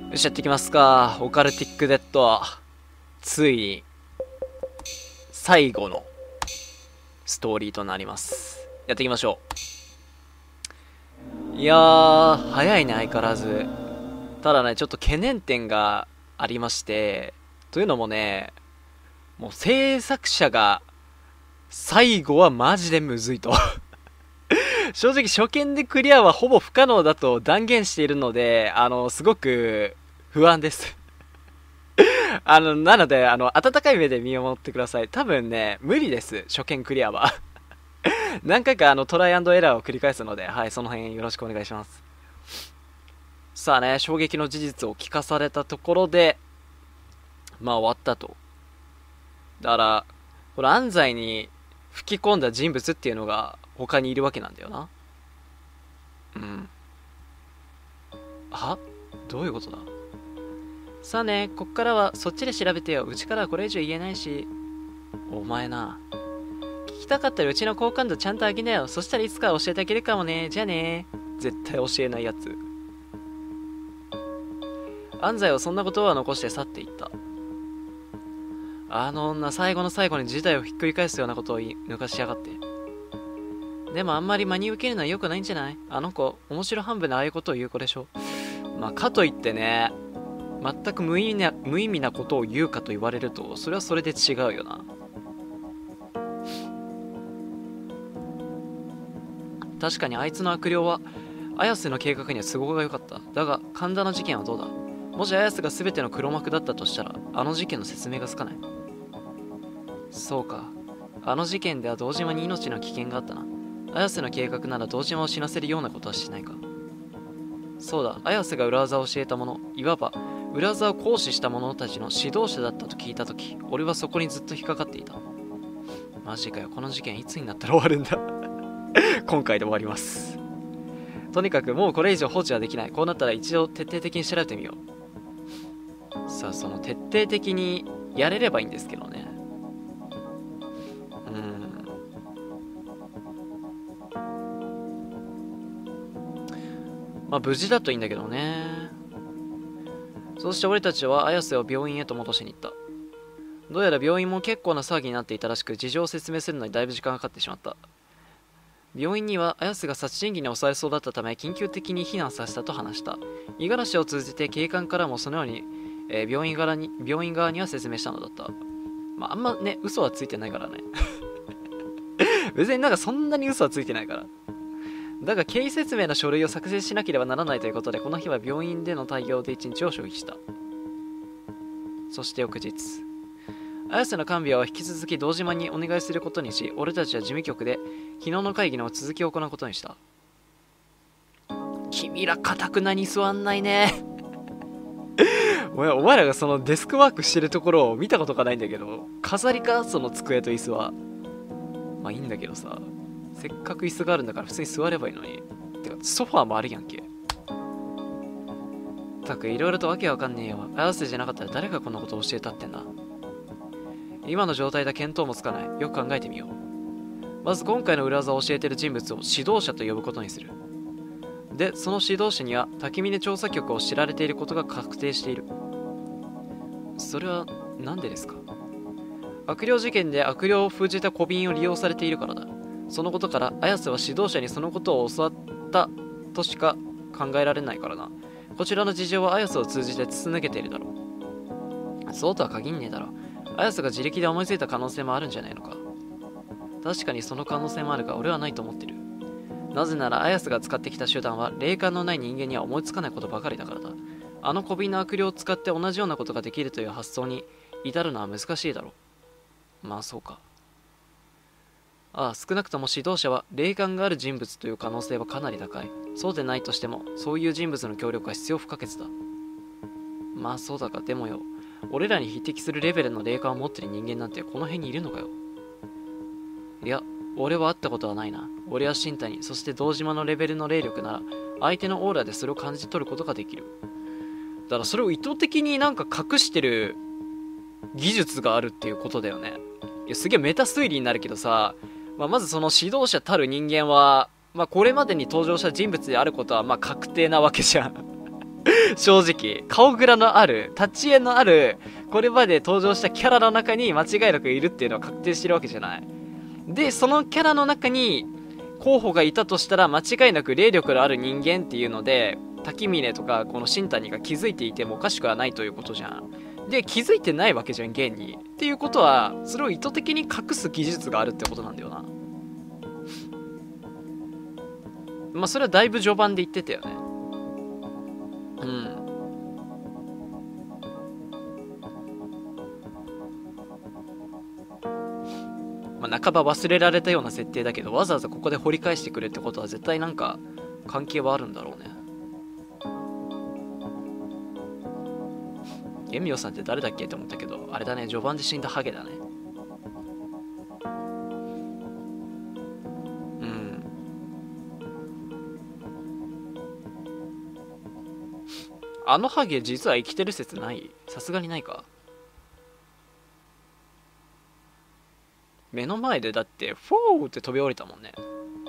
よし、やっていきますか。オカルティックデッド。ついに、最後のストーリーとなります。やっていきましょう。いやー、早いね、相変わらず。ただね、ちょっと懸念点がありまして、というのもね、もう制作者が、最後はマジでむずいと。正直初見でクリアはほぼ不可能だと断言しているので、すごく不安です。なので、温かい目で見守ってください。多分ね、無理です。初見クリアは。何回かトライアンドエラーを繰り返すので、はい、その辺よろしくお願いします。さあね、衝撃の事実を聞かされたところで、まあ終わったと。だから、これ安西に吹き込んだ人物っていうのが他にいるわけなんだよな。うん。は？どういうことだ？さあね、こっからはそっちで調べてよ。うちからはこれ以上言えないし。お前な。聞きたかったらうちの好感度ちゃんと上げなよ。そしたらいつか教えてあげるかもね。じゃあね。絶対教えないやつ。安西はそんな言葉を残して去っていった。あの女、最後の最後に事態をひっくり返すようなことを抜かしやがって。でもあんまり真に受けるのは良くないんじゃない？あの子、面白半分でああいうことを言う子でしょ。まあ、かといってね、全く無意味なことを言うかと言われると、それはそれで違うよな。確かにあいつの悪霊は、綾瀬の計画には都合が良かった。だが、神田の事件はどうだ？もし綾瀬が全ての黒幕だったとしたら、あの事件の説明がつかない。そうか。あの事件では堂島に命の危険があったな。綾瀬の計画なら堂島を死なせるようなことはしないか。そうだ、綾瀬が裏技を教えた者、いわば裏技を行使した者たちの指導者だったと聞いたとき、俺はそこにずっと引っかかっていた。マジかよ、この事件いつになったら終わるんだ。今回で終わります。とにかくもうこれ以上放置はできない。こうなったら一応徹底的に調べてみよう。さあ、その徹底的にやれればいいんですけどね。まあ無事だといいんだけどね。そして俺たちは綾瀬を病院へと戻しに行った。どうやら病院も結構な騒ぎになっていたらしく、事情を説明するのにだいぶ時間がかかってしまった。病院には綾瀬が殺人鬼に襲われそうだったため緊急的に避難させたと話した。五十嵐を通じて警官からもそのように、病院側には説明したのだった。まああんまね、嘘はついてないからね。別になんかそんなに嘘はついてないから。だが経緯説明の書類を作成しなければならないということで、この日は病院での対応で一日を消費した。そして翌日、綾瀬の看病は引き続き堂島にお願いすることにし、俺たちは事務局で昨日の会議の続きを行うことにした。君ら固くなに座んないね。お前らがそのデスクワークしてるところを見たことがないんだけど、飾りか、その机と椅子は。まあいいんだけどさ、せっかく椅子があるんだから普通に座ればいいのに。てかソファーもあるやんけ。たくいろいろとわけわかんねえよ。綾瀬じゃなかったら誰がこんなことを教えたってんだ。今の状態で見当もつかない。よく考えてみよう。まず今回の裏技を教えてる人物を指導者と呼ぶことにする。で、その指導者には滝峰調査局を知られていることが確定している。それはなんでですか？悪霊事件で悪霊を封じた小瓶を利用されているからだ。そのことから綾瀬は指導者にそのことを教わったとしか考えられないからな。こちらの事情は綾瀬を通じて筒抜けているだろう。そうとは限んねえだろ。綾瀬が自力で思いついた可能性もあるんじゃないのか。確かにその可能性もあるが、俺はないと思ってる。なぜなら綾瀬が使ってきた手段は霊感のない人間には思いつかないことばかりだからだ。あの小瓶の悪霊を使って同じようなことができるという発想に至るのは難しいだろう。まあそうか。ああ、少なくとも指導者は霊感がある人物という可能性はかなり高い。そうでないとしても、そういう人物の協力が必要不可欠だ。まあそうだが、でもよ、俺らに匹敵するレベルの霊感を持ってる人間なんてこの辺にいるのかよ。いや、俺は会ったことはないな。俺は新谷、そして堂島のレベルの霊力なら、相手のオーラでそれを感じ取ることができる。だからそれを意図的になんか隠してる技術があるっていうことだよね。いや、すげえメタ推理になるけどさ、まずその指導者たる人間は、これまでに登場した人物であることは確定なわけじゃん。 正直。顔グラのある、立ち絵のある、これまで登場したキャラの中に間違いなくいるっていうのは確定してるわけじゃない。で、そのキャラの中に、候補がいたとしたら間違いなく霊力のある人間っていうので、滝峰とかこの新谷が気づいていてもおかしくはないということじゃん。で、気づいてないわけじゃん、現に。っていうことは、それを意図的に隠す技術があるってことなんだよな。まあ、それはだいぶ序盤で言ってたよね。うん。まあ、半ば忘れられたような設定だけど、わざわざここで掘り返してくれってことは絶対なんか関係はあるんだろうね。エミオさんって誰だっけって思ったけど、あれだね、序盤で死んだハゲだね。うん。あのハゲ実は生きてる説ない？さすがにないか。目の前でだってフォーって飛び降りたもんね。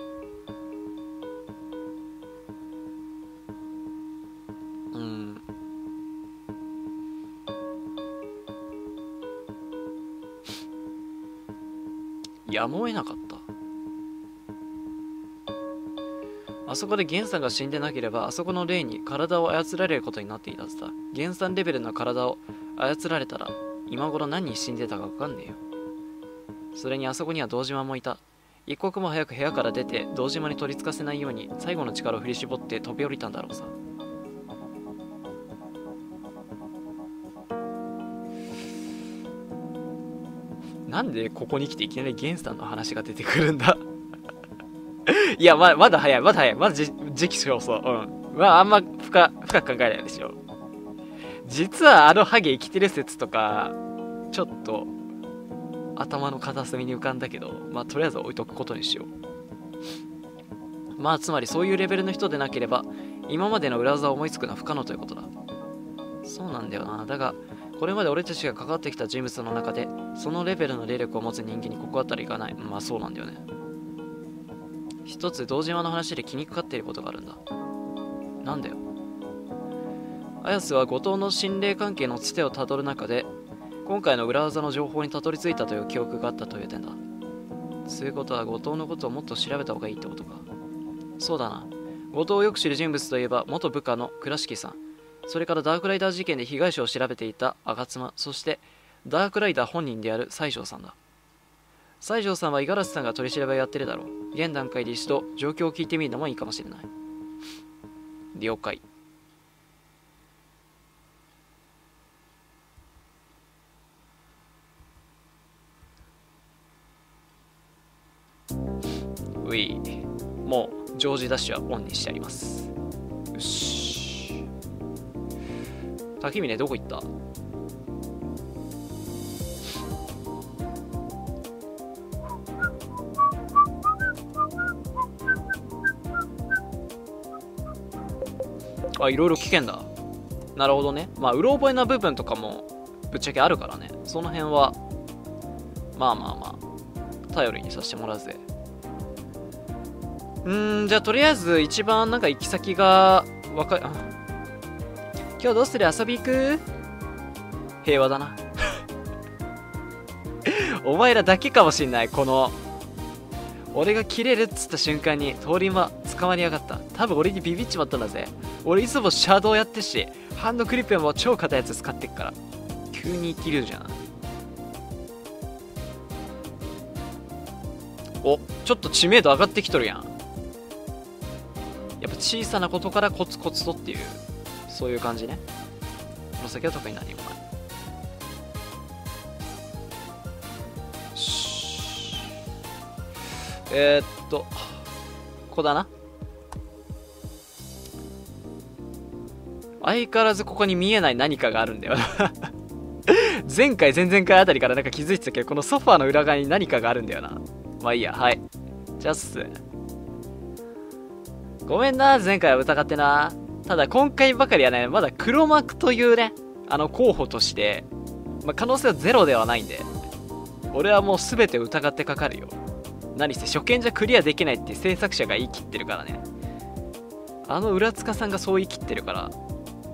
うん。やむを得なかった。あそこでゲンさんが死んでなければ、あそこの霊に体を操られることになっていたはずだ。ゲンさんレベルの体を操られたら、今頃何人死んでたかわかんねえよ。それにあそこには堂島もいた。一刻も早く部屋から出て堂島に取り付かせないように最後の力を振り絞って飛び降りたんだろうさ。なんでここに来ていきなりゲンさんの話が出てくるんだいや、まだ早い、まだ早い。まだ時期尚早。うん。まあ、あんま深く考えないでしょ。実はあのハゲ生きてる説とか、ちょっと、頭の片隅に浮かんだけど、まあ、とりあえず置いとくことにしよう。まあ、つまりそういうレベルの人でなければ、今までの裏技を思いつくのは不可能ということだ。そうなんだよな。だが、これまで俺たちが関わってきた人物の中で、そのレベルの霊力を持つ人間にここあたりいかない。まあ、そうなんだよね。一つ堂島の話で気にかかっていることがあるんだ。なんだよ。綾瀬は後藤の心霊関係のつてをたどる中で、今回の裏技の情報にたどり着いたという記憶があったという点だ。そういうことは後藤のことをもっと調べた方がいいってことか。そうだな。後藤をよく知る人物といえば元部下の倉敷さん、それからダークライダー事件で被害者を調べていた吾妻、そしてダークライダー本人である西条さんだ。西条さんは五十嵐さんが取り調べをやってるだろう。現段階で一度状況を聞いてみるのもいいかもしれない。了解。うい。もう常時ダッシュはオンにしてあります。よし。滝峰どこ行った？あ、いろいろ聞けんだ。なるほどね。まあ、うろ覚えな部分とかもぶっちゃけあるからね。その辺は、まあ、頼りにさせてもらうぜ。じゃあとりあえず一番なんか行き先が今日どうする？遊び行く？平和だな。お前らだけかもしんない。この、俺が切れるっつった瞬間に通り魔捕まりやがった。多分俺にビビっちまったんだぜ。俺いつもシャドウやってし、ハンドクリップも超硬いやつ使ってっから。急に生きるじゃん。お、ちょっと知名度上がってきとるやん。やっぱ小さなことからコツコツとっていう、そういう感じね。この先は特に何もない。ここだな。相変わらずここに見えない何かがあるんだよな。前回前々回あたりからなんか気づいてたけど、このソファーの裏側に何かがあるんだよな。まあいいや、はい。じゃあっす。ごめんな、前回は疑ってな。ただ今回ばかりはね、まだ黒幕というね、候補として、まあ、可能性はゼロではないんで、俺はもう全て疑ってかかるよ。何せ初見じゃクリアできないって制作者が言い切ってるからね。裏塚さんがそう言い切ってるから、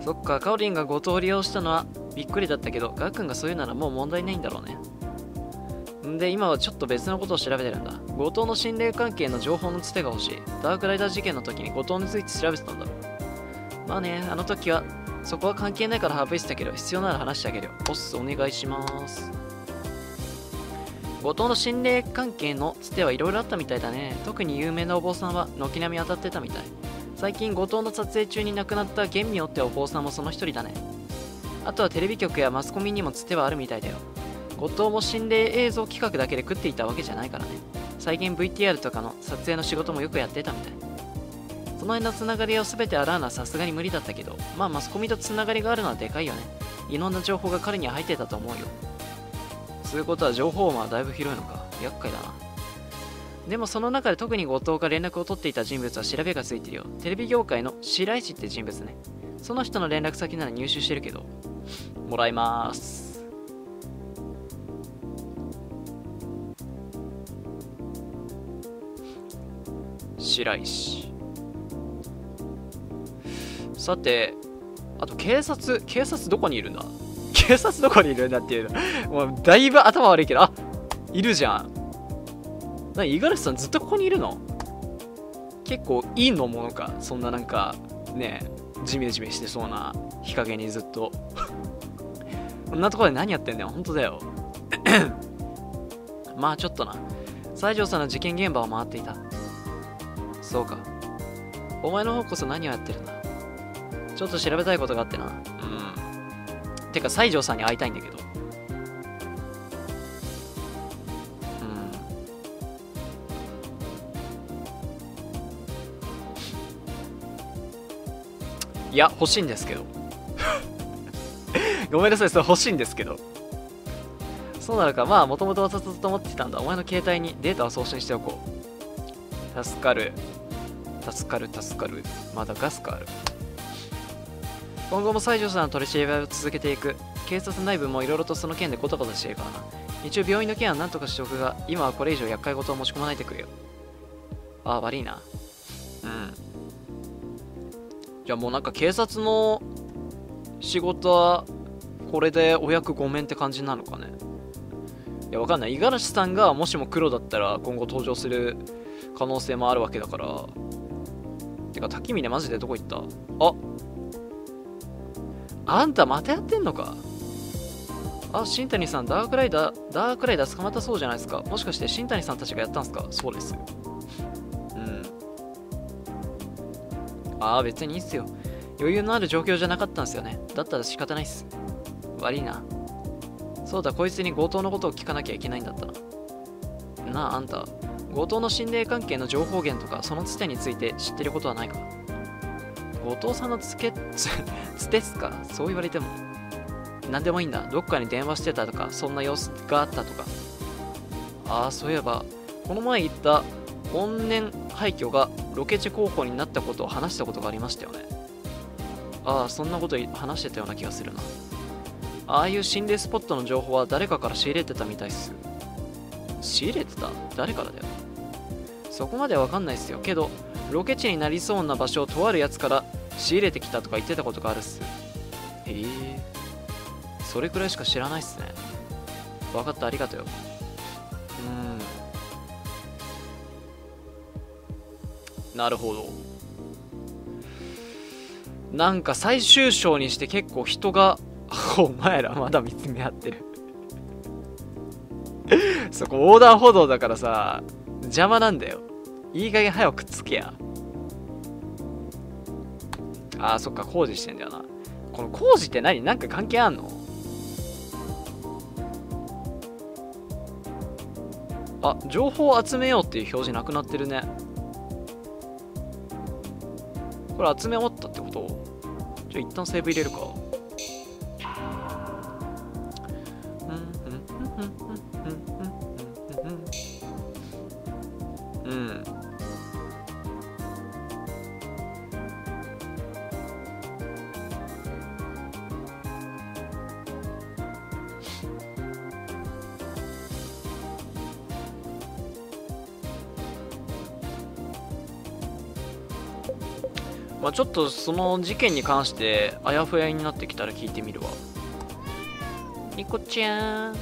そっか、カオリンが後藤を利用したのはびっくりだったけど、ガー君がそういうならもう問題ないんだろうね。んで、今はちょっと別のことを調べてるんだ。後藤の心霊関係の情報のつてが欲しい。ダークライダー事件の時に後藤について調べてたんだろう。まあね、あの時は、そこは関係ないから省いてたけど、必要なら話してあげるよ。ボス、お願いします。後藤の心霊関係のつてはいろいろあったみたいだね。特に有名なお坊さんは軒並み当たってたみたい。最近後藤の撮影中に亡くなった玄妙ってお坊さんもその一人だね。あとはテレビ局やマスコミにもつてはあるみたいだよ。後藤も心霊映像企画だけで食っていたわけじゃないからね。最近 VTR とかの撮影の仕事もよくやってたみたい。その辺のつながりを全て洗うのはさすがに無理だったけど、まあマスコミとつながりがあるのはでかいよね。いろんな情報が彼には入ってたと思うよ。そういうことは情報網はだいぶ広いのか。厄介だな。でもその中で特に後藤が連絡を取っていた人物は調べがついてるよ。テレビ業界の白石って人物ね。その人の連絡先なら入手してるけど。もらいまーす。白石。さて、あと警察どこにいるんだ？警察どこにいるんだっていうの。もうだいぶ頭悪いけど、あ、いるじゃん。なに、五十嵐さんずっとここにいるの？結構いいのものか。そんななんか、ねえ、ジメジメしてそうな日陰にずっと。こんなところで何やってんだよ。本当だよ。まあちょっとな。西条さんの事件現場を回っていた。そうか。お前の方こそ何をやってるんだ。ちょっと調べたいことがあってな。てか、西条さんに会いたいんだけど。いや、欲しいんですけど。ごめんなさい、それ欲しいんですけど。そうなのか、まあ、もともと渡そうと思ってたんだ。お前の携帯にデータを送信しておこう。助かる。まだガスかある。今後も西条さんの取り調べを続けていく。警察内部もいろいろとその件でゴタゴタしているからな。一応病院の件は何とかしておくが、今はこれ以上厄介事を持ち込まないでくれよ。ああ、悪いな。じゃあもうなんか警察の仕事はこれでお役御免って感じなのかね。いや、わかんない。五十嵐さんがもしも黒だったら今後登場する可能性もあるわけだから。てか、滝峰マジでどこ行った？あんたまたやってんのか？新谷さん、ダークライダー捕まったそうじゃないですか。もしかして新谷さんたちがやったんすか？そうです。別にいいっすよ。余裕のある状況じゃなかったんすよね。だったら仕方ないっす。悪いな。そうだ、こいつに強盗のことを聞かなきゃいけないんだったな。なあ、あんた、強盗の心霊関係の情報源とか、そのつてについて知ってることはないか？強盗さんのつてっすか？そう言われても。なんでもいいんだ。どっかに電話してたとか、そんな様子があったとか。そういえば、この前言った怨念廃墟がロケ地候補になったことを話したことがありましたよね。そんなこと話してたような気がするな。ああいう心霊スポットの情報は誰かから仕入れてたみたいっす。仕入れてた？誰からだよ。そこまではわかんないっすよ。けど、ロケ地になりそうな場所をとあるやつから仕入れてきたとか言ってたことがあるっす。それくらいしか知らないっすね。わかった、ありがとうよ。なるほど。なんか最終章にして結構人がお前らまだ見つめ合ってるそこ横断歩道だからさ、邪魔なんだよ。いい加減早くくっつけや。そっか、工事してんだよな。この工事って何？なんか関係あんの？情報を集めようっていう表示なくなってるね。これ集め終わったってこと？じゃあ一旦セーブ入れるか。 まあちょっとその事件に関してあやふやになってきたら聞いてみるわ。ニコちゃん、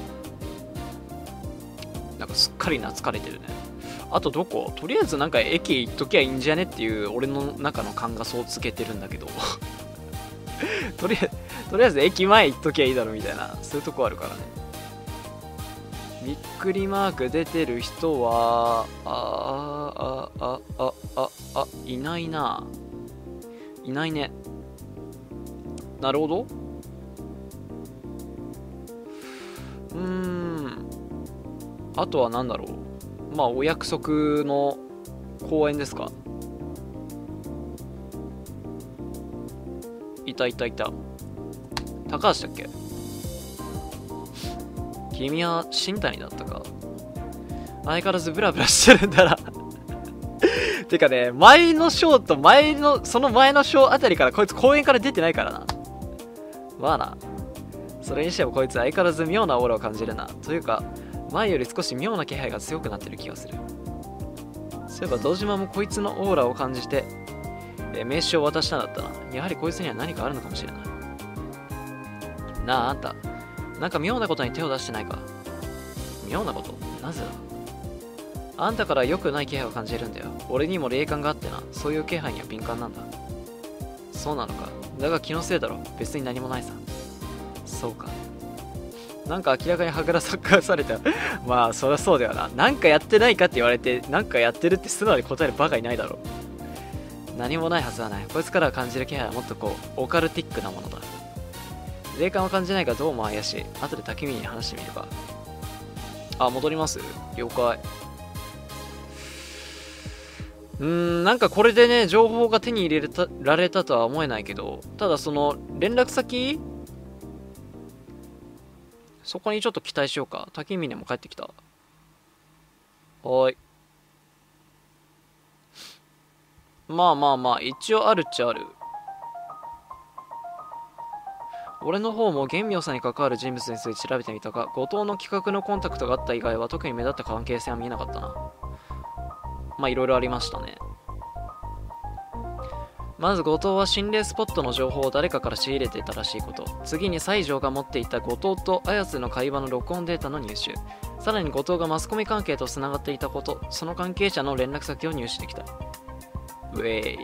なんかすっかり懐かれてるね。あとどこ？とりあえずなんか駅行っときゃいいんじゃねっていう俺の中の感がそうつけてるんだけどとりあえず駅前行っときゃいいだろみたいな、そういうとこあるからね。びっくりマーク出てる人はいないな。いないね。なるほど。あとは何だろう。まあお約束の公園ですか。いた。高橋だっけ。君は新谷だったか。相変わらずブラブラしてるんだなてかね、前のショーとその前のショーあたりからこいつ公園から出てないからな。まあな。それにしてもこいつ相変わらず妙なオーラを感じるな。というか、前より少し妙な気配が強くなってる気がする。そういえば堂島もこいつのオーラを感じて、名刺を渡したんだったな。やはりこいつには何かあるのかもしれない。なあ、あんた。なんか妙なことに手を出してないか。妙なこと？なぜだ？あんたから良くない気配を感じるんだよ。俺にも霊感があってな。そういう気配には敏感なんだ。そうなのか。だが気のせいだろ。別に何もないさ。そうか。なんか明らかにはぐらかされたまあそりゃそうだよな。なんかやってないかって言われて、なんかやってるって素直に答えるバカいないだろ。何もないはずはない。こいつから感じる気配はもっとオカルティックなものだ。霊感を感じないかどうも怪しい。後で焚き火に話してみるか。あ、戻ります？了解。なんかこれでね、情報が手に入れられたとは思えないけど、ただその連絡先、そこにちょっと期待しようか。滝峰も帰ってきた。はーい。まあ、一応あるっちゃある。俺の方も玄妙さに関わる人物について調べてみたが、後藤の企画のコンタクトがあった以外は特に目立った関係性は見えなかったな。まあいろいろありましたね。まず後藤は心霊スポットの情報を誰かから仕入れていたらしいこと。次に西条が持っていた後藤と綾瀬の会話の録音データの入手。さらに後藤がマスコミ関係と繋がっていたこと、その関係者の連絡先を入手できた。ウェイ。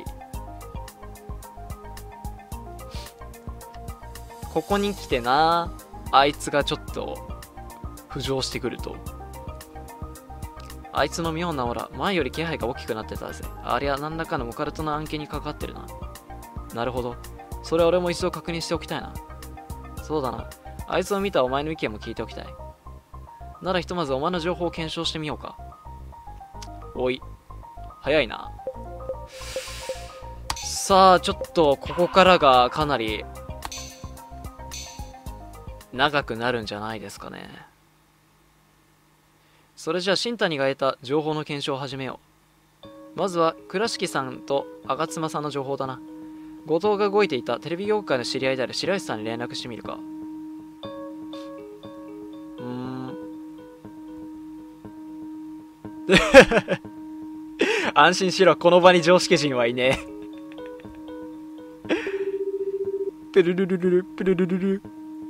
ここに来てな、あいつがちょっと浮上してくると。あいつの妙なオーラ、前より気配が大きくなってたぜ。ありゃ何らかのオカルトの案件に関わってるな。なるほど。それは俺も一度確認しておきたいな。そうだな。あいつを見たお前の意見も聞いておきたい。ならひとまずお前の情報を検証してみようか。おい。早いな。さあ、ちょっとここからがかなり長くなるんじゃないですかね。それじゃあ新谷が得た情報の検証を始めよう。まずは倉敷さんと吾妻さんの情報だな。後藤が動いていたテレビ業界の知り合いである白石さんに連絡してみるか。安心しろ、この場に常識人はいねえプルルルルルプルルルル。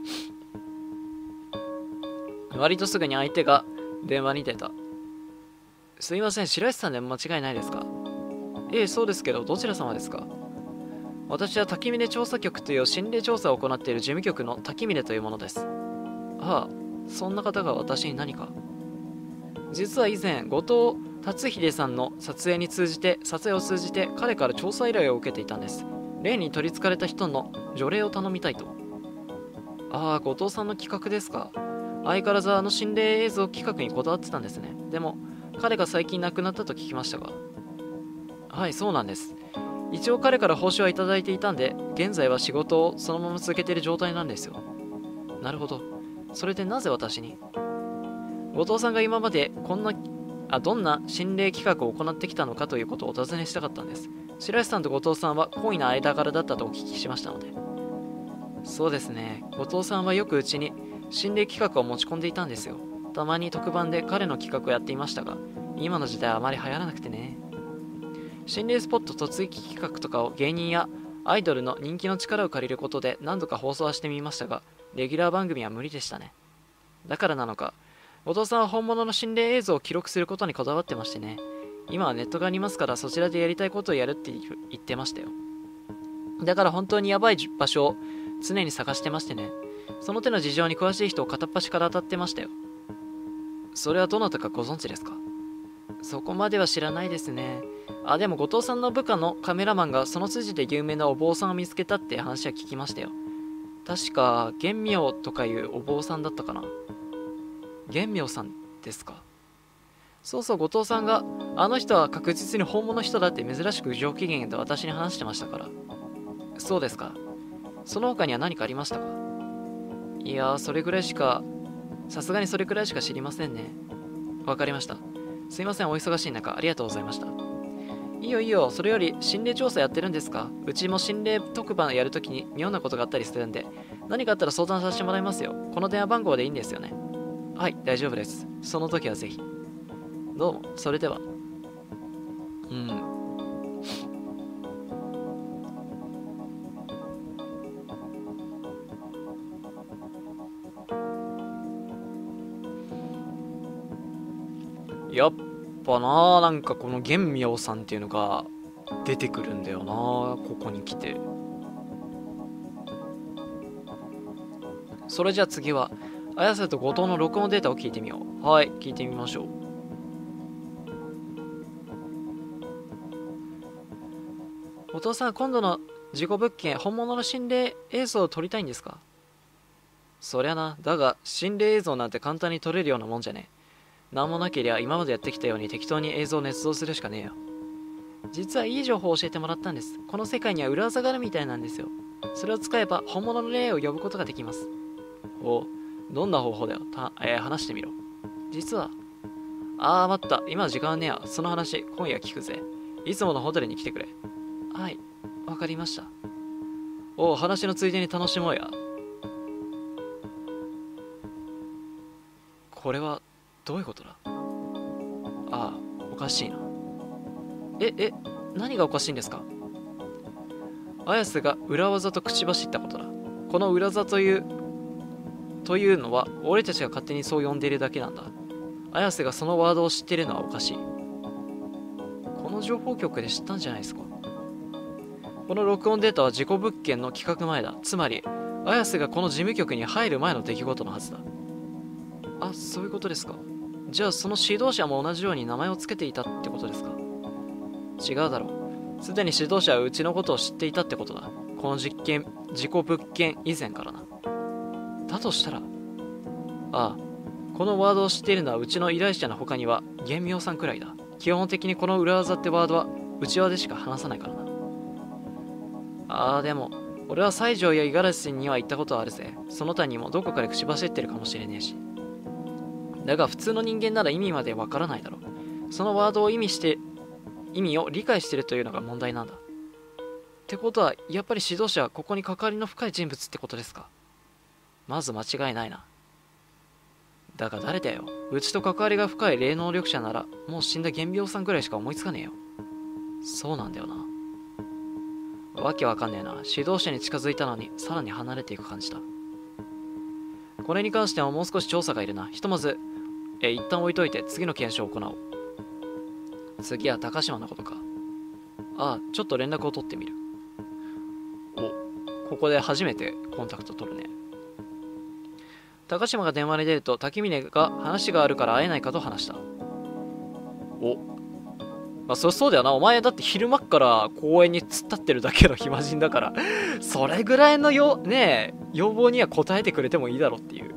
割とすぐに相手が電話に出た。すいません、白石さんで間違いないですか？ええ、そうですけど、どちら様ですか？私は滝峰調査局という心霊調査を行っている事務局の滝峰というものです。はあ、そんな方が私に何か？実は以前、後藤達秀さんの撮影を通じて彼から調査依頼を受けていたんです。例に取り憑かれた人の除霊を頼みたいと。ああ、後藤さんの企画ですか。相変わらずあの心霊映像企画にこだわってたんですね。でも、彼が最近亡くなったと聞きましたが。はい、そうなんです。一応彼から報酬はいただいていたんで、現在は仕事をそのまま続けている状態なんですよ。なるほど。それでなぜ私に？後藤さんが今までどんな心霊企画を行ってきたのかということをお尋ねしたかったんです。白石さんと後藤さんは恋の間柄だったとお聞きしましたので。そうですね。後藤さんはよくうちに心霊企画を持ち込んでいたんですよ。たまに特番で彼の企画をやっていましたが、今の時代はあまり流行らなくてね。 心霊スポット突撃企画とかを芸人やアイドルの人気の力を借りることで何度か放送はしてみましたが、レギュラー番組は無理でしたね。だからなのか、お父さんは本物の心霊映像を記録することにこだわってましてね。今はネットがありますからそちらでやりたいことをやるって言ってましたよ。だから本当にやばい場所を常に探してましてね。その手の事情に詳しい人を片っ端から当たってましたよ。それはどなたかご存知ですか？そこまでは知らないですね。あ、でも後藤さんの部下のカメラマンがその筋で有名なお坊さんを見つけたって話は聞きましたよ。確か玄妙とかいうお坊さんだったかな。玄妙さんですか？そうそう、後藤さんがあの人は確実に本物の人だって珍しく上機嫌で私に話してましたから。そうですか。その他には何かありましたか？いやー、それぐらいしか、さすがにそれくらいしか知りませんね。わかりました。すいません、お忙しい中ありがとうございました。いいよいいよ。それより心霊調査やってるんですか？うちも心霊特番やるときに妙なことがあったりするんで、何かあったら相談させてもらいますよ。この電話番号でいいんですよね？はい、大丈夫です。その時はぜひ。どうも、それでは。やっぱな、なんかこの玄妙さんっていうのが出てくるんだよな、ここに来て。それじゃあ次は綾瀬と後藤の録音データを聞いてみよう。はい、聞いてみましょう。後藤さん、今度の事故物件、本物の心霊映像を撮りたいんですか？そりゃな。だが心霊映像なんて簡単に撮れるようなもんじゃねえ。なんもなけりゃ今までやってきたように適当に映像を捏造するしかねえよ。実はいい情報を教えてもらったんです。この世界には裏技があるみたいなんですよ。それを使えば本物の霊を呼ぶことができます。お、どんな方法だよ。話してみろ。実は、待った。今は時間ねえや。その話、今夜聞くぜ。いつものホテルに来てくれ。はい、わかりました。おう、話のついでに楽しもうや。これは、どういうことだ？おかしいな。何がおかしいんですか？綾瀬が裏技と口走ったことだ。この裏技というのは、俺たちが勝手にそう呼んでいるだけなんだ。綾瀬がそのワードを知っているのはおかしい。この情報局で知ったんじゃないですか？この録音データは事故物件の企画前だ。つまり、綾瀬がこの事務局に入る前の出来事のはずだ。あ、そういうことですか。じゃあその指導者も同じように名前を付けていたってことですか？違うだろう。すでに指導者はうちのことを知っていたってことだ。この事故物件以前からな。だとしたら、このワードを知っているのはうちの依頼者の他には玄妙さんくらいだ。基本的にこの裏技ってワードは内輪でしか話さないからな。でも俺は西条や五十嵐には行ったことはあるぜ。その他にもどこかで口走ってるかもしれねえし。だが普通の人間なら意味までわからないだろう。そのワードを意味を理解してるというのが問題なんだ。ってことはやっぱり指導者はここに関わりの深い人物ってことですか？まず間違いないな。だが誰だよ。うちと関わりが深い霊能力者ならもう死んだ玄妙さんくらいしか思いつかねえよ。そうなんだよな。わけわかんねえな。指導者に近づいたのにさらに離れていく感じだ。これに関してはもう少し調査がいるな。ひとまず一旦置いといて次の検証を行おう。次は高島のことか。ちょっと連絡を取ってみる。ここで初めてコンタクト取るね。高島が電話に出ると滝峰が話があるから会えないかと話した。そうだよな。お前だって昼間っから公園に突っ立ってるだけの暇人だからそれぐらいの要望には応えてくれてもいいだろっていう。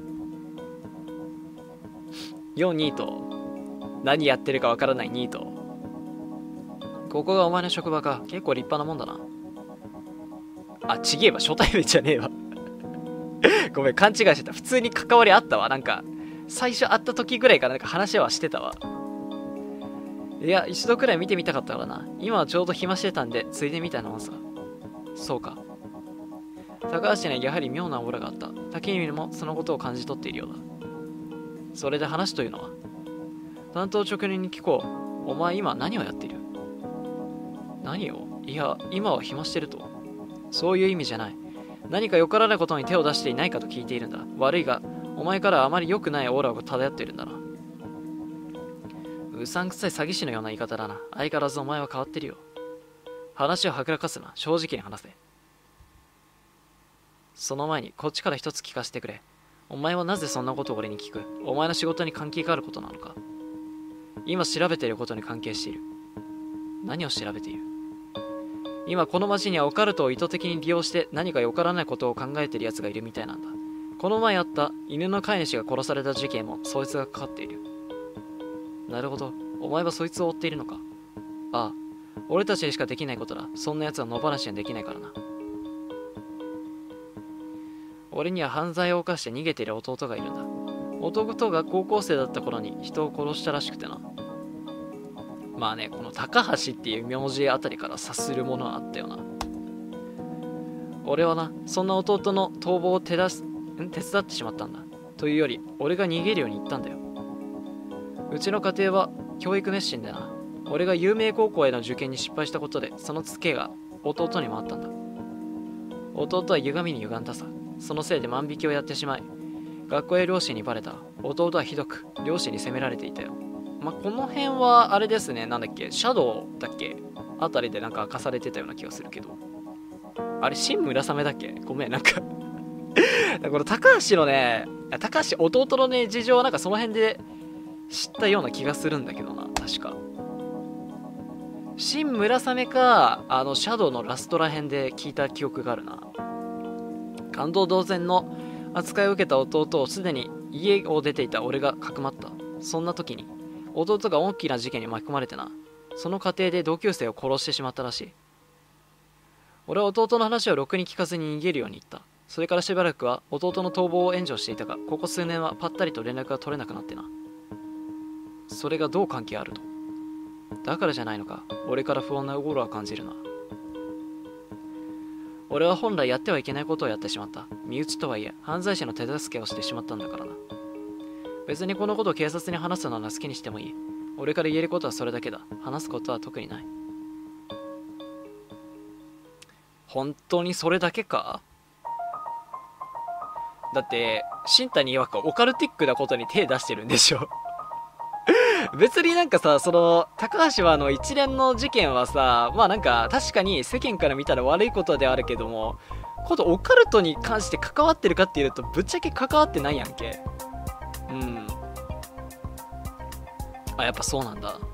ニート。何やってるかわからないニート。ここがお前の職場か。結構立派なもんだな。ちげえわ。初対面じゃねえわごめん、勘違いしてた。普通に関わりあったわ。なんか最初会った時ぐらいからなんか話はしてたわ。いや、一度くらい見てみたかったからな。今はちょうど暇してたんでついでみたいなもんさ。そうか。高橋にはやはり妙なオーラがあった。滝峰もそのことを感じ取っているようだ。それで話というのは？担当直入に聞こう。お前今何をやっている？ 何を？いや、今は暇してると。そういう意味じゃない。何かよからないことに手を出していないかと聞いているんだ。悪いが、お前からはあまり良くないオーラが漂っているんだな。うさんくさい詐欺師のような言い方だな。相変わらずお前は変わってるよ。話をはぐらかすな。正直に話せ。その前にこっちから一つ聞かせてくれ。お前はなぜそんなことを俺に聞く？お前の仕事に関係があることなのか？今調べていることに関係している。何を調べている？今この町にはオカルトを意図的に利用して何かよからないことを考えている奴がいるみたいなんだ。この前あった犬の飼い主が殺された事件もそいつがかかっている。なるほど。お前はそいつを追っているのか？ああ。俺たちにしかできないことだ。そんな奴は野放しにできないからな。俺には犯罪を犯して逃げている弟がいるんだ。弟が高校生だった頃に人を殺したらしくてな。まあね、この高橋っていう名字あたりから察するものはあったよな。俺はな、そんな弟の逃亡を手伝ってしまったんだ。というより、俺が逃げるように言ったんだよ。うちの家庭は教育熱心でな。俺が有名高校への受験に失敗したことで、そのツケが弟にもあったんだ。弟は歪みに歪んださ。そのせいで万引きをやってしまい、学校や両親にバレた。弟はひどく両親に責められていたよ。まあ、この辺はあれですね、なんだっけ、シャドウだっけあたりでなんか明かされてたような気がするけど。あれ、新村雨だっけ？ごめん、なんかこの高橋のね、高橋弟のね、事情はなんかその辺で知ったような気がするんだけどな、確か。新村雨か、シャドウのラストら辺で聞いた記憶があるな。感動同然の扱いを受けた弟をすでに家を出ていた俺がかくまった。そんな時に、弟が大きな事件に巻き込まれてな。その過程で同級生を殺してしまったらしい。俺は弟の話をろくに聞かずに逃げるように言った。それからしばらくは弟の逃亡を援助していたが、ここ数年はぱったりと連絡が取れなくなってな。それがどう関係あると？だからじゃないのか。俺から不穏なオーラを感じるな。俺は本来やってはいけないことをやってしまった。身内とはいえ、犯罪者の手助けをしてしまったんだからな。別にこのことを警察に話すのなら好きにしてもいい。俺から言えることはそれだけだ。話すことは特にない。本当にそれだけか？だって、新谷曰くオカルティックなことに手出してるんでしょ別になんかさ、その、高橋は一連の事件はさ、まあなんか確かに世間から見たら悪いことではあるけども、ことオカルトに関して関わってるかっていうと、ぶっちゃけ関わってないやんけ。うん。あ、やっぱそうなんだ。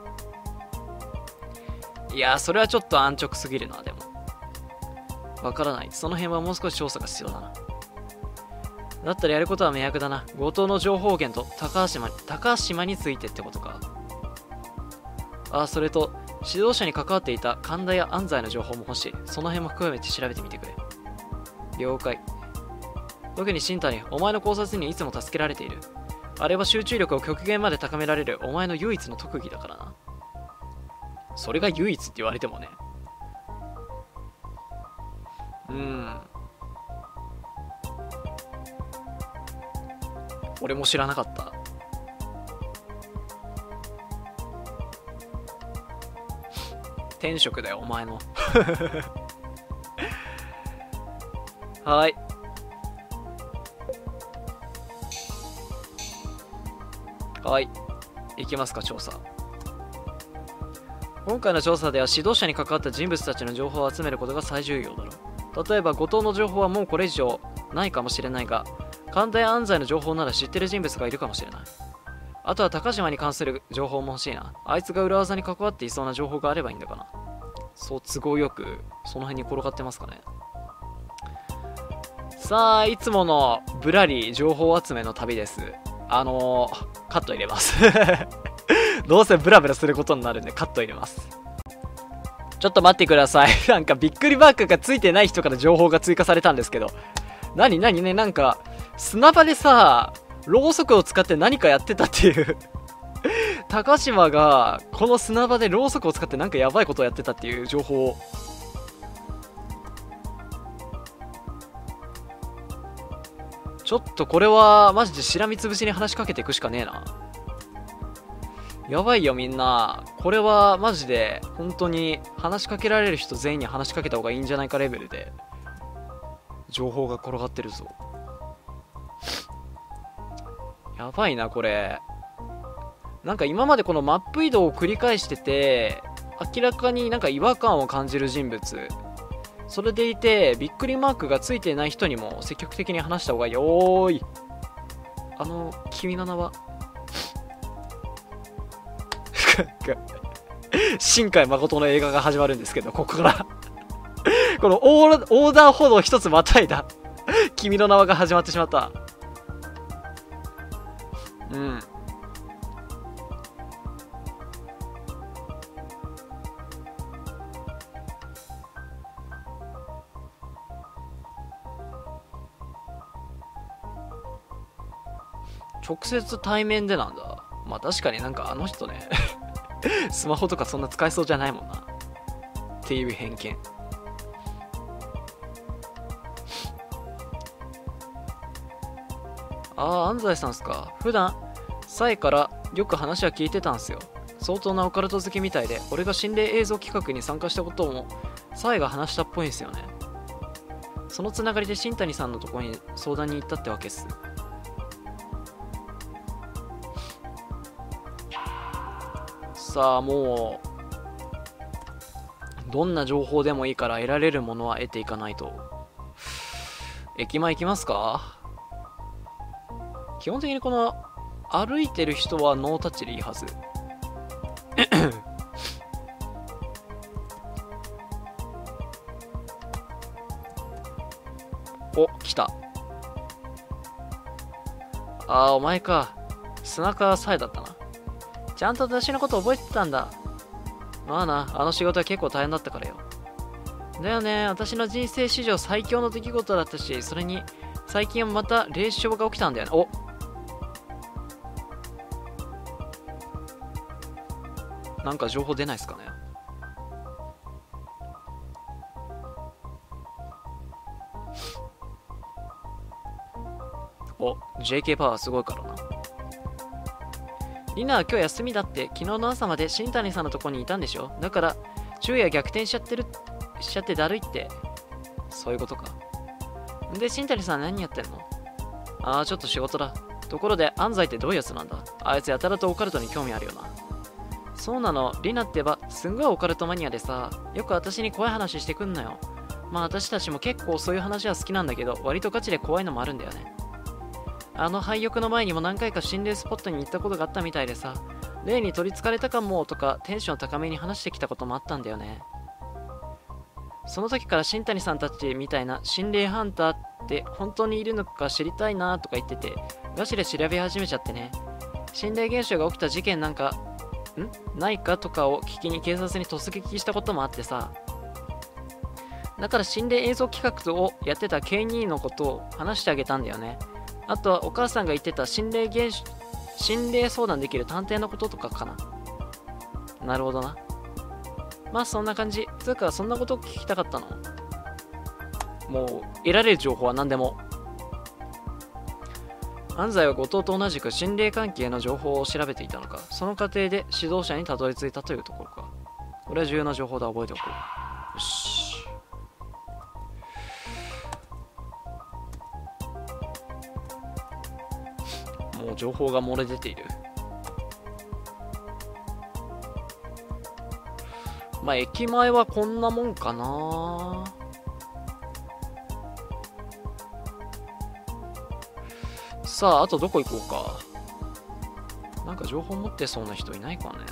いやー、それはちょっと安直すぎるな、でも。わからない。その辺はもう少し調査が必要だな。だったらやることは明白だな。後藤の情報源と高橋島についてってことか。ああ、それと、指導者に関わっていた神田や安西の情報も欲しい。その辺も含めて調べてみてくれ。了解。特に新谷、お前の考察にいつも助けられている。あれは集中力を極限まで高められるお前の唯一の特技だからな。それが唯一って言われてもね。俺も知らなかった。天職だよ、お前の。はい。はい。行きますか、調査。今回の調査では指導者に関わった人物たちの情報を集めることが最重要だろう。例えば、後藤の情報はもうこれ以上ないかもしれないが、神田や安西の情報なら知ってる人物がいるかもしれない。あとは高島に関する情報も欲しいな。あいつが裏技に関わっていそうな情報があればいいんだかな。そう、都合よく、その辺に転がってますかね。さあ、いつものぶらり情報集めの旅です。カット入れます。どうせブラブラすることになるんでカット入れます。ちょっと待ってください。なんかびっくりマークがついてない人から情報が追加されたんですけど。何ね、なんか、砂場でさ、ろうそくを使って何かやってたっていう高島がこの砂場でろうそくを使ってなんかやばいことをやってたっていう情報を。ちょっとこれはマジでしらみつぶしに話しかけていくしかねえな。やばいよみんな。 これはマジで本当に話しかけられる人全員に話しかけた方がいいんじゃないかレベルで情報が転がってるぞ。やばいなこれ。なんか今までこのマップ移動を繰り返してて明らかになんか違和感を感じる人物、それでいてびっくりマークがついてない人にも積極的に話した方がいい。おーい、君の名は新海誠の映画が始まるんですけど、ここからこのオーダーほど一つまたいだ君の名はが始まってしまった。うん。直接対面でなんだ。まあ確かになんかあの人ねスマホとかそんな使えそうじゃないもんなっていう偏見。安西さんっすか。普段サイからよく話は聞いてたんすよ。相当なオカルト好きみたいで、俺が心霊映像企画に参加したこともサイが話したっぽいんすよね。そのつながりで新谷さんのところに相談に行ったってわけっす。さあもうどんな情報でもいいから得られるものは得ていかないと。駅前行きますか。基本的にこの歩いてる人はノータッチでいいはずお、来た。お前か。砂川さえだったな。ちゃんと私のこと覚えてたんだ。まあな、あの仕事は結構大変だったからよ。だよね、私の人生史上最強の出来事だったし、それに最近はまた霊障が起きたんだよね。なんか情報出ないっすかね。JK パワーすごいからな。リナは今日休みだって。昨日の朝まで新谷さんのとこにいたんでしょ。だから昼夜逆転しちゃってだるいって。そういうことか。で新谷さん何やってんの。ちょっと仕事だ。ところで安西ってどういうやつなんだ。あいつやたらとオカルトに興味あるよな。そうなの、リナってばすんごいオカルトマニアでさ、よく私に怖い話してくんのよ。まあ私たちも結構そういう話は好きなんだけど、割とガチで怖いのもあるんだよね。廃屋の前にも何回か心霊スポットに行ったことがあったみたいでさ、霊に取りつかれたかもとかテンション高めに話してきたこともあったんだよね。その時から新谷さんたちみたいな心霊ハンターって本当にいるのか知りたいなとか言ってて、ガチで調べ始めちゃってね。心霊現象が起きた事件なんかないかとかを聞きに警察に突撃したこともあってさ。だから心霊映像企画をやってた K2 のことを話してあげたんだよね。あとはお母さんが言ってた心霊相談できる探偵のこととかかな。なるほどな。まあそんな感じ。つうかそんなこと聞きたかったの。もう得られる情報は何でも。安西は後藤と同じく心霊関係の情報を調べていたのか。その過程で指導者にたどり着いたというところか。これは重要な情報だ。覚えておこう。よし。もう情報が漏れ出ている。まあ駅前はこんなもんかな。さあ、あとどこ行こうか。なんか情報持ってそうな人いないかね。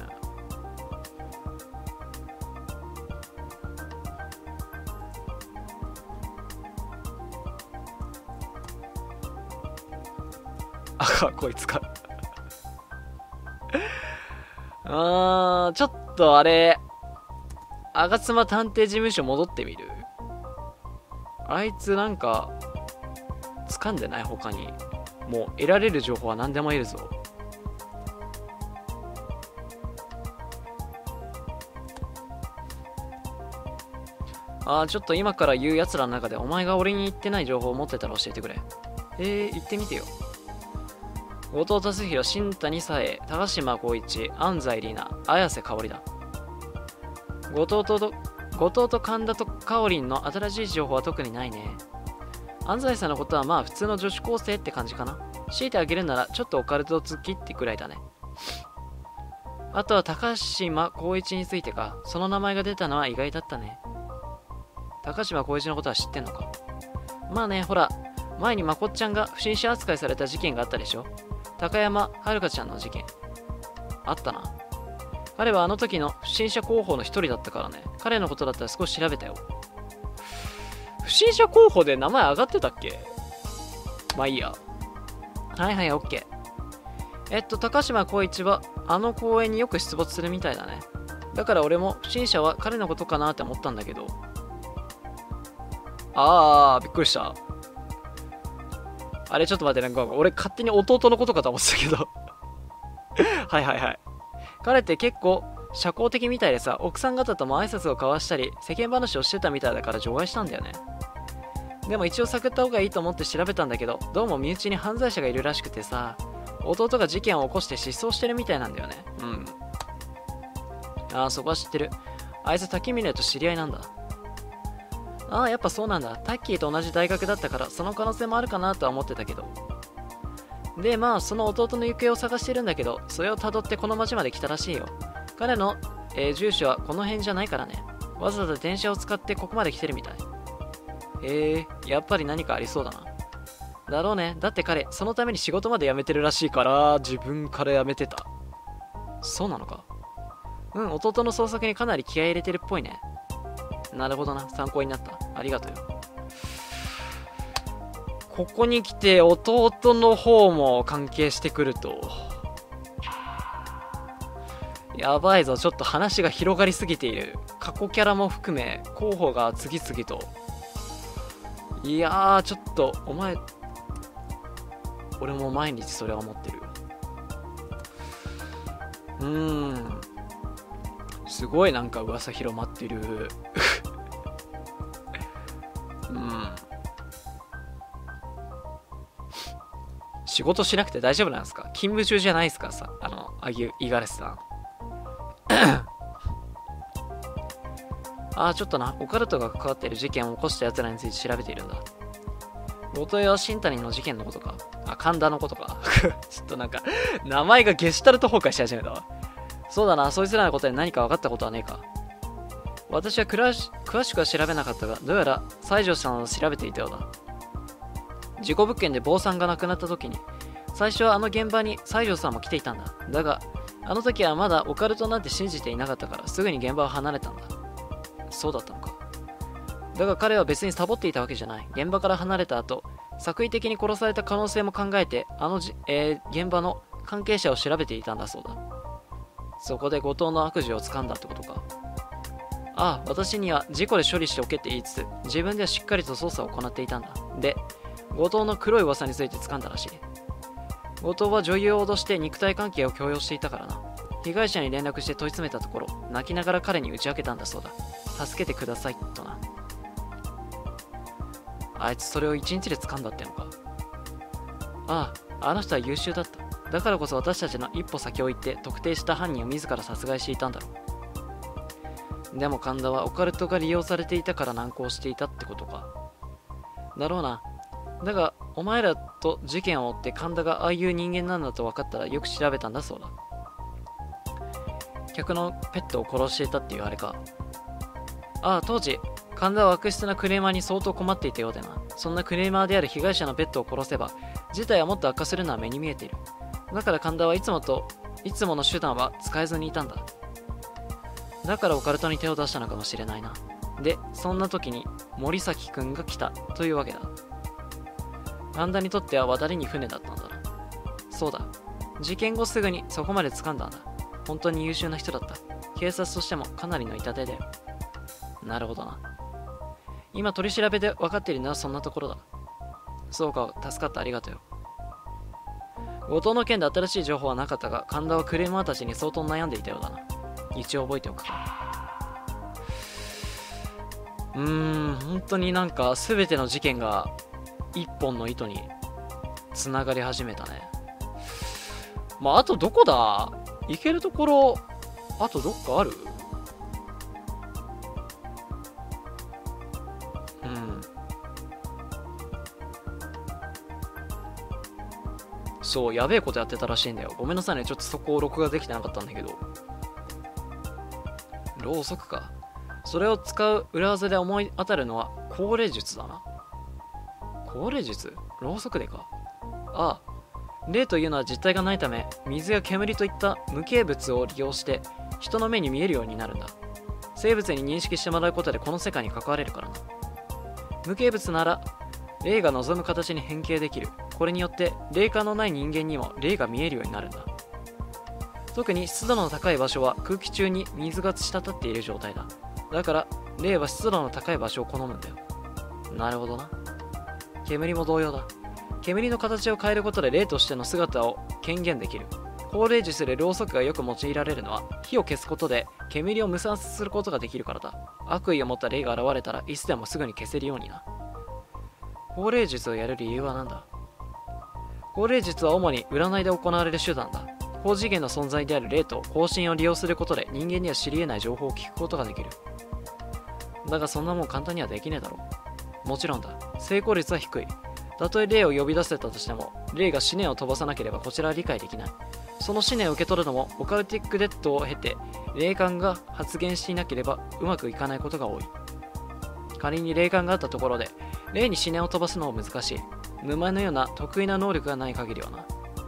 こいつかちょっとあれ、吾妻探偵事務所戻ってみる。あいつなんか掴んでない。他にもう得られる情報は何でもいるぞ。ちょっと今から言う奴らの中でお前が俺に言ってない情報を持ってたら教えてくれ。言ってみてよ。 後藤達弘、新谷紗栄、高島光一、安西里奈、綾瀬香織だ。後藤と神田と香織の新しい情報は特にないね。安西さんのことはまあ普通の女子高生って感じかな。強いてあげるならちょっとオカルト好きってくらいだね。あとは高島光一についてか。その名前が出たのは意外だったね。高島光一のことは知ってんのか。まあね、ほら、前にまこっちゃんが不審者扱いされた事件があったでしょ。高山遥ちゃんの事件。あったな。彼はあの時の不審者候補の一人だったからね。彼のことだったら少し調べたよ。不審者候補で名前上がってたっけ。まあいいや。はいはい、オッケー。高島光一はあの公園によく出没するみたいだね。だから俺も不審者は彼のことかなって思ったんだけど。びっくりした。あれちょっと待って、なんか俺勝手に弟のことかと思ってたけどはいはいはい。彼って結構社交的みたいでさ、奥さん方とも挨拶を交わしたり世間話をしてたみたいだから除外したんだよね。でも一応探った方がいいと思って調べたんだけど、どうも身内に犯罪者がいるらしくてさ、弟が事件を起こして失踪してるみたいなんだよね。そこは知ってる。あいつ滝峰と知り合いなんだ。やっぱそうなんだ。タッキーと同じ大学だったからその可能性もあるかなとは思ってたけど。でまあその弟の行方を探してるんだけど、それを辿ってこの町まで来たらしいよ。彼の、住所はこの辺じゃないからね。わざわざ電車を使ってここまで来てるみたい。やっぱり何かありそうだな。だろうね。だって彼そのために仕事まで辞めてるらしいから、自分から辞めてた。そうなのか。弟の捜索にかなり気合い入れてるっぽいね。なるほどな、参考になった。ありがとうよ。ここに来て弟の方も関係してくるとやばいぞ。ちょっと話が広がりすぎている。過去キャラも含め候補が次々と。いやー、ちょっとお前、俺も毎日それは思ってる。すごいなんか噂広まってる仕事しなくて大丈夫なんですか？勤務中じゃないですか？さ、五十嵐さんちょっとな、オカルトが関わっている事件を起こした奴らについて調べているんだ。後藤や新谷の事件のことか。神田のことかちょっとなんか名前がゲシュタルト崩壊し始めたわ。そうだな、そいつらのことで何か分かったことはねえか。私は詳しくは調べなかったが、どうやら西条さんを調べていたようだ。事故物件で坊さんが亡くなった時に、最初はあの現場に西条さんも来ていたんだ。だがあの時はまだオカルトなんて信じていなかったからすぐに現場を離れたんだ。そうだったのか。だが彼は別にサボっていたわけじゃない。現場から離れた後、作為的に殺された可能性も考えて現場の関係者を調べていたんだそうだ。そこで後藤の悪事を掴んだってことか。私には事故で処理しておけって言いつつ、自分ではしっかりと捜査を行っていたんだ。で、後藤の黒い噂について掴んだらしい。後藤は女優を脅して肉体関係を強要していたからな。被害者に連絡して問い詰めたところ、泣きながら彼に打ち明けたんだそうだ。助けてくださいとな。あいつそれを一日で掴んだってのか。あの人は優秀だった。だからこそ私たちの一歩先を行って特定した犯人を自ら殺害していたんだろう。でも神田はオカルトが利用されていたから難航していたってことか。だろうな。だがお前らと事件を追って神田がああいう人間なんだと分かったらよく調べたんだそうだ。客のペットを殺していたっていうあれか。当時神田は悪質なクレーマーに相当困っていたようでな。そんなクレーマーである被害者のペットを殺せば事態はもっと悪化するのは目に見えている。だから神田はいつもの手段は使えずにいたんだ。だからオカルトに手を出したのかもしれないな。で、そんな時に森崎くんが来たというわけだ。神田にとっては渡りに船だったんだな。そうだ。事件後すぐにそこまで掴んだんだ。本当に優秀な人だった。警察としてもかなりの痛手で。なるほどな。今取り調べで分かっているのはそんなところだ。そうか、助かった、ありがとうよ。後藤の件で新しい情報はなかったが、神田はクレーマーたちに相当悩んでいたようだな。一応覚えておくか。本当になんか全ての事件が一本の糸につながり始めたね。 まあ、あとどこだ？行けるところ、あとどっかある？うん。そう、やべえことやってたらしいんだよ。ごめんなさいね。ちょっとそこを録画できてなかったんだけど。ろうそくか。それを使う裏技で思い当たるのは、高齢術だな。高齢術？ろうそくでか。ああ。霊というのは実体がないため、水や煙といった無形物を利用して人の目に見えるようになるんだ。生物に認識してもらうことでこの世界に関われるからな。無形物なら霊が望む形に変形できる。これによって霊感のない人間にも霊が見えるようになるんだ。特に湿度の高い場所は空気中に水が滴っている状態だ。だから霊は湿度の高い場所を好むんだよ。なるほどな。煙も同様だ。煙の形を変えることで霊としての姿を権限できる。高齢術でろうそくがよく用いられるのは、火を消すことで煙を無酸することができるからだ。悪意を持った霊が現れたらいつでもすぐに消せるようにな。高齢術をやる理由は何だ？高齢術は主に占いで行われる手段だ。高次元の存在である霊と交信を利用することで人間には知り得ない情報を聞くことができる。だがそんなもん簡単にはできねえだろう。もちろんだ。成功率は低い。たとえ霊を呼び出せたとしても、霊が思念を飛ばさなければこちらは理解できない。その思念を受け取るのも、オカルティックデッドを経て、霊感が発現していなければうまくいかないことが多い。仮に霊感があったところで、霊に思念を飛ばすのも難しい。沼のような得意な能力がない限りはな。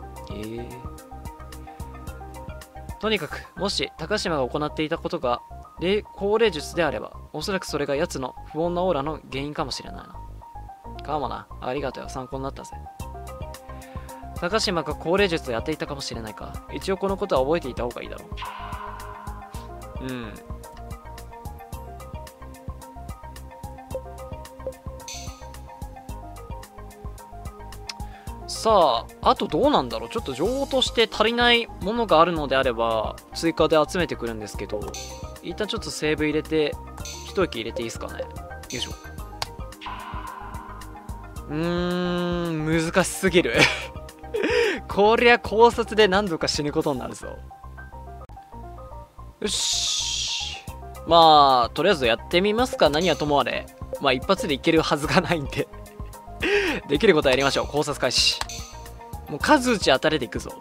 とにかく、もし高島が行っていたことが高齢術であれば、おそらくそれが奴の不穏なオーラの原因かもしれないな。かもな。ありがとうよ。参考になったぜ。高島が高齢術をやっていたかもしれないか。一応このことは覚えていた方がいいだろう。うん。さあ、あとどうなんだろう。ちょっと情報として足りないものがあるのであれば、追加で集めてくるんですけど、一旦ちょっとセーブ入れて、一息入れていいですかね。よいしょ。難しすぎる。こりゃ考察で何度か死ぬことになるぞ。よし。まあ、とりあえずやってみますか。何はともあれ。まあ、一発でいけるはずがないんで。できることはやりましょう。考察開始。もう数打ち当たりでいくぞ。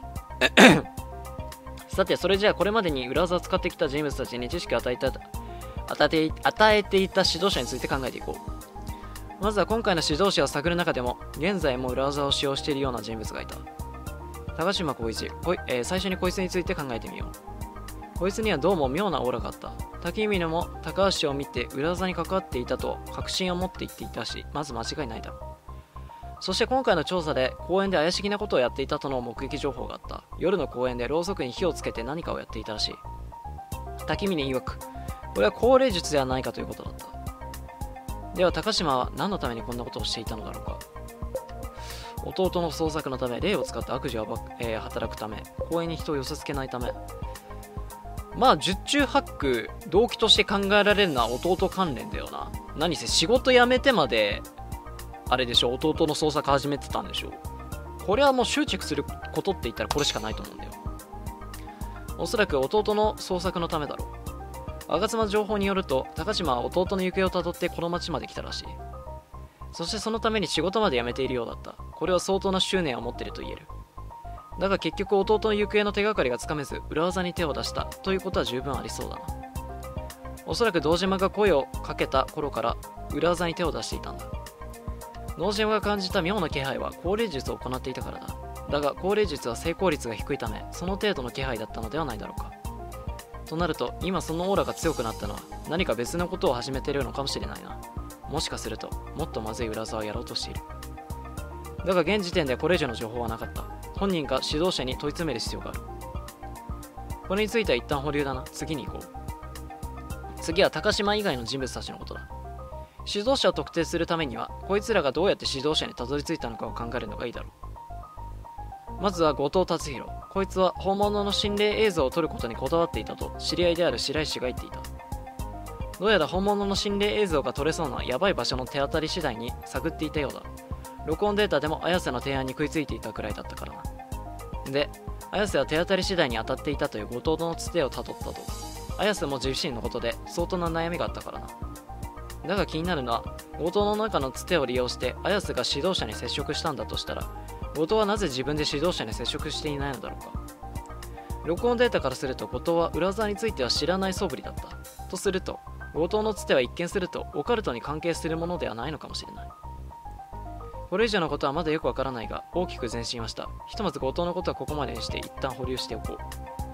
さて、それじゃあこれまでに裏技を使ってきた人物たちに知識を与えていた指導者について考えていこう。まずは今回の指導者を探る中でも、現在も裏技を使用しているような人物がいた。高島光一、最初にこいつについて考えてみよう。こいつにはどうも妙なオーラがあった。滝見のも高橋を見て裏技に関わっていたと確信を持って言っていたし、まず間違いないだろう。そして今回の調査で公園で怪しげなことをやっていたとの目撃情報があった。夜の公園でろうそくに火をつけて何かをやっていたらしい。滝見曰く、これは高齢術ではないかということだった。では高島は何のためにこんなことをしていたのだろうか。弟の捜索のため、霊を使って悪事を働くため、公園に人を寄せつけないため。まあ十中八九動機として考えられるのは弟関連だよな。何せ仕事辞めてまであれでしょ、弟の捜索始めてたんでしょ。これはもう執着することって言ったらこれしかないと思うんだよ。おそらく弟の捜索のためだろう。吾妻の情報によると、高島は弟の行方をたどってこの町まで来たらしい。そしてそのために仕事まで辞めているようだった。これは相当な執念を持っていると言える。だが結局弟の行方の手がかりがつかめず、裏技に手を出したということは十分ありそうだな。おそらく堂島が声をかけた頃から裏技に手を出していたんだ。堂島が感じた妙な気配は高齢術を行っていたからだ。だが高齢術は成功率が低いため、その程度の気配だったのではないだろうか。となると、今そのオーラが強くなったのは何か別のことを始めているのかもしれないな。もしかすると、もっとまずい裏技をやろうとしている。だが現時点でこれ以上の情報はなかった。本人が指導者に問い詰める必要がある。これについては一旦保留だな。次に行こう。次は高島以外の人物たちのことだ。指導者を特定するためには、こいつらがどうやって指導者にたどり着いたのかを考えるのがいいだろう。まずは後藤達弘。こいつは本物の心霊映像を撮ることにこだわっていたと知り合いである白石が言っていた。どうやら本物の心霊映像が撮れそうなヤバい場所の手当たり次第に探っていたようだ。録音データでも綾瀬の提案に食いついていたくらいだったからな。 で、綾瀬は手当たり次第に当たっていたという後藤のつてをたどったと。綾瀬も自身のことで相当な悩みがあったからな。だが気になるのは、後藤の中のつてを利用して綾瀬が指導者に接触したんだとしたら、後藤はなぜ自分で指導者に接触していないのだろうか。録音データからすると後藤は裏沢については知らない素振りだったとすると、後藤のつては一見するとオカルトに関係するものではないのかもしれない。これ以上のことはまだよくわからないが、大きく前進はした。ひとまず後藤のことはここまでにして一旦保留しておこう。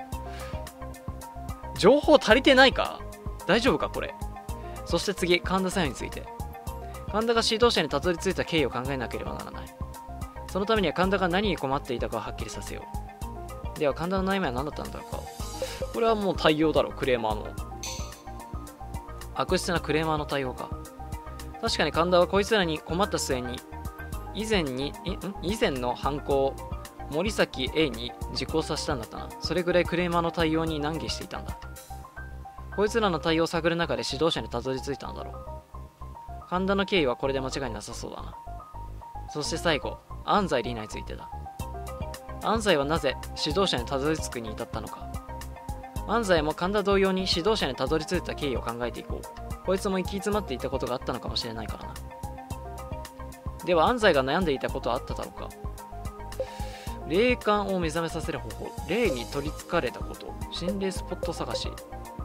情報足りてないか？大丈夫かこれ。そして次、神田沙代について。神田が指導者にたどり着いた経緯を考えなければならない。そのためには神田が何に困っていたかをはっきりさせよう。では神田の悩みは何だったんだろうか。これはもう対応だろう、クレーマーの。悪質なクレーマーの対応か。確かに神田はこいつらに困った末に、以前の犯行を森崎 A に実行させたんだったな。それぐらいクレーマーの対応に難儀していたんだ。こいつらの対応を探る中で指導者にたどり着いたのだろう。神田の経緯はこれで間違いなさそうだな。そして最後、安西里奈についてだ。安西はなぜ指導者にたどり着くに至ったのか。安西も神田同様に指導者にたどり着いた経緯を考えていこう。こいつも行き詰まっていたことがあったのかもしれないからな。では安西が悩んでいたことはあっただろうか。霊感を目覚めさせる方法、霊に取りつかれたこと、心霊スポット探し。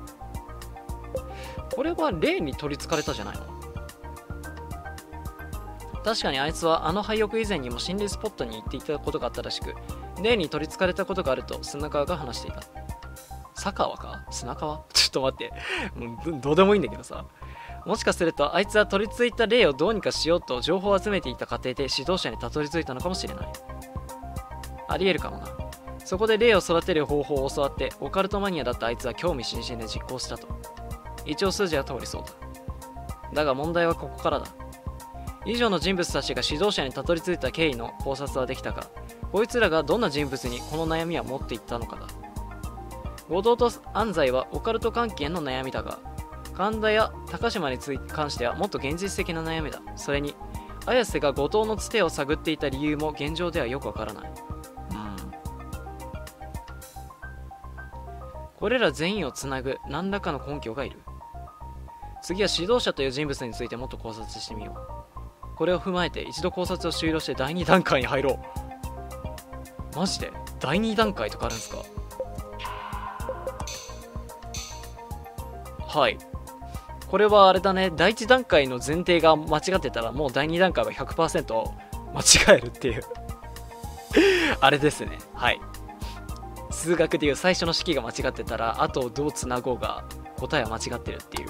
これは霊に取りつかれたじゃないの。確かにあいつはあの廃屋以前にも心霊スポットに行っていたことがあったらしく、霊に取りつかれたことがあると砂川が話していた。佐川か砂川ちょっと待って。もうどうでもいいんだけどさ。もしかするとあいつは取り付いた霊をどうにかしようと情報を集めていた過程で指導者にたどり着いたのかもしれない。ありえるかもな。そこで霊を育てる方法を教わってオカルトマニアだったあいつは興味津々で実行したと。一応筋は通りそうだ。だが問題はここからだ。以上の人物たちが指導者にたどり着いた経緯の考察はできたが、こいつらがどんな人物にこの悩みは持っていったのかだ。後藤と安西はオカルト関係の悩みだが、神田や高島に関してはもっと現実的な悩みだ。それに綾瀬が後藤のつてを探っていた理由も現状ではよくわからない。これら全員をつなぐ何らかの根拠がいる。次は指導者という人物についてもっと考察してみよう。これを踏まえて一度考察を終了して第2段階に入ろう。マジで第2段階とかあるんですか？はい。これはあれだね。第1段階の前提が間違ってたらもう第2段階は 100% 間違えるっていうあれですね。はい。数学でいう最初の式が間違ってたら、あとをどうつなごうが答えは間違ってるっていう。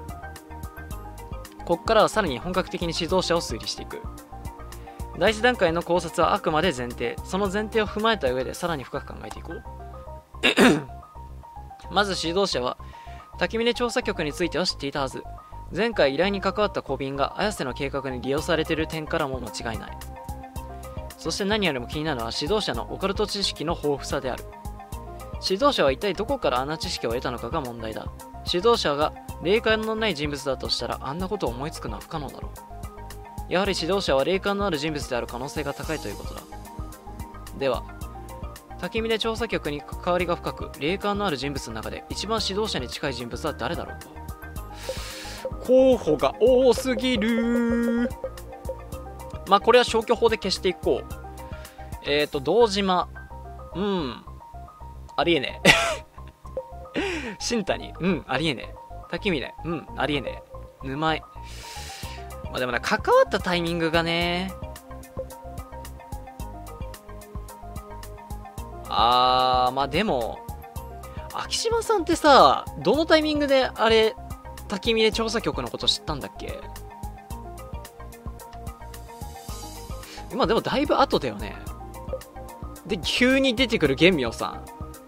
こっからはさらに本格的に指導者を推理していく。第1段階の考察はあくまで前提。その前提を踏まえた上でさらに深く考えていこう。まず指導者は滝峰調査局については知っていたはず。前回依頼に関わった小便が綾瀬の計画に利用されている点からも間違いない。そして何よりも気になるのは指導者のオカルト知識の豊富さである。指導者は一体どこからあんな知識を得たのかが問題だ。指導者が霊感のない人物だとしたらあんなことを思いつくのは不可能だろう。やはり指導者は霊感のある人物である可能性が高いということだ。では滝峰調査局に関わりが深く霊感のある人物の中で一番指導者に近い人物は誰だろうか。候補が多すぎる。まあこれは消去法で消していこう。堂島、ありえねえ新谷、ありえねえ。滝峰、ありえねえ。沼井、まあでもね、関わったタイミングがね、まあでも秋島さんってさ、どのタイミングであれ滝峰調査局のこと知ったんだっけ。今でもだいぶ後だよね。で急に出てくる玄妙さん。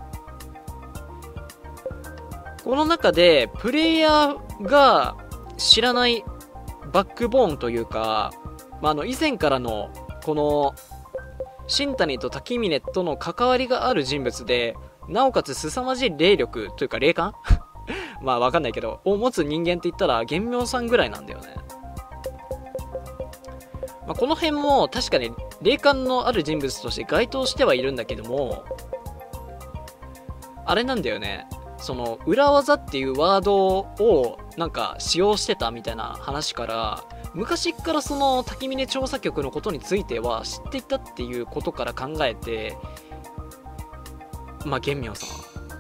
この中でプレイヤーが知らないバックボーンというか、以前からのこの新谷と滝峰との関わりがある人物で、なおかつ凄まじい霊力というか霊感まあわかんないけどを持つ人間って言ったら玄妙さんぐらいなんだよね。この辺も確かに霊感のある人物として該当してはいるんだけども、あれなんだよね、その裏技っていうワードをなんか使用してたみたいな話から、昔からその滝峰調査局のことについては知っていたっていうことから考えて、まあ玄妙さん、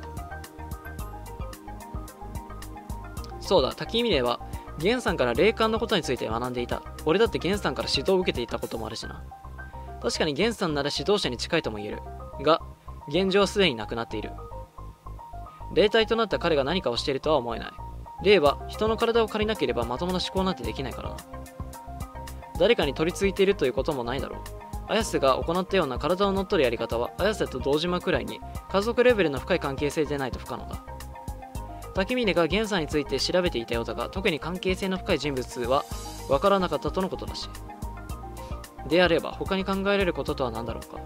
そうだ、滝峰は玄さんから霊感のことについて学んでいた。俺だって玄さんから指導を受けていたこともあるしな。確かに玄さんなら指導者に近いとも言えるが、現状はすでに亡くなっている。霊体となった彼が何かをしているとは思えない。霊は人の体を借りなければまともな思考なんてできないからな。誰かに取り付いているということもないだろう。綾瀬が行ったような体を乗っ取るやり方は、綾瀬と堂島くらいに家族レベルの深い関係性でないと不可能だ。滝峰が玄さんについて調べていたようだが、特に関係性の深い人物は分からなかったとのことだし。であれば他に考えられることとは何だろうか。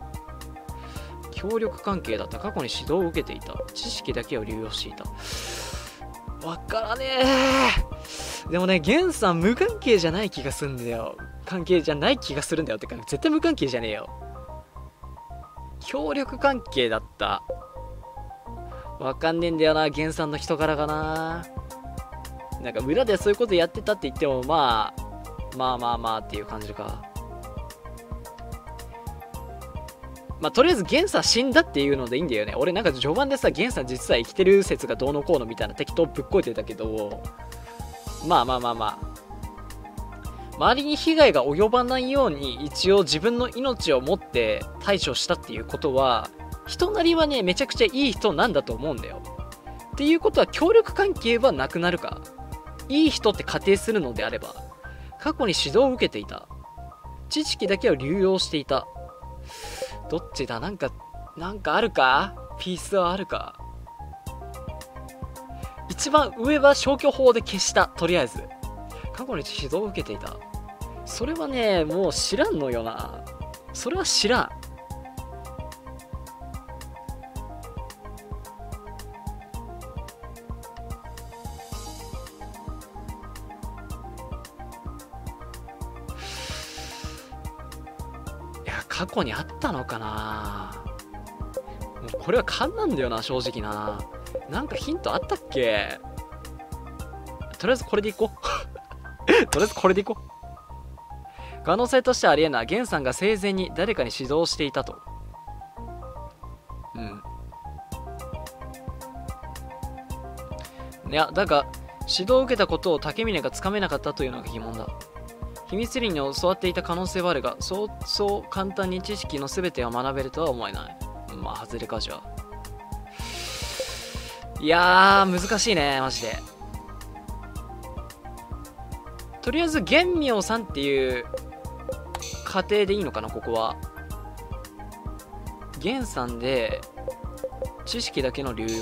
協力関係だった。過去に指導を受けていた。知識だけを流用していた。わからねえ。でもね、玄さん無関係じゃない気がするんだよ。関係じゃない気がするんだよ。ってか絶対無関係じゃねえよ。協力関係だった。わかんねえんだよな、玄さんの人柄がな。なんか裏でそういうことやってたって言っても、まあっていう感じか。まあ、とりあえず玄さん死んだっていうのでいいんだよね。俺なんか序盤でさ、玄さん実は生きてる説がどうのこうのみたいな適当ぶっこいてたけど、まあ周りに被害が及ばないように一応自分の命を持って対処したっていうことは、人なりはねめちゃくちゃいい人なんだと思うんだよ。っていうことは協力関係はなくなるか。いい人って仮定するのであれば、過去に指導を受けていた。知識だけを流用していた。どっちだ。なんかあるか。ピースはあるか。一番上は消去法で消した。とりあえず過去に指導を受けていた。それはねもう知らんのよな。それは知らん。過去にあったのかな。もうこれは勘なんだよな、正直な。なんかヒントあったっけ。とりあえずこれでいこうとりあえずこれでいこう。可能性としてありえない。玄さんが生前に誰かに指導していたと。いやだが指導を受けたことを竹峰がつかめなかったというのが疑問だ。秘密裏に教わっていた可能性はあるが、そう簡単に知識の全てを学べるとは思えない。まあ外れか。じゃあいやー難しいねマジで。とりあえず玄妙さんっていう過程でいいのかな。ここは玄さんで知識だけの流用。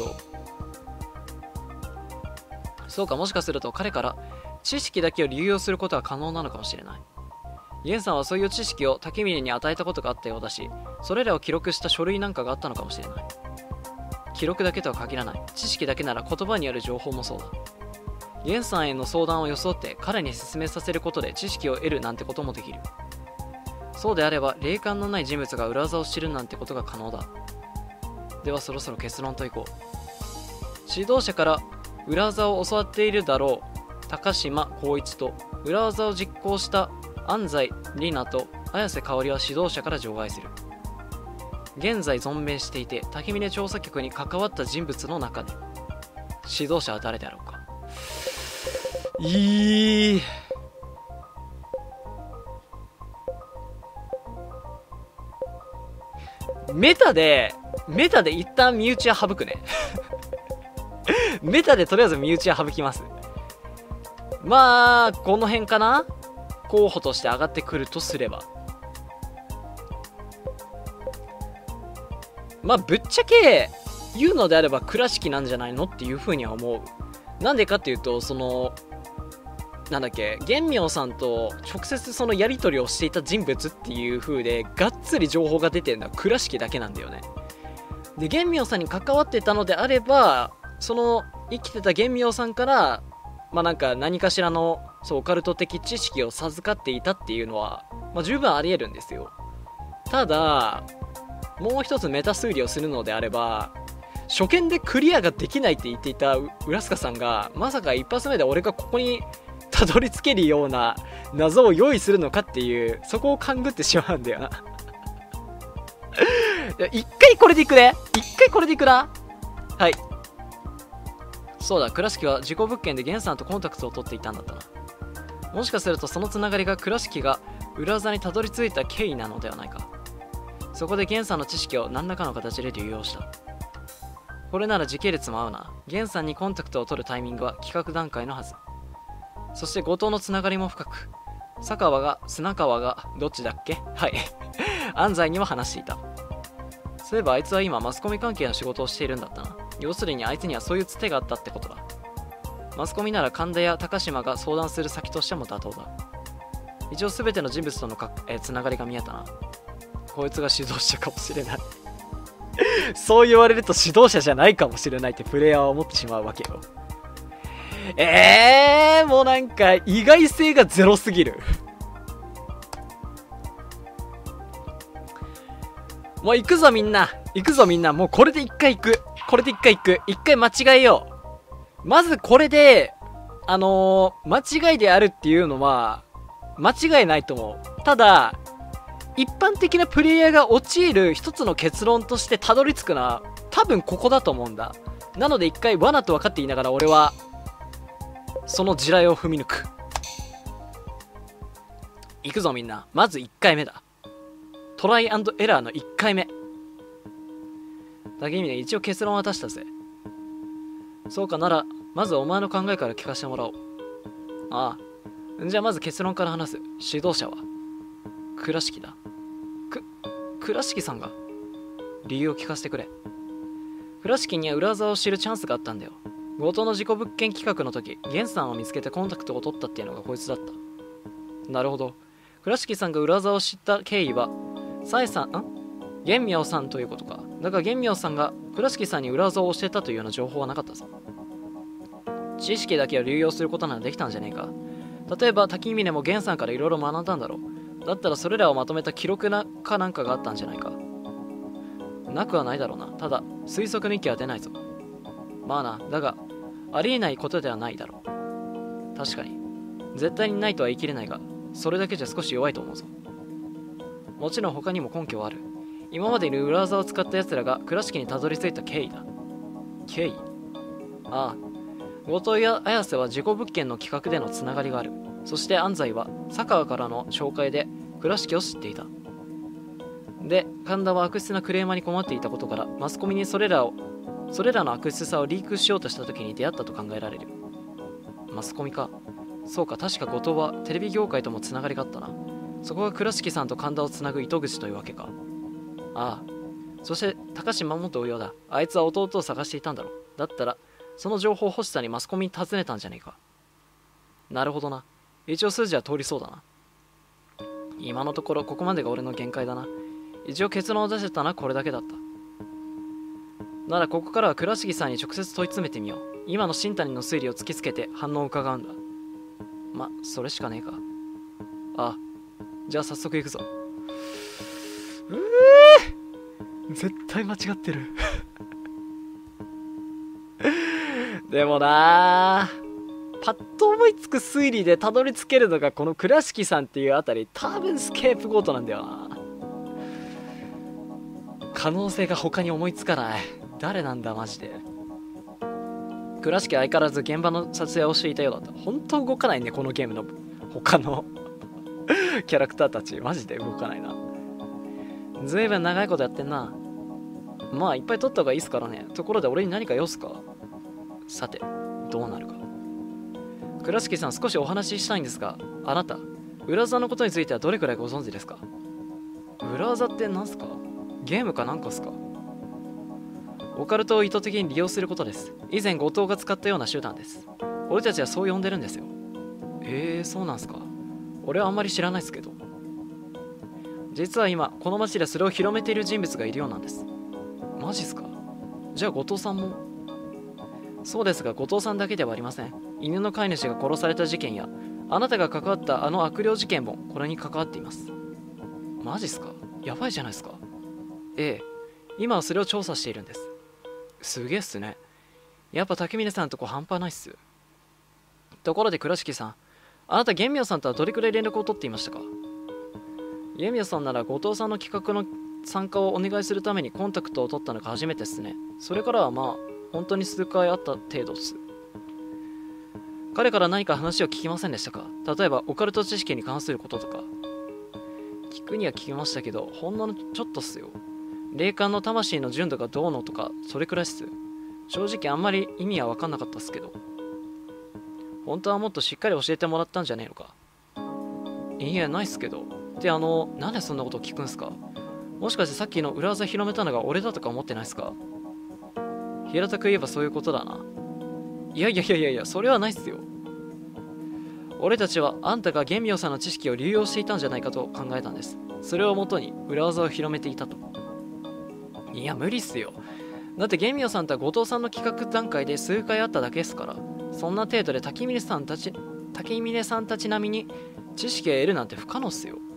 そうか、もしかすると彼から知識だけを流用することは可能なのかもしれない。玄さんはそういう知識を竹峰に与えたことがあったようだし、それらを記録した書類なんかがあったのかもしれない。記録だけとは限らない。知識だけなら言葉による情報もそうだ。玄さんへの相談を装って彼に説明させることで知識を得るなんてこともできる。そうであれば霊感のない人物が裏技を知るなんてことが可能だ。ではそろそろ結論といこう。指導者から裏技を教わっているだろう高島光一と、裏技を実行した安西里奈と綾瀬香織は指導者から除外する。現在存命していて滝峰調査局に関わった人物の中で指導者は誰であろうか。メタで一旦身内は省くねメタでとりあえず身内は省きます。まあこの辺かな。候補として上がってくるとすれば、まあぶっちゃけ言うのであれば倉敷なんじゃないのっていうふうには思う。なんでかっていうと、そのなんだっけ、玄妙さんと直接そのやり取りをしていた人物っていう風でがっつり情報が出てるのは倉敷だけなんだよね。で玄妙さんに関わってたのであれば、その生きてた玄妙さんからまあなんか何かしらのそうオカルト的知識を授かっていたっていうのは、十分ありえるんですよ。ただもう一つメタ推理をするのであれば、初見でクリアができないって言っていた浦塚さんがまさか一発目で俺がここにたどり着けるような謎を用意するのかっていう、そこを勘ぐってしまうんだよな。一回これでいくね。一回これでいくな。はい。そうだ、倉敷は事故物件で源さんとコンタクトを取っていたんだったな。もしかするとそのつながりが倉敷が裏技にたどり着いた経緯なのではないか。そこで源さんの知識を何らかの形で流用した。これなら時系列も合うな。源さんにコンタクトを取るタイミングは企画段階のはず。そして後藤のつながりも深く、砂川がどっちだっけ、はい安西にも話していた。そういえばあいつは今マスコミ関係の仕事をしているんだったな。要するにあいつにはそういうつてがあったってことだ。マスコミなら神田や高島が相談する先としても妥当だ。一応全ての人物とのつながりが見えたな。こいつが指導者かもしれないそう言われると指導者じゃないかもしれないってプレイヤーは思ってしまうわけよ。もうなんか意外性がゼロすぎるもう行くぞみんな、行くぞみんな、もうこれで一回行く、これで一回行く、一回間違えよう。まずこれで間違いであるっていうのは間違いないと思う。ただ一般的なプレイヤーが陥る一つの結論としてたどり着くのは多分ここだと思うんだ。なので一回罠と分かっていながら俺はその地雷を踏み抜く。行くぞみんな、まず1回目だ。トライアンドエラーの1回目。だけにね、一応結論を渡したぜ。そうかならまずお前の考えから聞かせてもらおう。ああ、じゃあまず結論から話す。指導者は倉敷だ。倉敷さんが？理由を聞かせてくれ。倉敷には裏技を知るチャンスがあったんだよ。強盗の事故物件企画の時、源さんを見つけてコンタクトを取ったっていうのがこいつだった。なるほど。倉敷さんが裏技を知った経緯は玄妙さんということか。だから玄妙さんが倉敷さんに裏技を教えたというような情報はなかったぞ。知識だけを流用することならできたんじゃねえか。例えば滝峰も源さんからいろいろ学んだんだろう。だったらそれらをまとめた記録なんかがあったんじゃないか。なくはないだろうな。ただ推測の域は出ないぞ。まあな、だがありえないことではないだろう。確かに絶対にないとは言い切れないが、それだけじゃ少し弱いと思うぞ。もちろん他にも根拠はある。今までに裏技を使った奴らが倉敷にたどり着いた経緯だ。経緯？ああ、後藤や綾瀬は事故物件の企画でのつながりがある。そして安西は佐川からの紹介で倉敷を知っていた。で、神田は悪質なクレーマーに困っていたことから、マスコミにそれらの悪質さをリークしようとした時に出会ったと考えられる。マスコミか。そうか、確か後藤はテレビ業界ともつながりがあったな。そこが倉敷さんと神田をつなぐ糸口というわけか。ああ、そして高島も同様だ。あいつは弟を探していたんだろう。だったらその情報欲しさにマスコミに尋ねたんじゃねえか。なるほどな。一応筋は通りそうだな。今のところここまでが俺の限界だな。一応結論を出せたのはこれだけだった。ならここからは倉敷さんに直接問い詰めてみよう。今の新谷の推理を突きつけて反応を伺うんだ。それしかねえか。ああ、じゃあ早速行くぞ。絶対間違ってるでもなー、パッと思いつく推理でたどり着けるのがこの倉敷さんっていうあたり、多分スケープゴートなんだよな。可能性が他に思いつかない。誰なんだマジで。倉敷相変わらず現場の撮影をしていたようだった。本当動かないねこのゲームの他のキャラクターたち。マジで動かないな。ずいぶん長いことやってんな。まあいっぱい撮った方がいいっすからね。ところで俺に何か用っすか。さてどうなるか。倉敷さん、少しお話ししたいんですが、あなた裏技のことについてはどれくらいご存知ですか。裏技って何すか。ゲームかなんかっすか。オカルトを意図的に利用することです。以前後藤が使ったような手段です。俺たちはそう呼んでるんですよ。そうなんすか。俺はあんまり知らないっすけど。実は今この町でそれを広めている人物がいるようなんです。マジっすか。じゃあ後藤さんも。そうですが後藤さんだけではありません。犬の飼い主が殺された事件やあなたが関わったあの悪霊事件もこれに関わっています。マジっすか？やばいじゃないですか。ええ、今はそれを調査しているんです。すげえっすね。やっぱ竹峰さんとこ半端ないっす。ところで倉敷さん、あなた玄妙さんとはどれくらい連絡を取っていましたか？玄妙さんなら後藤さんの企画の参加をお願いするためにコンタクトを取ったのが初めてっすね。それからはまあ本当に数回会った程度っす。彼から何か話を聞きませんでしたか？例えばオカルト知識に関することとか。聞くには聞きましたけど、ほんのちょっとっすよ。霊感の魂の純度がどうのとか、それくらいっす。正直あんまり意味は分かんなかったっすけど。本当はもっとしっかり教えてもらったんじゃねえのか？いや、ないっすけど。で、なんでそんなこと聞くんすか？もしかしてさっきの裏技広めたのが俺だとか思ってないっすか？平たく言えばそういうことだな。いやいやいやいやいや、それはないっすよ。俺たちはあんたが玄妙さんの知識を流用していたんじゃないかと考えたんです。それをもとに裏技を広めていたと。いや、無理っすよ。だって玄妙さんとは後藤さんの企画段階で数回会っただけですから。そんな程度で竹峰さんたち並みに知識を得るなんて不可能っすよ。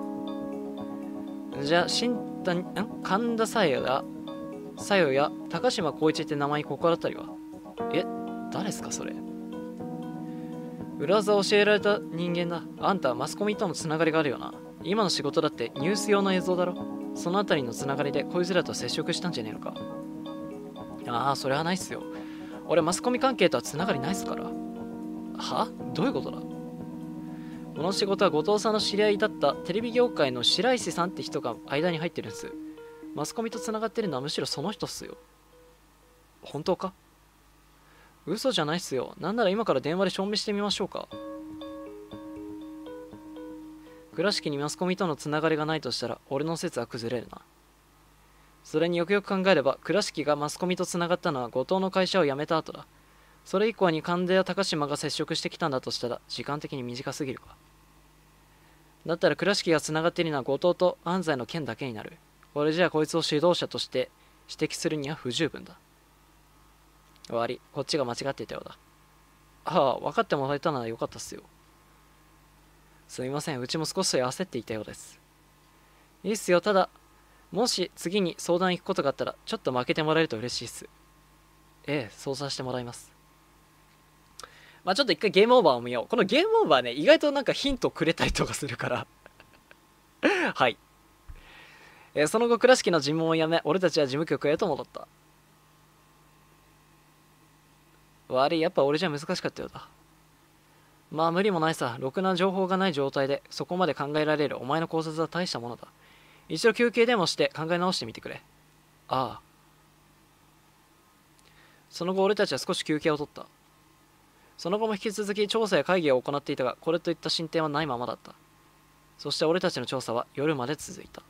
じゃあ神田沙代や高島光一って名前に心当たりは？え、誰っすかそれ？裏技を教えられた人間だ。あんたはマスコミとのつながりがあるよな。今の仕事だってニュース用の映像だろ。そのあたりのつながりでこいつらと接触したんじゃねえのか？ああ、それはないっすよ。俺マスコミ関係とはつながりないっすから。は？どういうことだ？この仕事は後藤さんの知り合いだったテレビ業界の白石さんって人が間に入ってるんです。マスコミとつながってるのはむしろその人っすよ。本当か？嘘じゃないっすよ。なんなら今から電話で証明してみましょうか。倉敷にマスコミとのつながりがないとしたら俺の説は崩れるな。それによくよく考えれば倉敷がマスコミとつながったのは後藤の会社を辞めた後だ。それ以降に神田や高島が接触してきたんだとしたら時間的に短すぎるか。だったら倉敷がつながっているのは後藤と安西の件だけになる。これじゃあこいつを指導者として指摘するには不十分だ。終わり、こっちが間違っていたようだ。ああ、分かってもらえたならよかったっすよ。すみません、うちも少し焦っていたようです。いいっすよ。ただもし次に相談行くことがあったらちょっと負けてもらえると嬉しいっす。ええ、そうさせてもらいます。まあちょっと一回ゲームオーバーを見よう。このゲームオーバーね、意外となんかヒントくれたりとかするからはい。その後倉敷の尋問をやめ、俺たちは事務局へと戻った。悪い、やっぱ俺じゃ難しかったようだ。まあ無理もないさ。ろくな情報がない状態でそこまで考えられるお前の考察は大したものだ。一度休憩でもして考え直してみてくれ。ああ。その後俺たちは少し休憩を取った。その後も引き続き調査や会議を行っていたが、これといった進展はないままだった。そして俺たちの調査は夜まで続いた。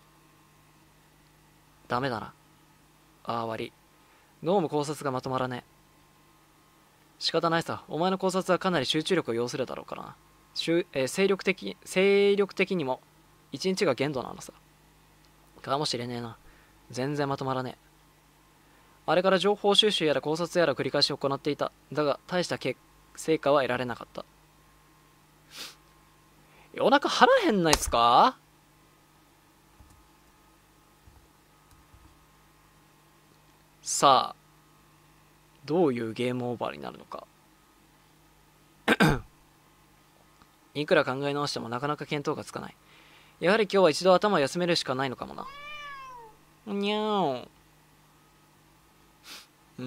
ダメだな。ああ、悪い。どうも考察がまとまらねえ。仕方ないさ。お前の考察はかなり集中力を要するだろうからな。精力的にも一日が限度なのさ。かもしれねえな。全然まとまらねえ。あれから情報収集やら考察やら繰り返し行っていた。だが大した成果は得られなかった。お腹腹へんないっすか？さあ、どういうゲームオーバーになるのか。いくら考え直してもなかなか見当がつかない。やはり今日は一度頭を休めるしかないのかもな。にゃーん。うん。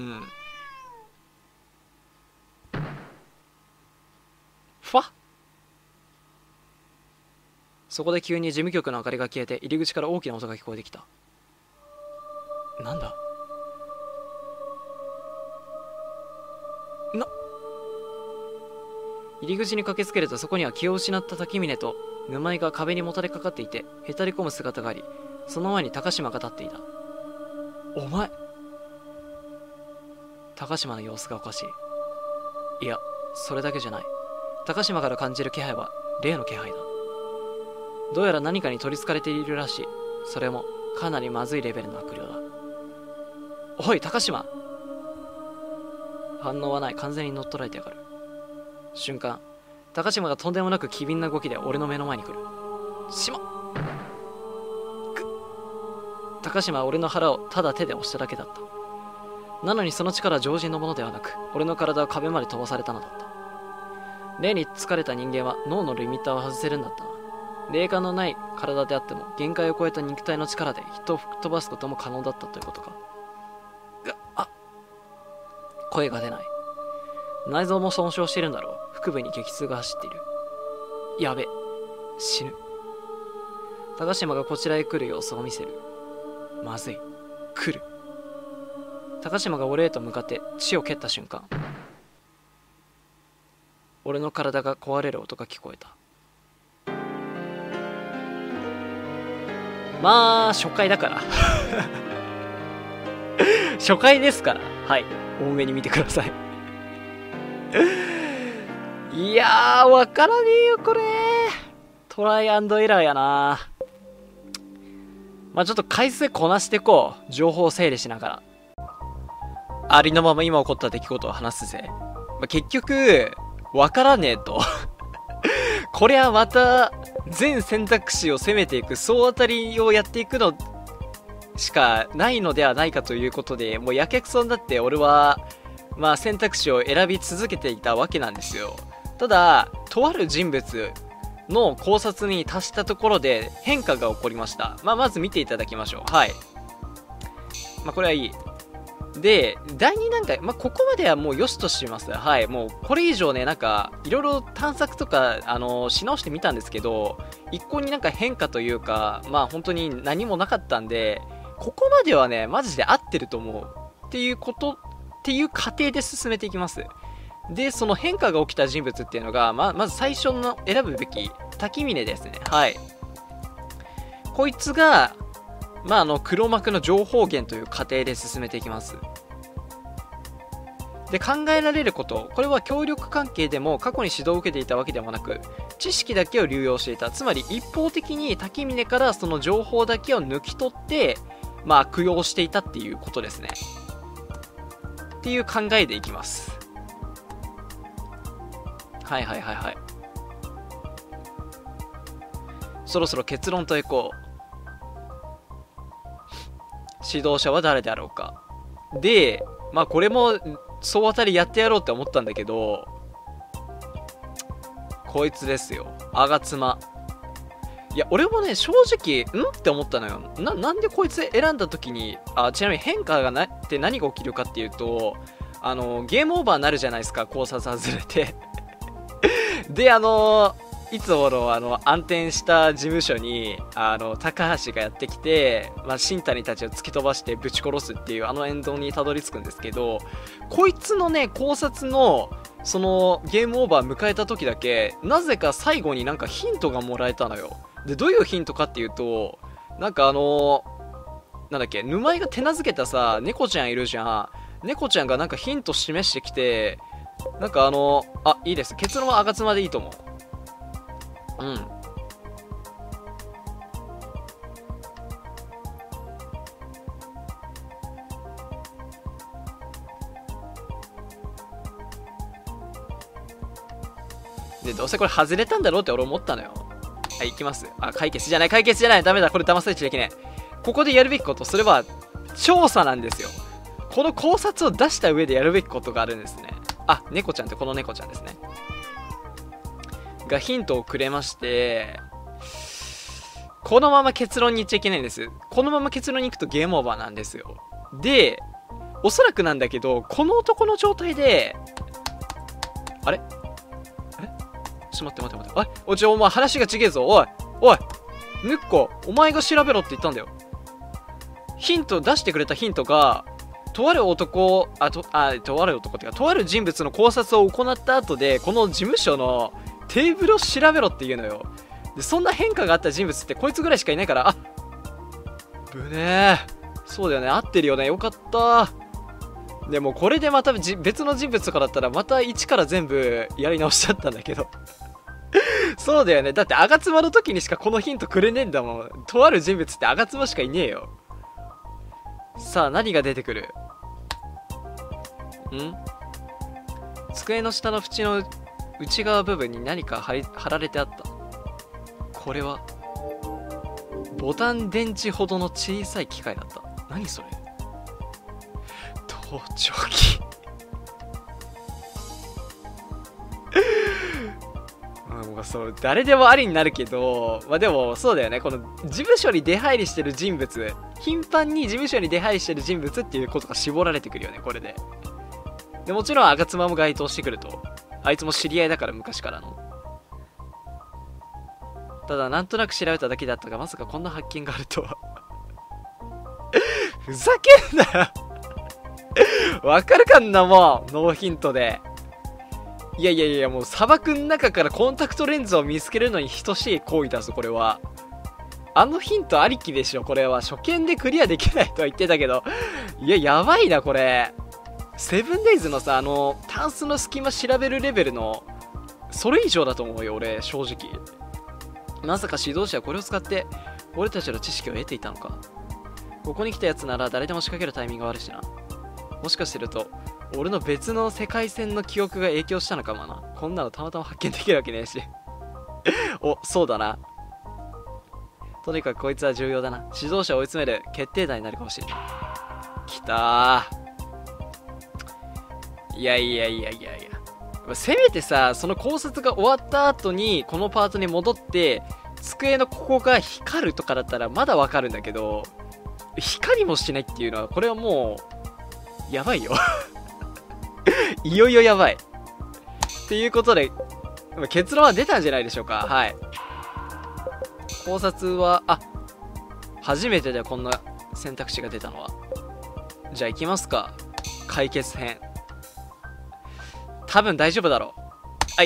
ファッ。そこで急に事務局の明かりが消えて入り口から大きな音が聞こえてきた。なんだ？入り口に駆けつけるとそこには気を失った滝峰と沼井が壁にもたれかかっていてへたり込む姿があり、その前に高島が立っていた。お前。高島の様子がおかしい。いや、それだけじゃない。高島から感じる気配は例の気配だ。どうやら何かに取りつかれているらしい。それもかなりまずいレベルの悪霊だ。おい高島。反応はない。完全に乗っ取られてやがる。瞬間、 高島がとんでもなく機敏な動きで俺の目の前に来る。しまっ。高島は俺の腹をただ手で押しただけだった。なのにその力は常人のものではなく、俺の体は壁まで飛ばされたのだった。霊に疲れた人間は脳のリミッターを外せるんだったな。霊感のない体であっても限界を超えた肉体の力で人を吹っ飛ばすことも可能だったということか。声が出ない。内臓も損傷しているんだろう。腹部に激痛が走っている。やべ、死ぬ。高島がこちらへ来る様子を見せる。まずい、来る。高島が俺へと向かって血を蹴った瞬間、俺の体が壊れる音が聞こえた。まあ初回だから初回ですから、はい、多めに見てくださいいやー、わからねえよこれ。トライアンドエラーやな。まあちょっと回数こなしていこう。情報を整理しながらありのまま今起こった出来事を話すぜ。まあ、結局わからねえとこれはまた全選択肢を攻めていく総当たりをやっていくのしかないのではないかということで、もうやけくそになって俺はまあ選択肢を選び続けていたわけなんですよ。ただとある人物の考察に達したところで変化が起こりました。まず見ていただきましょう。はい。これはいい。で、第2段階、ここまではもう良しとします。はい。もうこれ以上ね、いろいろ探索とか、し直してみたんですけど、一向に変化というか、本当に何もなかったんで、ここまではね、マジで合ってると思う。っていう過程で進めていきます。で、その変化が起きた人物っていうのが、まず最初の選ぶべき、滝峰ですね。はい。こいつが、黒幕の情報源という過程で進めていきます。で、考えられること、これは協力関係でも過去に指導を受けていたわけでもなく、知識だけを流用していた。つまり一方的に滝峰からその情報だけを抜き取って、悪用していたっていうことですね。っていう考えでいきます。はい。そろそろ結論といこう。指導者は誰であろうか。で、これも総当たりやってやろうって思ったんだけど、こいつですよ。吾妻。いや、俺もね、正直、って思ったのよ。なんでこいつ選んだ時に、ちなみに変化がって何が起きるかっていうと、ゲームオーバーになるじゃないですか、考察外れて。で、いつもの暗転した事務所に高橋がやってきて、新谷たちを突き飛ばしてぶち殺すっていうエンドにたどり着くんですけど、こいつのね考察のそのゲームオーバー迎えた時だけなぜか最後にヒントがもらえたのよ。で、どういうヒントかっていうと、なんだっけ、沼井が手なずけたさ猫ちゃんいるじゃん。猫ちゃんがヒント示してきて、いいです、結論は吾妻でいいと思う。で、どうせこれ外れたんだろうって俺思ったのよ。はい、行きます。解決じゃない、ダメだ、これ騙されちゃいけない。ここでやるべきこと、それは調査なんですよ。この考察を出した上でやるべきことがあるんですね。猫ちゃんってこの猫ちゃんですね。がヒントをくれまして、このまま結論に行っちゃいけないんです。このまま結論に行くとゲームオーバーなんですよ。で、おそらくなんだけど、この男の状態で、あれちょっと待って。お前話が違えぞ。おいぬっこ、お前が調べろって言ったんだよ。ヒント出してくれたヒントが、とある男っていうか、とある人物の考察を行った後で、この事務所のテーブルを調べろっていうのよ。で、そんな変化があった人物ってこいつぐらいしかいないから、ぶねー。そうだよね、合ってるよね、よかった。でもこれでまた別の人物とかだったらまた一から全部やり直しちゃったんだけどそうだよね、だって吾妻の時にしかこのヒントくれねえんだもん。とある人物って吾妻しかいねえよ。さあ、何が出てくる？机の下の縁の内側部分に何か貼られてあった。これはボタン電池ほどの小さい機械だった。何それ。盗聴器もうそう誰でもありになるけど、まあでもそうだよね。この事務所に出入りしてる人物、頻繁に事務所に出入りしてる人物っていうことが絞られてくるよね、これで。でもちろん吾妻も該当してくると。あいつも知り合いだから、昔からの。ただなんとなく調べただけだったが、まさかこんな発見があるとはふざけんなよわかるかんな、もうノーヒントで。いやいやいや、もう砂漠の中からコンタクトレンズを見つけるのに等しい行為だぞ、これは。あのヒントありきでしょ、これは。初見でクリアできないとは言ってたけど。いや、やばいな、これ。セブンデイズのさ、タンスの隙間調べるレベルの、それ以上だと思うよ、俺、正直。まさか指導者はこれを使って、俺たちの知識を得ていたのか。ここに来たやつなら誰でも仕掛けるタイミングがあるしな。もしかすると、俺の別の世界線の記憶が影響したのかもな。こんなのたまたま発見できるわけねえしお、そうだな。とにかくこいつは重要だな。指導者を追い詰める決定打になるかもしれない。きたー。いやいやいやいやいや。せめてさ、その考察が終わった後に、このパートに戻って、机のここが光るとかだったらまだわかるんだけど、光もしないっていうのは、これはもう、やばいよいよいよやばい。っていうことで、結論は出たんじゃないでしょうか。はい。考察は、初めてでこんな選択肢が出たのは。じゃあ行きますか。解決編。多分大丈夫だろう。はい。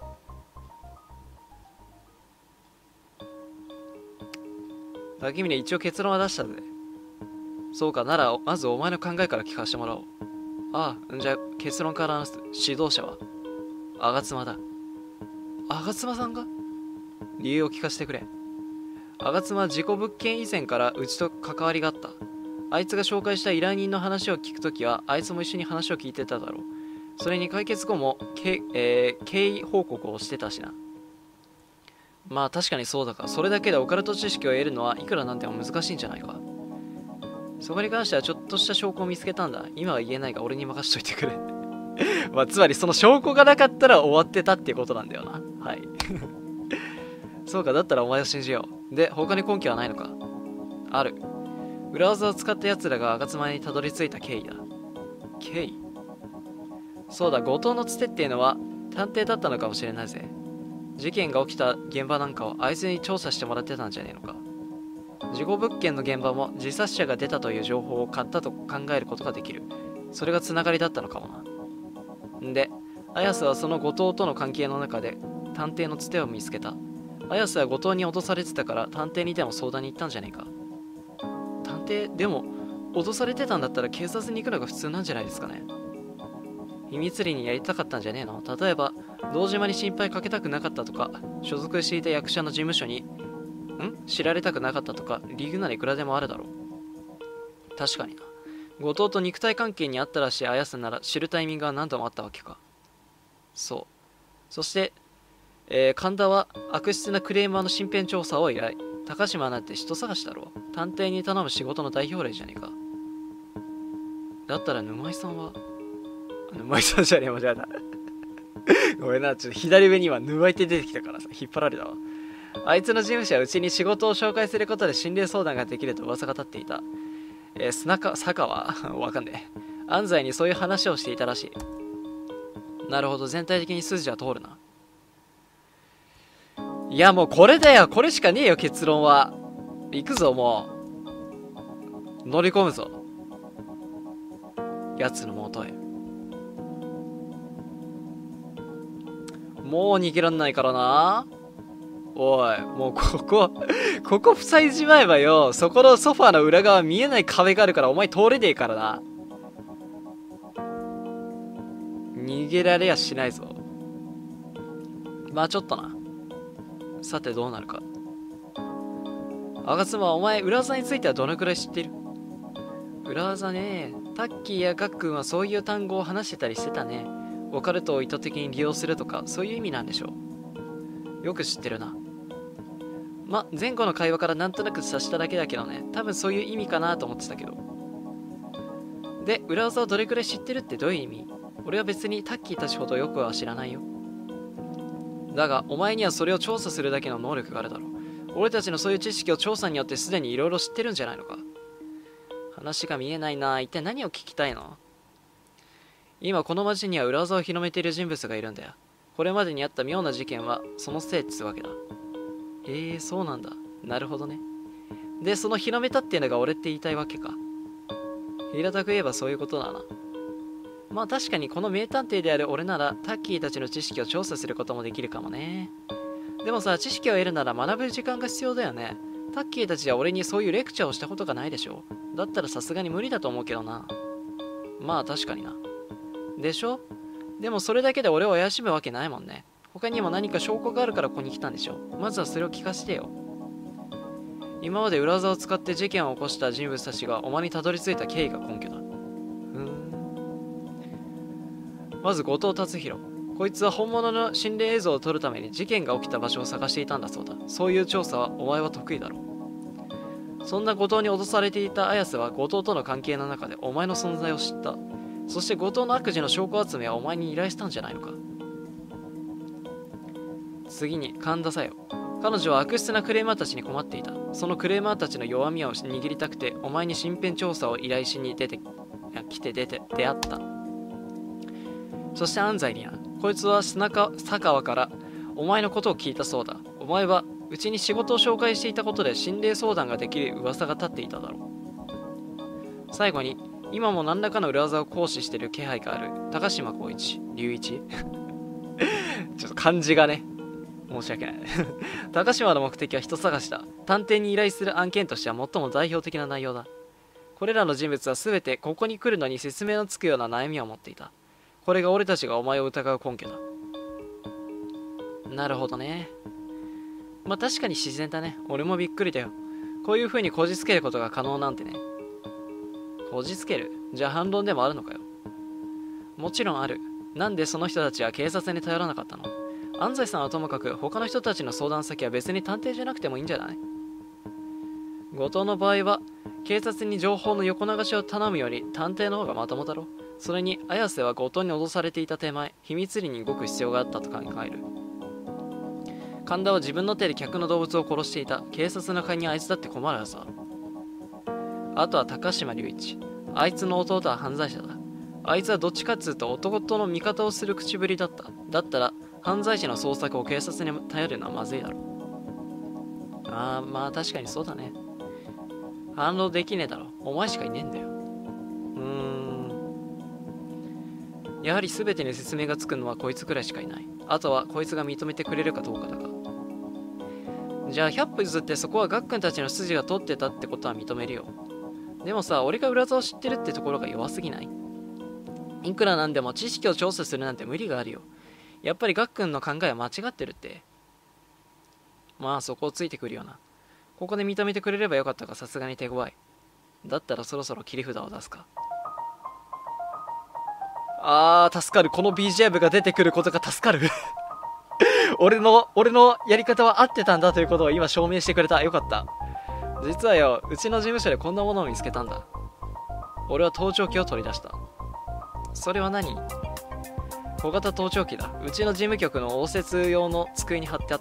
竹峰、一応結論は出したぜ。そうか、なら、まずお前の考えから聞かせてもらおう。じゃあ結論から話す。指導者は吾妻だ。吾妻さんが？理由を聞かせてくれ。吾妻は事故物件以前からうちと関わりがあった。あいつが紹介した依頼人の話を聞くときは、あいつも一緒に話を聞いてただろう。それに解決後も経緯報告をしてたしな。まあ確かにそうだが、それだけでオカルト知識を得るのはいくらなんでも難しいんじゃないか。そこに関してはちょっとした証拠を見つけたんだ。今は言えないが俺に任しといてくれまあつまりその証拠がなかったら終わってたっていうことなんだよな。はいそうか、だったらお前を信じよう。で、他に根拠はないのか？ある。裏技を使った奴らが吾妻にたどり着いた経緯だ。経緯？そうだ、後藤のつてっていうのは探偵だったのかもしれないぜ。事件が起きた現場なんかをあいつに調査してもらってたんじゃねえのか。事故物件の現場も自殺者が出たという情報を買ったと考えることができる。それがつながりだったのかもな。んで、綾瀬はその後藤との関係の中で探偵のつてを見つけた。綾瀬は後藤に脅されてたから探偵にでも相談に行ったんじゃねえか。探偵でも脅されてたんだったら警察に行くのが普通なんじゃないですかね。秘密裏にやりたかったんじゃねえの？例えば堂島に心配かけたくなかったとか、所属していた役者の事務所に知られたくなかったとか、理由ならいくらでもあるだろう。確かにな。後藤と肉体関係にあったらしい綾瀬なら知るタイミングが何度もあったわけか。そう。そして、神田は悪質なクレーマーの身辺調査を依頼。高島なんて人探しだろう。探偵に頼む仕事の代表例じゃねえか。だったら沼井さんは？沼井さんじゃねえ、間違えたごめんな、ちょっと左上に今沼井って出てきたからさ、引っ張られたわ。あいつの事務所はうちに仕事を紹介することで心霊相談ができると噂が立っていた。坂はわかんねえ。安西にそういう話をしていたらしい。なるほど、全体的に筋は通るな。いやもうこれだよ、これしかねえよ、結論は。行くぞ、もう。乗り込むぞ。奴の元へ。もう逃げらんないからな。おい、もうここ塞いじまえばよ、そこのソファーの裏側見えない壁があるからお前通れねえからな。逃げられやしないぞ。まあちょっとな。さてどうなるか。吾妻、お前裏技についてはどのくらい知っている？裏技ね。タッキーやガックンはそういう単語を話してたりしてたね。 オカルトを意図的に利用するとか、そういう意味なんでしょう。よく知ってるな。前後の会話からなんとなく察しただけだけどね、多分そういう意味かなと思ってたけど。で、裏技をどれくらい知ってるってどういう意味？俺は別にタッキーたちほどよくは知らないよ。だが、お前にはそれを調査するだけの能力があるだろう。俺たちのそういう知識を調査によってすでにいろいろ知ってるんじゃないのか。話が見えないな。一体何を聞きたいの？今この町には裏技を広めている人物がいるんだよ。これまでにあった妙な事件はそのせいっつうわけだ。そうなんだ。なるほどね。で、その広めたっていうのが俺って言いたいわけか。平たく言えばそういうことだな。確かにこの名探偵である俺ならタッキーたちの知識を調査することもできるかもね。でもさ、知識を得るなら学ぶ時間が必要だよね。タッキーたちは俺にそういうレクチャーをしたことがないでしょ。だったらさすがに無理だと思うけどな。確かにな。でしょ？でもそれだけで俺を怪しむわけないもんね。他にも何か証拠があるからここに来たんでしょ。まずはそれを聞かせてよ。今まで裏技を使って事件を起こした人物たちがお前にたどり着いた経緯が根拠だ。まず後藤達弘。こいつは本物の心霊映像を撮るために事件が起きた場所を探していたんだそうだ。そういう調査はお前は得意だろう。そんな後藤に脅されていた綾瀬は後藤との関係の中でお前の存在を知った。そして後藤の悪事の証拠集めはお前に依頼したんじゃないのか。次に神田沙代。彼女は悪質なクレーマーたちに困っていた。そのクレーマーたちの弱みを握りたくてお前に身辺調査を依頼しに出会った。そして安西里奈。こいつは佐川からお前のことを聞いたそうだ。お前はうちに仕事を紹介していたことで心霊相談ができる噂が立っていただろう。最後に今も何らかの裏技を行使している気配がある高島隆一隆一ちょっと漢字がね、申し訳ない高島の目的は人探しだ。探偵に依頼する案件としては最も代表的な内容だ。これらの人物は全てここに来るのに説明のつくような悩みを持っていた。これが俺たちがお前を疑う根拠だ。なるほどね。確かに自然だね。俺もびっくりだよ。こういう風にこじつけることが可能なんてね。こじつける？じゃあ反論でもあるのかよ。もちろんある。なんでその人たちは警察に頼らなかったの？安西さんはともかく他の人たちの相談先は別に探偵じゃなくてもいいんじゃない？後藤の場合は警察に情報の横流しを頼むより探偵の方がまともだろ。それに綾瀬は後藤に脅されていた手前、秘密裏に動く必要があったと考える。神田は自分の手で客の動物を殺していた。警察の介入にあいつだって困るはずだ。あとは高島隆一。あいつの弟は犯罪者だ。あいつはどっちかっつうと男との味方をする口ぶりだった。だったら犯罪者の捜索を警察に頼るのはまずいだろ。確かにそうだね。反論できねえだろ。お前しかいねえんだよ。やはり全てに説明がつくのはこいつくらいしかいない。あとはこいつが認めてくれるかどうかだが。じゃあ100歩譲ってそこはガックンたちの筋が通ってたってことは認めるよ。でもさ、俺が裏技を知ってるってところが弱すぎない？いくらなんでも知識を調査するなんて無理があるよ。やっぱりガックンの考えは間違ってるって。そこをついてくるよな。ここで認めてくれればよかったが、さすがに手強い。だったらそろそろ切り札を出すか。助かる。この BGM が出てくることが助かる俺のやり方は合ってたんだということを今証明してくれた。よかった。実はよ、うちの事務所でこんなものを見つけたんだ。俺は盗聴器を取り出した。それは何？小型盗聴器だ。うちの事務局の応接用の机に貼ってあった。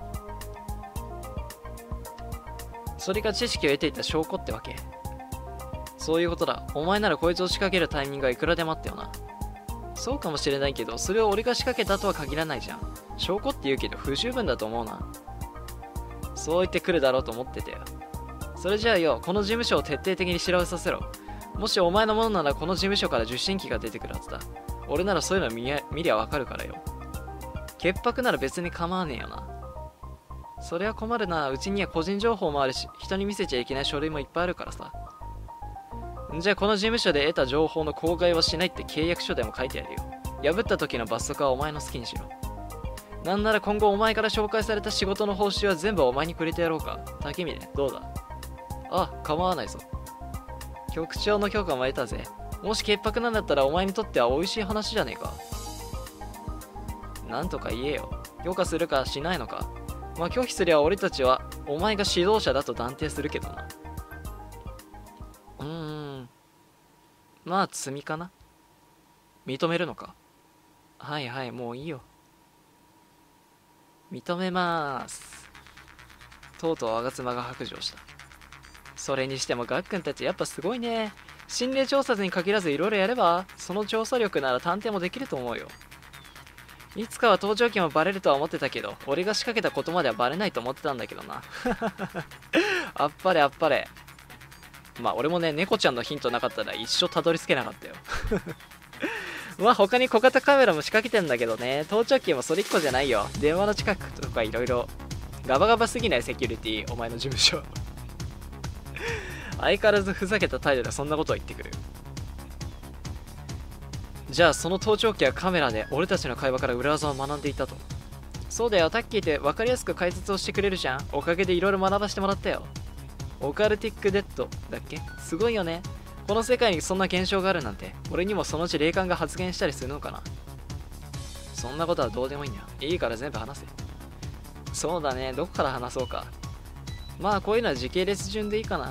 それが知識を得ていた証拠ってわけ。そういうことだ。お前ならこいつを仕掛けるタイミングがいくらでもあったよな。そうかもしれないけど、それを俺が仕掛けたとは限らないじゃん。証拠って言うけど不十分だと思うな。そう言ってくるだろうと思ってたよ。それじゃあよ、この事務所を徹底的に調べさせろ。もしお前のものならこの事務所から受信機が出てくるはずだ。俺ならそういうの見りゃわかるからよ。潔白なら別に構わねえよな。それは困るな。うちには個人情報もあるし、人に見せちゃいけない書類もいっぱいあるからさ。じゃあこの事務所で得た情報の口外はしないって契約書でも書いてあるよ。破った時の罰則はお前の好きにしろ。なんなら今後お前から紹介された仕事の報酬は全部お前にくれてやろうか。竹峰、どうだ？構わないぞ。局長の許可も得たぜ。もし潔白なんだったらお前にとっては美味しい話じゃねえか。 なんとか言えよ。許可するかしないのか。まあ拒否すりゃ俺たちはお前が指導者だと断定するけどな。まあ罪かな。認めるのか。はいはい、もういいよ。認めまーす。とうとう吾妻が白状した。それにしてもガックンたちやっぱすごいね。心霊調査に限らずいろいろやれば、その調査力なら探偵もできると思うよ。いつかは盗聴器もバレるとは思ってたけど、俺が仕掛けたことまではバレないと思ってたんだけどな。あっぱれあっぱれ。まあ俺もね、猫ちゃんのヒントなかったら一生たどり着けなかったよ。まあ他に小型カメラも仕掛けてんだけどね、盗聴器もそれ1個じゃないよ。電話の近くとかいろいろ。ガバガバすぎないセキュリティ、お前の事務所。相変わらずふざけた態度でそんなことを言ってくる。じゃあその盗聴器やカメラで俺たちの会話から裏技を学んでいたと。そうだよ、タッキーって分かりやすく解説をしてくれるじゃん。おかげでいろいろ学ばせてもらったよ。オカルティックデッドだっけ。すごいよね。この世界にそんな現象があるなんて、俺にもそのうち霊感が発現したりするのかな。そんなことはどうでもいいんだよ。いいから全部話せ。そうだね、どこから話そうか。まあこういうのは時系列順でいいかな。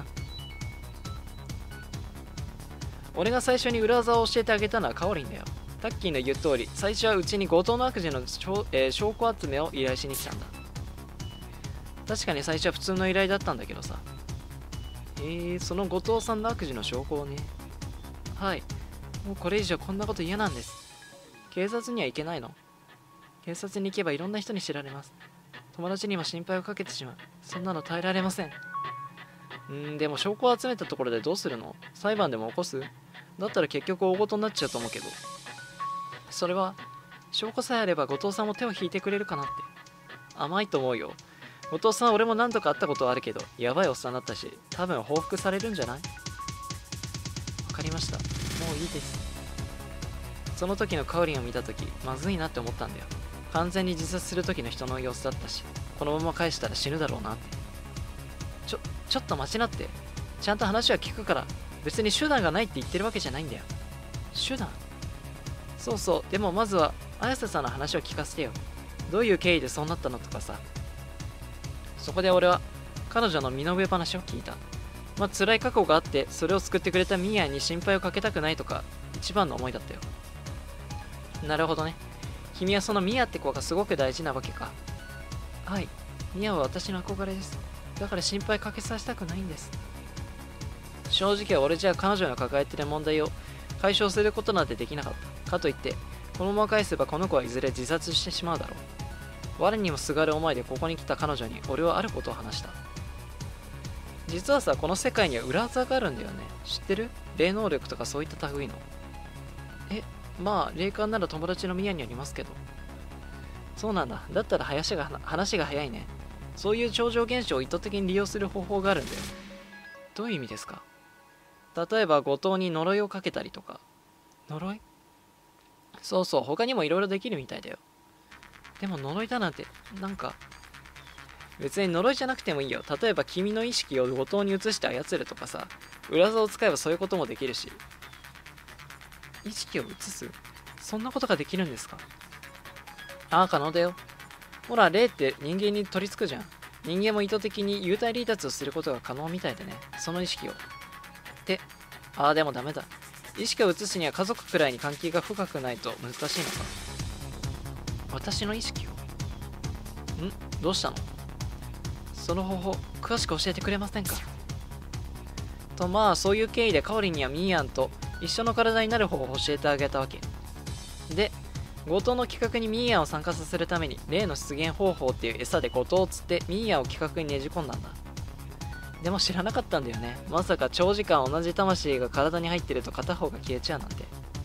俺が最初に裏技を教えてあげたのはカオリンだよ。タッキーの言う通り、最初はうちに強盗の悪事の証拠集めを依頼しに来たんだ。確かに最初は普通の依頼だったんだけどさ。その後藤さんの悪事の証拠をね。はい。もうこれ以上こんなこと嫌なんです。警察には行けないの？警察に行けばいろんな人に知られます。友達にも心配をかけてしまう。そんなの耐えられません。でも証拠を集めたところでどうするの？裁判でも起こす？だったら結局大事になっちゃうと思うけど。それは、証拠さえあれば後藤さんも手を引いてくれるかなって。甘いと思うよ。後藤さん俺も何度か会ったことはあるけど、やばいおっさんだったし、多分報復されるんじゃない？わかりました。もういいです。その時のカオリンを見た時、まずいなって思ったんだよ。完全に自殺する時の人の様子だったし、このまま返したら死ぬだろうなって。ちょっと待ちなって。ちゃんと話は聞くから。別に手段がないって言ってるわけじゃないんだよ。手段？そうそう。でもまずは綾瀬さんの話を聞かせてよ。どういう経緯でそうなったのとかさ。そこで俺は彼女の身の上話を聞いた。まあ辛い過去があって、それを救ってくれたミーアに心配をかけたくないとか、一番の思いだったよ。なるほどね。君はそのミアって子がすごく大事なわけか。はい。ミアは私の憧れです。だから心配かけさせたくないんです。正直俺じゃ彼女の抱えている問題を解消することなんてできなかった。かといって、このまま返せばこの子はいずれ自殺してしまうだろう。我にもすがる思いでここに来た彼女に俺はあることを話した。実はさ、この世界には裏技があるんだよね。知ってる？霊能力とかそういった類の。まあ、霊感なら友達のミアにありますけど。そうなんだ。だったら話が早いね。そういう超常現象を意図的に利用する方法があるんだよ。どういう意味ですか？例えば、後藤に呪いをかけたりとか。呪い？そうそう、他にもいろいろできるみたいだよ。でも呪いだなんて、なんか、別に呪いじゃなくてもいいよ。例えば、君の意識を後藤に移して操るとかさ、裏技を使えばそういうこともできるし。意識を移す？そんなことができるんですか？ああ、可能だよ。ほら、霊って人間に取り付くじゃん。人間も意図的に幽体離脱をすることが可能みたいでね。その意識を。でもダメだ。意識を移すには家族くらいに関係が深くないと難しいのか。私の意識を？どうしたの？その方法、詳しく教えてくれませんか？と、まあ、そういう経緯でカオリンにはミーアンと一緒の体になる方法を教えてあげたわけ。で、強盗の企画にミーアンを参加させるために例の出現方法っていう餌で強盗を釣ってミーアンを企画にねじ込んだんだ。でも知らなかったんだよね。まさか長時間同じ魂が体に入ってると片方が消えちゃうなんて。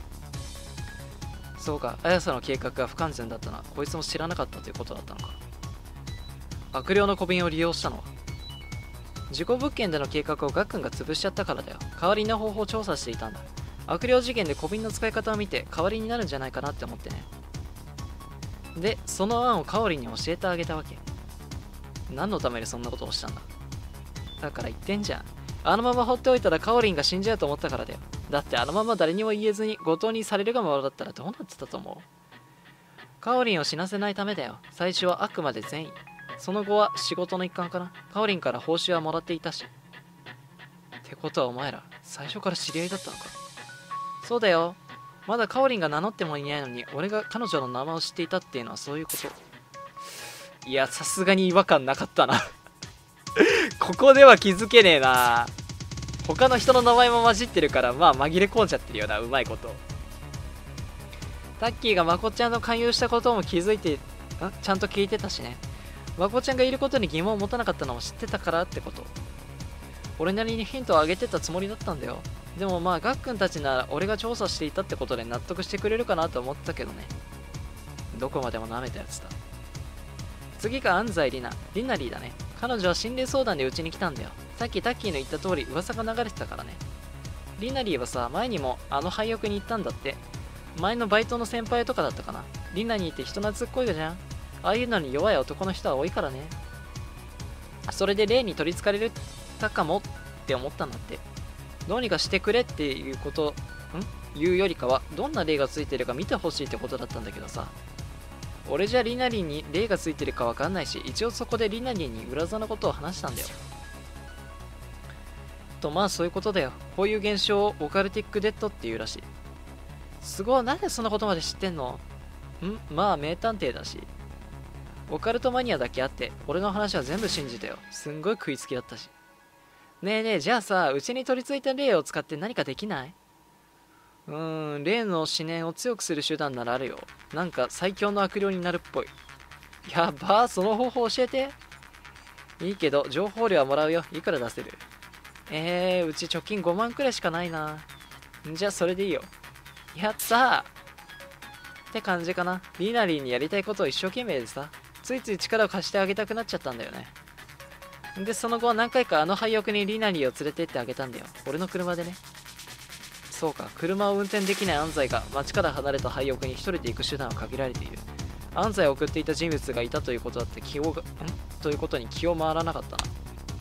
そうか、綾瀬の計画が不完全だったのはこいつも知らなかったということだったのか。悪霊の小瓶を利用したのは事故物件での計画をガックンが潰しちゃったからだよ。代わりの方法を調査していたんだ。悪霊事件で小瓶の使い方を見て代わりになるんじゃないかなって思ってね。で、その案をカオリンに教えてあげたわけ。何のためにそんなことをしたんだ？だから言ってんじゃん。あのまま放っておいたらカオリンが死んじゃうと思ったからだよ。だってあのまま誰にも言えずに強盗にされるがままだったらどうなってたと思カオリンを死なせないためだよ。最初はあくまで善意。その後は仕事の一環かな。カオリンから報酬はもらっていたし。ってことはお前ら、最初から知り合いだったのか。そうだよ。まだカオリンが名乗ってもいないのに、俺が彼女の名前を知っていたっていうのはそういうこと。いや、さすがに違和感なかったなここでは気づけねえな。他の人の名前も混じってるから、まあ紛れ込んじゃってるよな、うまいこと。タッキーがまこちゃんの勧誘したことも気づいて、ちゃんと聞いてたしね。まこちゃんがいることに疑問を持たなかったのも知ってたからってこと。俺なりにヒントをあげてたつもりだったんだよ。でもまあガックンたちなら俺が調査していたってことで納得してくれるかなと思ったけどね。どこまでも舐めたやつだ。次が安西リナリーだね。彼女は心霊相談でうちに来たんだよ。さっきタッキーの言った通り噂が流れてたからね。リナリーはさ、前にもあの廃屋に行ったんだって。前のバイトの先輩とかだったかな。リナニーって人懐っこいじゃん。ああいうのに弱い男の人は多いからね。それで霊に取りつかれたかもって思ったんだって。どうにかしてくれっていうこというよりかは、どんな霊がついてるか見てほしいってことだったんだけどさ。俺じゃリナリーに霊がついてるかわかんないし、一応そこでリナリーに裏座のことを話したんだよ。とまあそういうことだよ。こういう現象をオカルティックデッドっていうらしい。すごい、なんでそんなことまで知ってんの？まあ名探偵だし。オカルトマニアだけあって、俺の話は全部信じたよ。すんごい食いつきだったし。ねえねえ、じゃあさ、うちに取り付いた霊を使って何かできない？霊の思念を強くする手段ならあるよ。なんか最強の悪霊になるっぽい。やばー、その方法教えて。いいけど、情報料はもらうよ。いくら出せる？うち貯金5万くらいしかないな。じゃあそれでいいよ。やったーって感じかな。リナリーにやりたいことを一生懸命でさ、ついつい力を貸してあげたくなっちゃったんだよね。で、その後何回かあの廃屋にリナリーを連れてってあげたんだよ。俺の車でね。そうか、車を運転できない安西が町から離れた廃屋に一人で行く手段は限られている。安西を送っていた人物がいたということだってということに気を回らなかったな。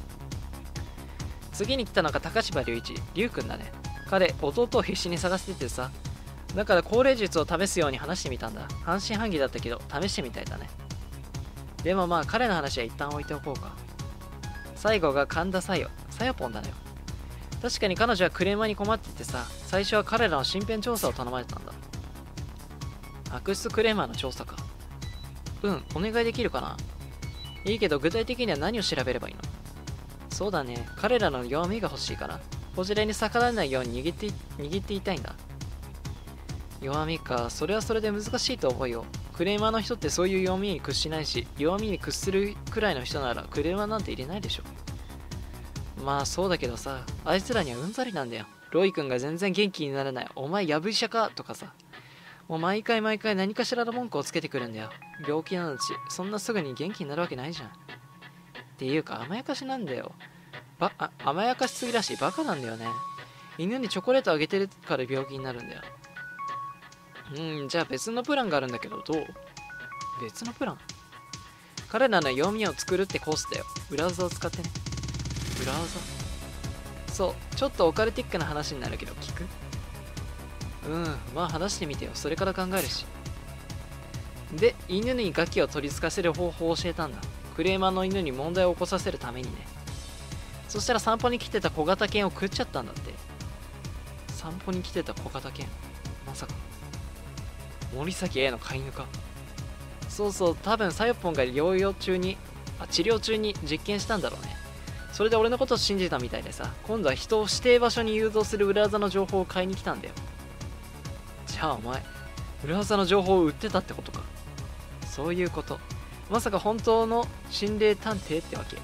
次に来たのが高柴隆一、龍君だね。彼、弟を必死に探しててさ。だから高齢術を試すように話してみたんだ。半信半疑だったけど、試してみたいだね。でもまあ、彼の話は一旦置いておこうか。最後が神田さよぽんだねよ。確かに彼女はクレーマーに困っててさ、最初は彼らの身辺調査を頼まれたんだ。悪質クレーマーの調査か。お願いできるかな。いいけど具体的には何を調べればいいの？そうだね、彼らの弱みが欲しいから、こちらに逆らえないように握っていたいんだ。弱みか、それはそれで難しいと思うよ。クレーマーの人ってそういう弱みに屈しないし、弱みに屈するくらいの人ならクレーマーなんて入れないでしょ。まあそうだけどさ、あいつらにはうんざりなんだよ。ロイ君が全然元気にならない。お前やぶ医者かとかさ。もう毎回何かしらの文句をつけてくるんだよ。病気なのち、そんなすぐに元気になるわけないじゃん。っていうか甘やかしなんだよ。甘やかしすぎだしバカなんだよね。犬にチョコレートあげてるから病気になるんだよ。じゃあ別のプランがあるんだけど、どう？別のプラン？彼らの弱みを作るってコースだよ。裏技を使ってね。裏技？そう、ちょっとオカルティックな話になるけど聞く？まあ話してみてよ。それから考えるし。で、犬にガキを取り付かせる方法を教えたんだ。クレーマーの犬に問題を起こさせるためにね。そしたら散歩に来てた小型犬を食っちゃったんだって。散歩に来てた小型犬、まさか森崎 A の飼い犬か。そうそう、多分サヨポンが治療中に実験したんだろうね。それで俺のことを信じたみたいでさ、今度は人を指定場所に誘導する裏技の情報を買いに来たんだよ。じゃあお前、裏技の情報を売ってたってことか。そういうこと。まさか本当の心霊探偵ってわけ。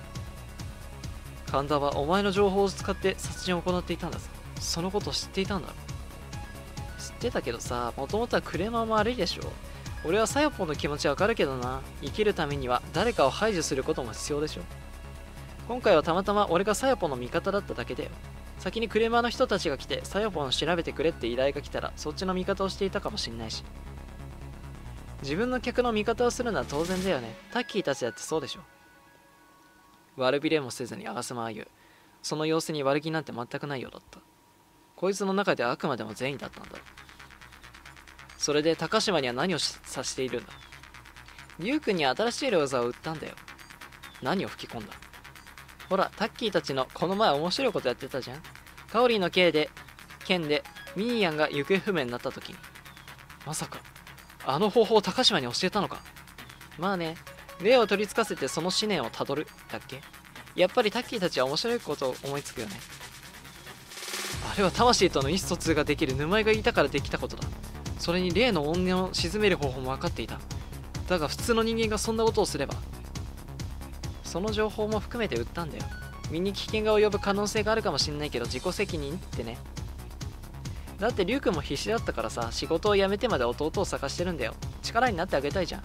神田はお前の情報を使って殺人を行っていたんだぞ。そのことを知っていたんだろ。知ってたけどさ、もともとはクレーマーも悪いでしょ。俺はサヨポンの気持ちわかるけどな。生きるためには誰かを排除することも必要でしょ。今回はたまたま俺がサヨポンの味方だっただけだよ。先にクレーマーの人たちが来てサヨポンを調べてくれって依頼が来たらそっちの味方をしていたかもしんないし。自分の客の味方をするのは当然だよね。タッキーたちだってそうでしょ。悪びれもせずにあがすまあゆ。その様子に悪気なんて全くないようだった。こいつの中ではあくまでも善意だったんだ。 それで高島には何をさしているんだ？リュウ君に新しい裏技を売ったんだよ。何を吹き込んだ？ほら、タッキーたちのこの前面白いことやってたじゃん。カオリンの件でミニーヤンが行方不明になった時に。まさかあの方法を高島に教えたのか？まあね、霊を取りつかせてその思念をたどるだっけ。やっぱりタッキーたちは面白いことを思いつくよね。あれは魂との意思疎通ができる沼井がいたからできたことだ。それに霊の怨念を鎮める方法も分かっていた。だが普通の人間がそんなことをすれば。その情報も含めて売ったんだよ。身に危険が及ぶ可能性があるかもしんないけど自己責任ってね。だってリュウ君も必死だったからさ、仕事を辞めてまで弟を探してるんだよ。力になってあげたいじゃん。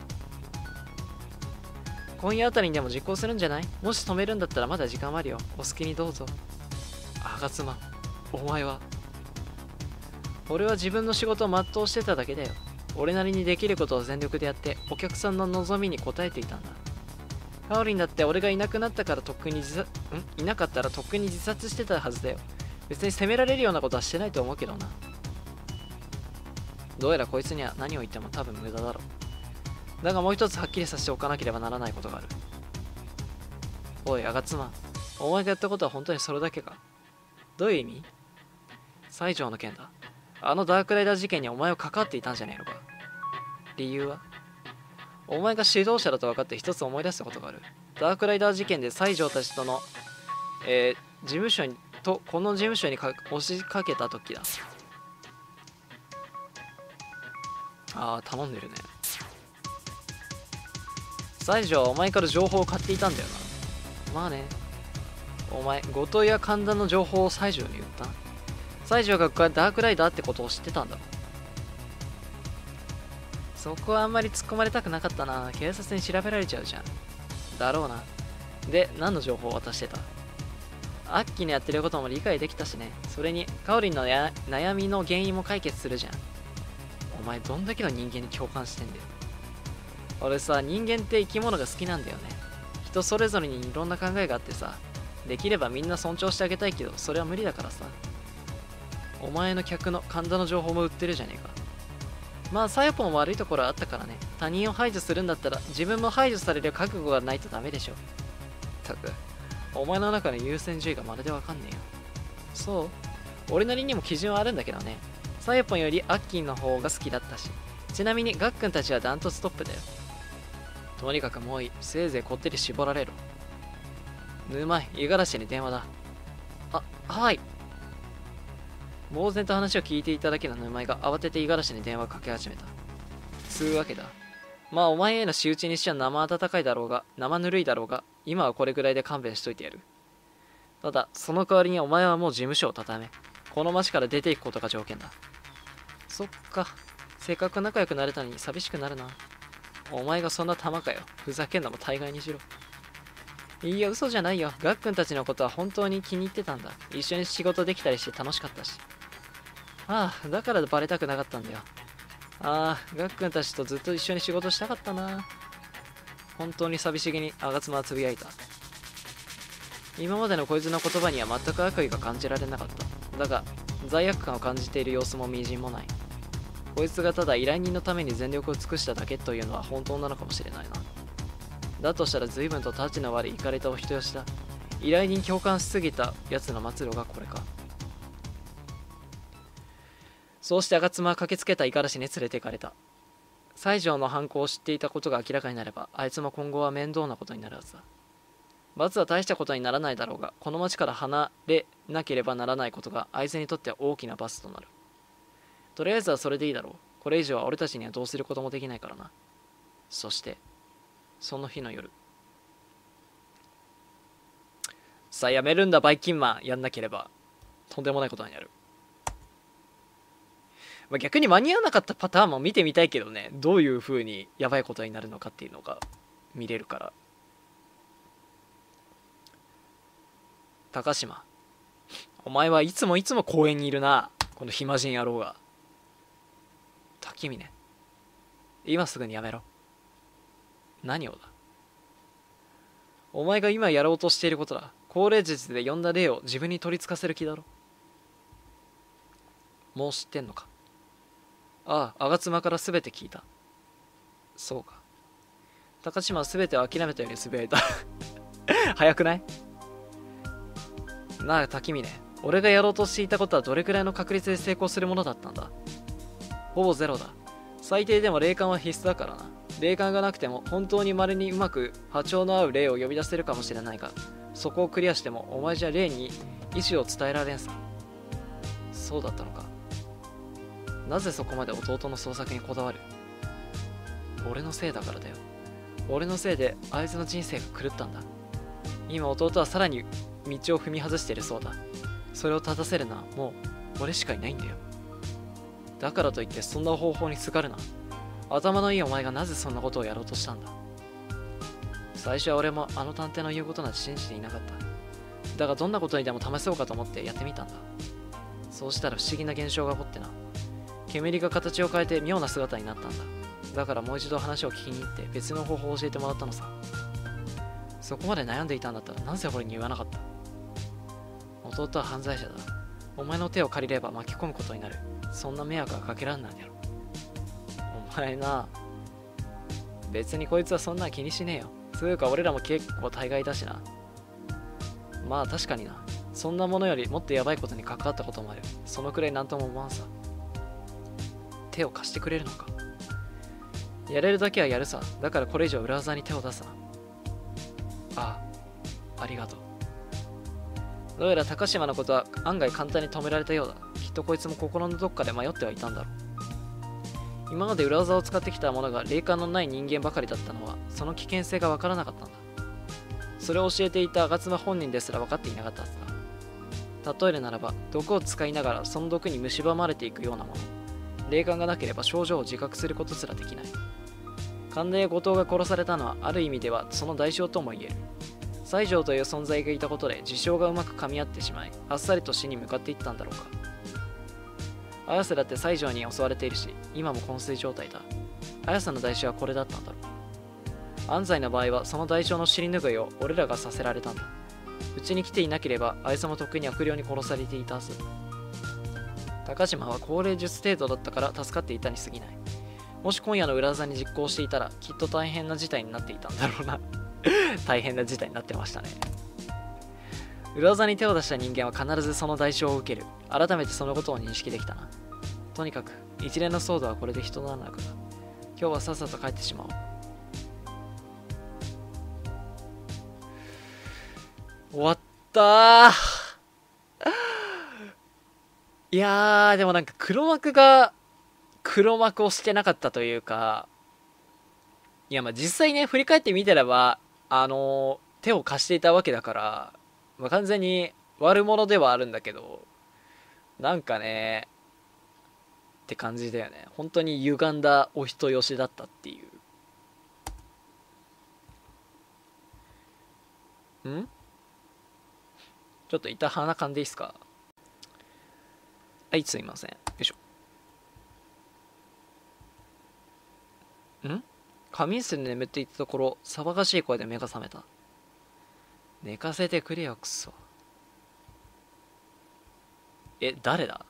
今夜あたりにでも実行するんじゃない？もし止めるんだったらまだ時間はあるよ。お好きにどうぞ。吾妻、お前は。俺は自分の仕事を全うしてただけだよ。俺なりにできることを全力でやってお客さんの望みに応えていたんだ。カオリンだって俺がいなかったらとっくに自殺してたはずだよ。別に責められるようなことはしてないと思うけどな。どうやらこいつには何を言っても多分無駄だろう。だがもう一つはっきりさせておかなければならないことがある。おい、吾妻、お前がやったことは本当にそれだけか？どういう意味？西条の件だ。あのダークライダー事件にお前は関わっていたんじゃねえのか？理由は？お前が指導者だと分かって一つ思い出したことがある。ダークライダー事件で西条たちとの、事務所にこの事務所に押しかけた時だ。ああ、頼んでるね。西条はお前から情報を買っていたんだよな。まあね。お前、後藤や神田の情報を西条に言った？西条がダークライダーってことを知ってたんだろ。そこはあんまり突っ込まれたくなかったな。警察に調べられちゃうじゃん。だろうな。で、何の情報を渡してた？アッキーのやってることも理解できたしね。それに、カオリンの悩みの原因も解決するじゃん。お前、どんだけの人間に共感してんだよ。俺さ、人間って生き物が好きなんだよね。人それぞれにいろんな考えがあってさ、できればみんな尊重してあげたいけど、それは無理だからさ。お前の客の神田の情報も売ってるじゃねえか。まあ、サヨポン悪いところはあったからね。他人を排除するんだったら、自分も排除される覚悟がないとダメでしょ。たく、お前の中の優先順位がまるでわかんねえよ。そう？俺なりにも基準はあるんだけどね。サヨポンよりアッキーの方が好きだったし。ちなみにガックンたちはダントツトップだよ。とにかくもういい。せいぜいこってり絞られろ。沼井、五十嵐に電話だ。はい。呆然と話を聞いていただけの沼井が慌てて五十嵐に電話をかけ始めた。つうわけだ。まあお前への仕打ちにしちゃ生温かいだろうが、生ぬるいだろうが、今はこれぐらいで勘弁しといてやる。ただ、その代わりにお前はもう事務所を畳め。この町から出ていくことが条件だ。そっか。せっかく仲良くなれたのに寂しくなるな。お前がそんな玉かよ。ふざけんのも大概にしろ。いや、嘘じゃないよ。ガックンたちのことは本当に気に入ってたんだ。一緒に仕事できたりして楽しかったし。ああ、だからバレたくなかったんだよ。ああ、ガックンたちとずっと一緒に仕事したかったな。本当に寂しげに吾妻はつぶやいた。今までのこいつの言葉には全く悪意が感じられなかった。だが、罪悪感を感じている様子もみじんもない。こいつがただ依頼人のために全力を尽くしただけというのは本当なのかもしれないな。だとしたら随分とタチの悪いイカれたお人よしだ。依頼人共感しすぎた奴の末路がこれか。そうして吾妻は駆けつけた五十嵐に連れて行かれた。西条の犯行を知っていたことが明らかになれば、あいつも今後は面倒なことになるはずだ。罰は大したことにならないだろうが、この町から離れなければならないことがあいつにとっては大きな罰となる。とりあえずはそれでいいだろう。これ以上は俺たちにはどうすることもできないからな。そして、その日の夜。さあやめるんだバイキンマン。やんなければとんでもないことになる。まあ、逆に間に合わなかったパターンも見てみたいけどね。どういう風にやばいことになるのかっていうのが見れるから。高島、お前はいつも公園にいるな。この暇人野郎が。滝峰、今すぐにやめろ。何をだ。お前が今やろうとしていることだ。高齢術で呼んだ霊を自分に取り付かせる気だろ。もう知ってんのか。 ああ、吾妻から全て聞いた。そうか。高島は全てを諦めたようにつぶやいた。早くない？なあ、滝峰。俺がやろうとしていたことはどれくらいの確率で成功するものだったんだ？ほぼゼロだ。最低でも霊感は必須だからな。霊感がなくても本当に稀にうまく波長の合う霊を呼び出せるかもしれないが、そこをクリアしてもお前じゃ霊に意志を伝えられんさ。そうだったのか。なぜそこまで弟の創作にこだわる？俺のせいだからだよ。俺のせいであいつの人生が狂ったんだ。今弟はさらに道を踏み外しているそうだ。それを立たせるのはもう俺しかいないんだよ。だからといってそんな方法にすがるな。頭のいいお前がなぜそんなことをやろうとしたんだ。最初は俺もあの探偵の言うことなんて信じていなかった。だがどんなことにでも試そうかと思ってやってみたんだ。そうしたら不思議な現象が起こってな。煙が形を変えて妙な姿になったんだ。だからもう一度話を聞きに行って別の方法を教えてもらったのさ。そこまで悩んでいたんだったらなぜ俺に言わなかった？弟は犯罪者だ。お前の手を借りれば巻き込むことになる。そんな迷惑はかけらんないだろ。お前な、別にこいつはそんな気にしねえよ。つうか俺らも結構大概だしな。まあ確かにな。そんなものよりもっとヤバいことに関わったこともある。そのくらいなんとも思わんさ。手を貸してくれるのか？やれるだけはやるさ。だからこれ以上裏技に手を出すな。ああ、ありがとう。どうやら高島のことは案外簡単に止められたようだ。きっとこいつも心のどっかで迷ってはいたんだろう。今まで裏技を使ってきたものが霊感のない人間ばかりだったのは、その危険性が分からなかったんだ。それを教えていた吾妻本人ですら分かっていなかったはずだ。例えるならば、毒を使いながらその毒に蝕まれていくようなもの。霊感がなければ症状を自覚することすらできない。神田や後藤が殺されたのはある意味ではその代償とも言える。西条という存在がいたことで事象がうまく噛み合ってしまい、あっさりと死に向かっていったんだろうか。綾瀬だって西条に襲われているし、今も昏睡状態だ。綾瀬の代償はこれだったんだろう。安西の場合はその代償の尻拭いを俺らがさせられたんだ。うちに来ていなければあいつもとっくに悪霊に殺されていたはず。高島は高齢術程度だったから助かっていたに過ぎない。もし今夜の裏技に実行していたらきっと大変な事態になっていたんだろうな。大変な事態になってましたね。裏技に手を出した人間は必ずその代償を受ける。改めてそのことを認識できたな。とにかく一連の騒動はこれで一段落だ。今日はさっさと帰ってしまおう。終わったー。いやー、でもなんか黒幕をしてなかったというか、いやまあ実際ね、振り返ってみてれば、手を貸していたわけだから、まあ、完全に悪者ではあるんだけど、なんかね、って感じだよね。本当に歪んだお人よしだったっていう。ちょっと一旦鼻かんでいいっすか？はい、すいません。よいしょ。仮眠室で眠っていたところ、騒がしい声で目が覚めた。寝かせてくれよ、くそ。誰だ？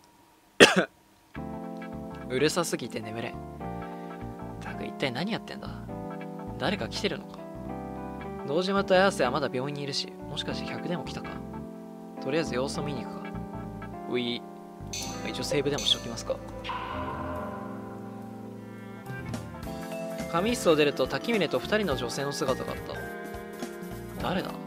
うるさすぎて眠れん。たく一体何やってんだ？誰か来てるのか？堂島と綾瀬はまだ病院にいるし、もしかして客でも来たか？とりあえず様子を見に行くか。一応セーブでもしときますか。仮眠室を出ると滝峰と2人の女性の姿があった。誰だ？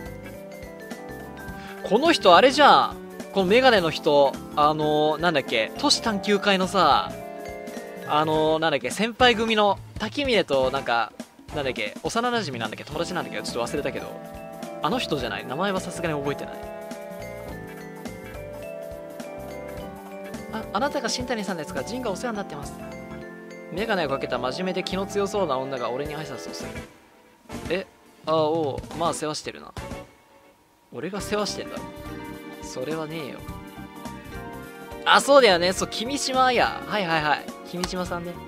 この人あれじゃん。このメガネの人、なんだっけ、都市探求会のさ、なんだっけ、先輩組の滝峰となんだっけ、幼馴染なんだっけ、友達なんだけど、ちょっと忘れたけど、あの人じゃない？名前はさすがに覚えてない。あなたが新谷さんですか？ジンがお世話になってます。メガネをかけた真面目で気の強そうな女が俺に挨拶をする。おう、まあ世話してるな。俺が世話してんだろ。それはねえよ。あ、そうだよね。そう、君島や。はい。君島さんね。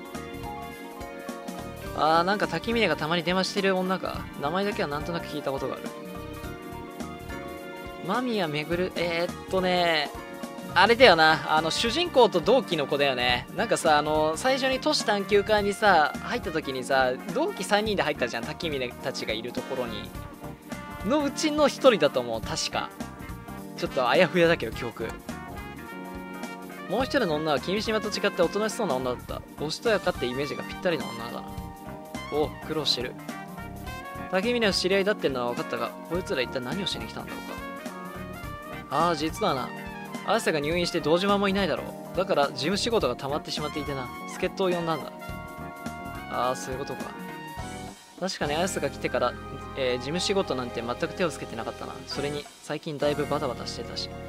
なんか滝峰がたまに電話してる女か。名前だけはなんとなく聞いたことがある。間宮めぐる、 あれだよな、主人公と同期の子だよね。なんかさ、最初に都市探求課にさ、入った時にさ、同期3人で入ったじゃん、滝峰たちがいるところに。のうちの1人だと思う、確か。ちょっとあやふやだけど、記憶。もう一人の女は君島と違っておとなしそうな女だった。おしとやかってイメージがぴったりの女だな。お、苦労してる。滝峰の知り合いだってのは分かったが、こいつら一体何をしに来たんだろうか。ああ、実はな、綾瀬が入院して堂島もいないだろう。だから事務仕事が溜まってしまっていてな、助っ人を呼んだんだ。ああ、そういうことか。確かに綾瀬が来てから、事務仕事なんて全く手をつけてなかったな。それに最近だいぶバタバタしてたし。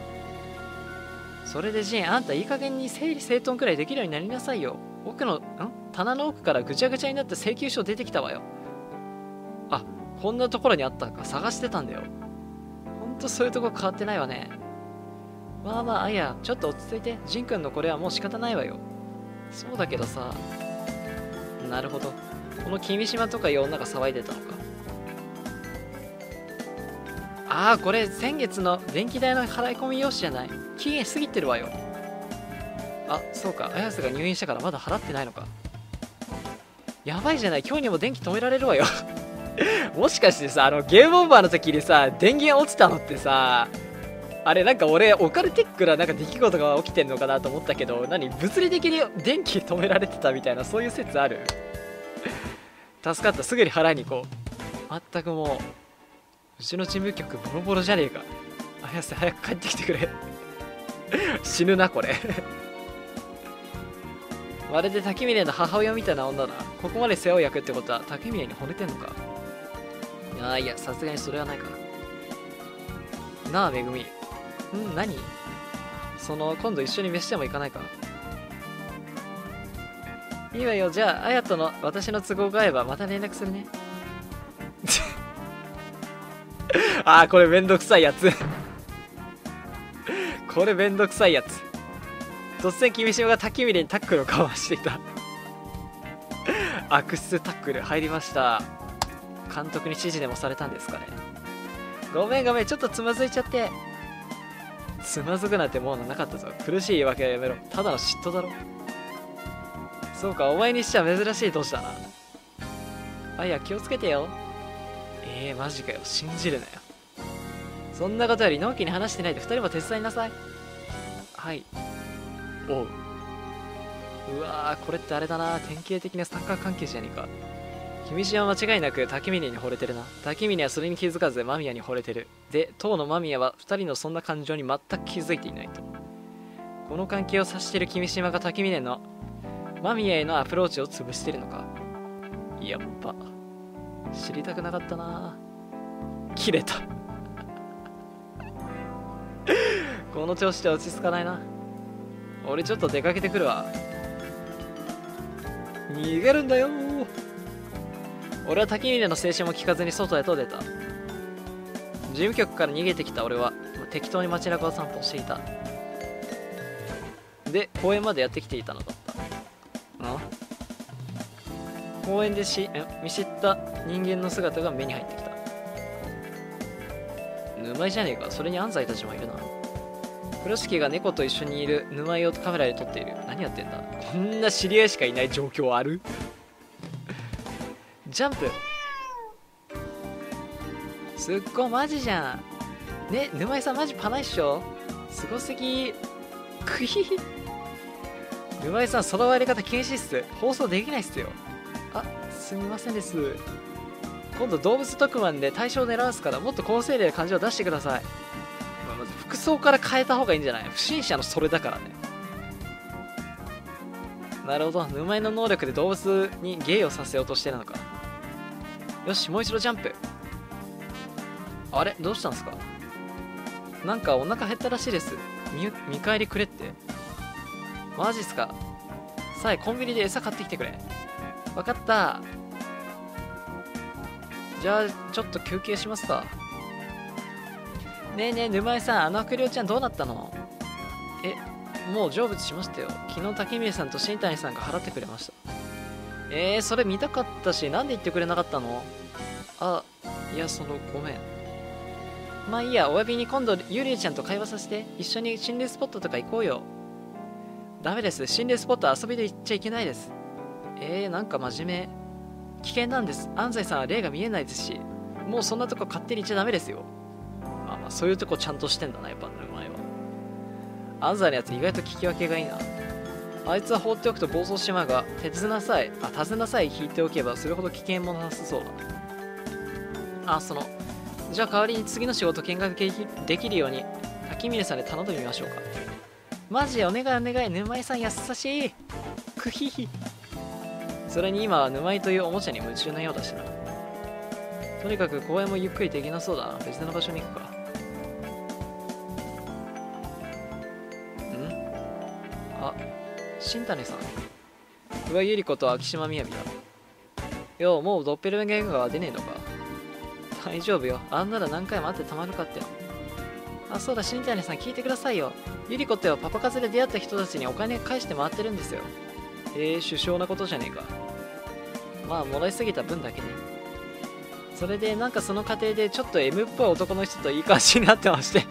それでジン、あんたいい加減に整理整頓くらいできるようになりなさいよ。棚の奥からぐちゃぐちゃになった請求書出てきたわよ。あ、こんなところにあったか探してたんだよ。ほんとそういうとこ変わってないわね。まあまあ、あや、ちょっと落ち着いて。ジンくんのこれはもう仕方ないわよ。そうだけどさ。なるほど。この君島とかいう女が騒いでたのか。ああ、これ先月の電気代の払い込み用紙じゃない。期限過ぎてるわよ。あ、そうか。綾瀬が入院したからまだ払ってないのか。やばいじゃない。今日にも電気止められるわよ。もしかしてさ、ゲームオーバーの時にさ、電源落ちたのってさ、あれなんか俺、オカルティックななんか出来事が起きてんのかなと思ったけど、何物理的に電気止められてたみたいな、そういう説ある？助かった。すぐに払いに行こう。まったくもう、うちの事務局ボロボロじゃねえか。綾瀬早く帰ってきてくれ。死ぬなこれ。まるで滝峰の母親みたいな女だ。ここまで世話を焼くってことは滝峰に惚れてんのか。いやさすがにそれはないかな。あめぐみ、何今度一緒に飯でも行かないか。いいわよ。じゃあ綾との私の都合が合えばまた連絡するね。あー、これめんどくさいやつ。これめんどくさいやつ。突然君島が滝峰にタックルをかわしていた。悪質タックル入りました。監督に指示でもされたんですかね。ごめんごめん、ちょっとつまずいちゃって。つまずくなんてもうなかったぞ。苦しい言い訳はやめろ。ただの嫉妬だろ。そうか、お前にしちゃ珍しい年だな。あ、いや、気をつけてよ。マジかよ。信じるなよ。そんなことより納期に話してないで2人も手伝いなさい。はい。おう。うわー、これってあれだな。典型的な三角関係じゃねえか。君島は間違いなく滝峰に惚れてるな。滝峰はそれに気づかず間宮に惚れてる。で、当の間宮は2人のそんな感情に全く気づいていないと。この関係を指している君島が滝峰の間宮へのアプローチを潰してるのか。やっぱ知りたくなかったな。切れた。この調子で落ち着かないな。俺ちょっと出かけてくるわ。逃げるんだよー。俺は滝峰の青春も聞かずに外へと出た。事務局から逃げてきた俺は適当に街中を散歩していた。で、公園までやってきていたのだった。公園で見知った人間の姿が目に入ってきた。沼井じゃねえか。それに安西たちもいるな。黒敷が猫と一緒にいる沼井をカメラで撮っている。何やってんだ。こんな知り合いしかいない状況ある？ジャンプ。すっごいマジじゃん。ね、沼井さんマジパないっしょ。すごすぎ。クヒヒ。沼井さんその割り方禁止っす。放送できないっすよ。あ、すみませんです。今度動物特番で対象を狙わすからもっと高精霊な感じを出してください。まず服装から変えた方がいいんじゃない？不審者のそれだからね。なるほど。沼井の能力で動物に芸をさせようとしてるのか。よし、もう一度ジャンプ。あれどうしたんですか？なんかお腹減ったらしいです。見返りくれって。マジっすか？さあコンビニで餌買ってきてくれ。わかった。じゃあちょっと休憩しますか。ねえねえ沼井さん、あの悪霊ちゃんどうなったの？もう成仏しましたよ。昨日滝峰さんと新谷さんが払ってくれました。それ見たかったし、なんで言ってくれなかったの？あ、いやごめん。 まあいいや、お詫びに今度ユリエちゃんと会話させて。一緒に心霊スポットとか行こうよ。ダメです。心霊スポット遊びで行っちゃいけないです。なんか真面目。危険なんです。安西さんは霊が見えないですし、もうそんなとこ勝手に行っちゃダメですよ。まあそういうとこちゃんとしてんだな、やっぱお前は。安西のやつ意外と聞き分けがいいな。あいつは放っておくと暴走しまうが、手なさい引いておけばそれほど危険もなさそうだ。じゃあ代わりに次の仕事見学できるように滝峰さんで頼んでみましょうか。マジでお願い、沼井さん優しい。クヒヒ。それに今は沼井というおもちゃに夢中のようだしな。とにかく公園もゆっくりできなそうだな。別の場所に行くか。新谷さん。宇和百合子と秋島みやびだ。よう、もうドッペルゲンガーは出ねえのか。大丈夫よ。あんなら何回も会ってたまるかってよ。あ、そうだ、新谷さん聞いてくださいよ。百合子ってはパパ活で出会った人たちにお金返して回ってるんですよ。首相なことじゃねえか。まあ、もらいすぎた分だけね。それで、なんかその過程でちょっと M っぽい男の人といい感じになってまして。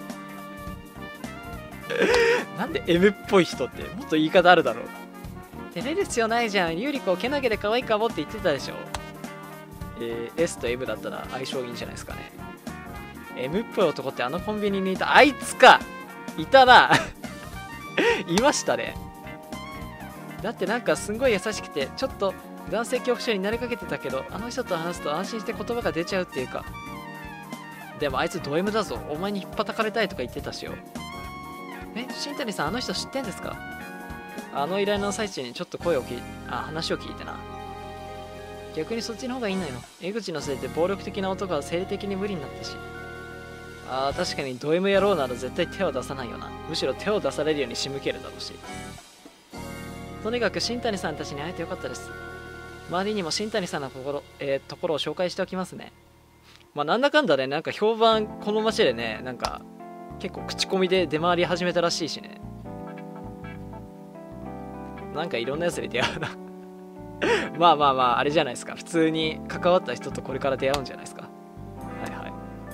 なんで M っぽい人ってもっと言い方あるだろう。照れる必要ないじゃん。ゆり子けなげで可愛いかもって言ってたでしょ。S と M だったら相性いいんじゃないですかね。M っぽい男ってあのコンビニにいたあいつか。いたな。いましたね。だってなんかすんごい優しくてちょっと男性恐怖症になりかけてたけど、あの人と話すと安心して言葉が出ちゃうっていうか。でもあいつド M だぞ。お前に引っ叩かれたいとか言ってたしよ。新谷さん、あの人知ってんですか？あの依頼の最中にちょっと話を聞いてな。逆にそっちの方がいいのよ。江口のせいで暴力的な男が生理的に無理になったし。確かにド M 野郎なら絶対手を出さないよな。むしろ手を出されるように仕向けるだろうし。とにかく新谷さんたちに会えてよかったです。周りにも新谷さんのところを紹介しておきますね。まあなんだかんだね、なんか評判この街でね、なんか結構口コミで出回り始めたらしいしね。なんかいろんなやつに出会うな。まああれじゃないですか。普通に関わった人とこれから出会うんじゃないですか。はいはい。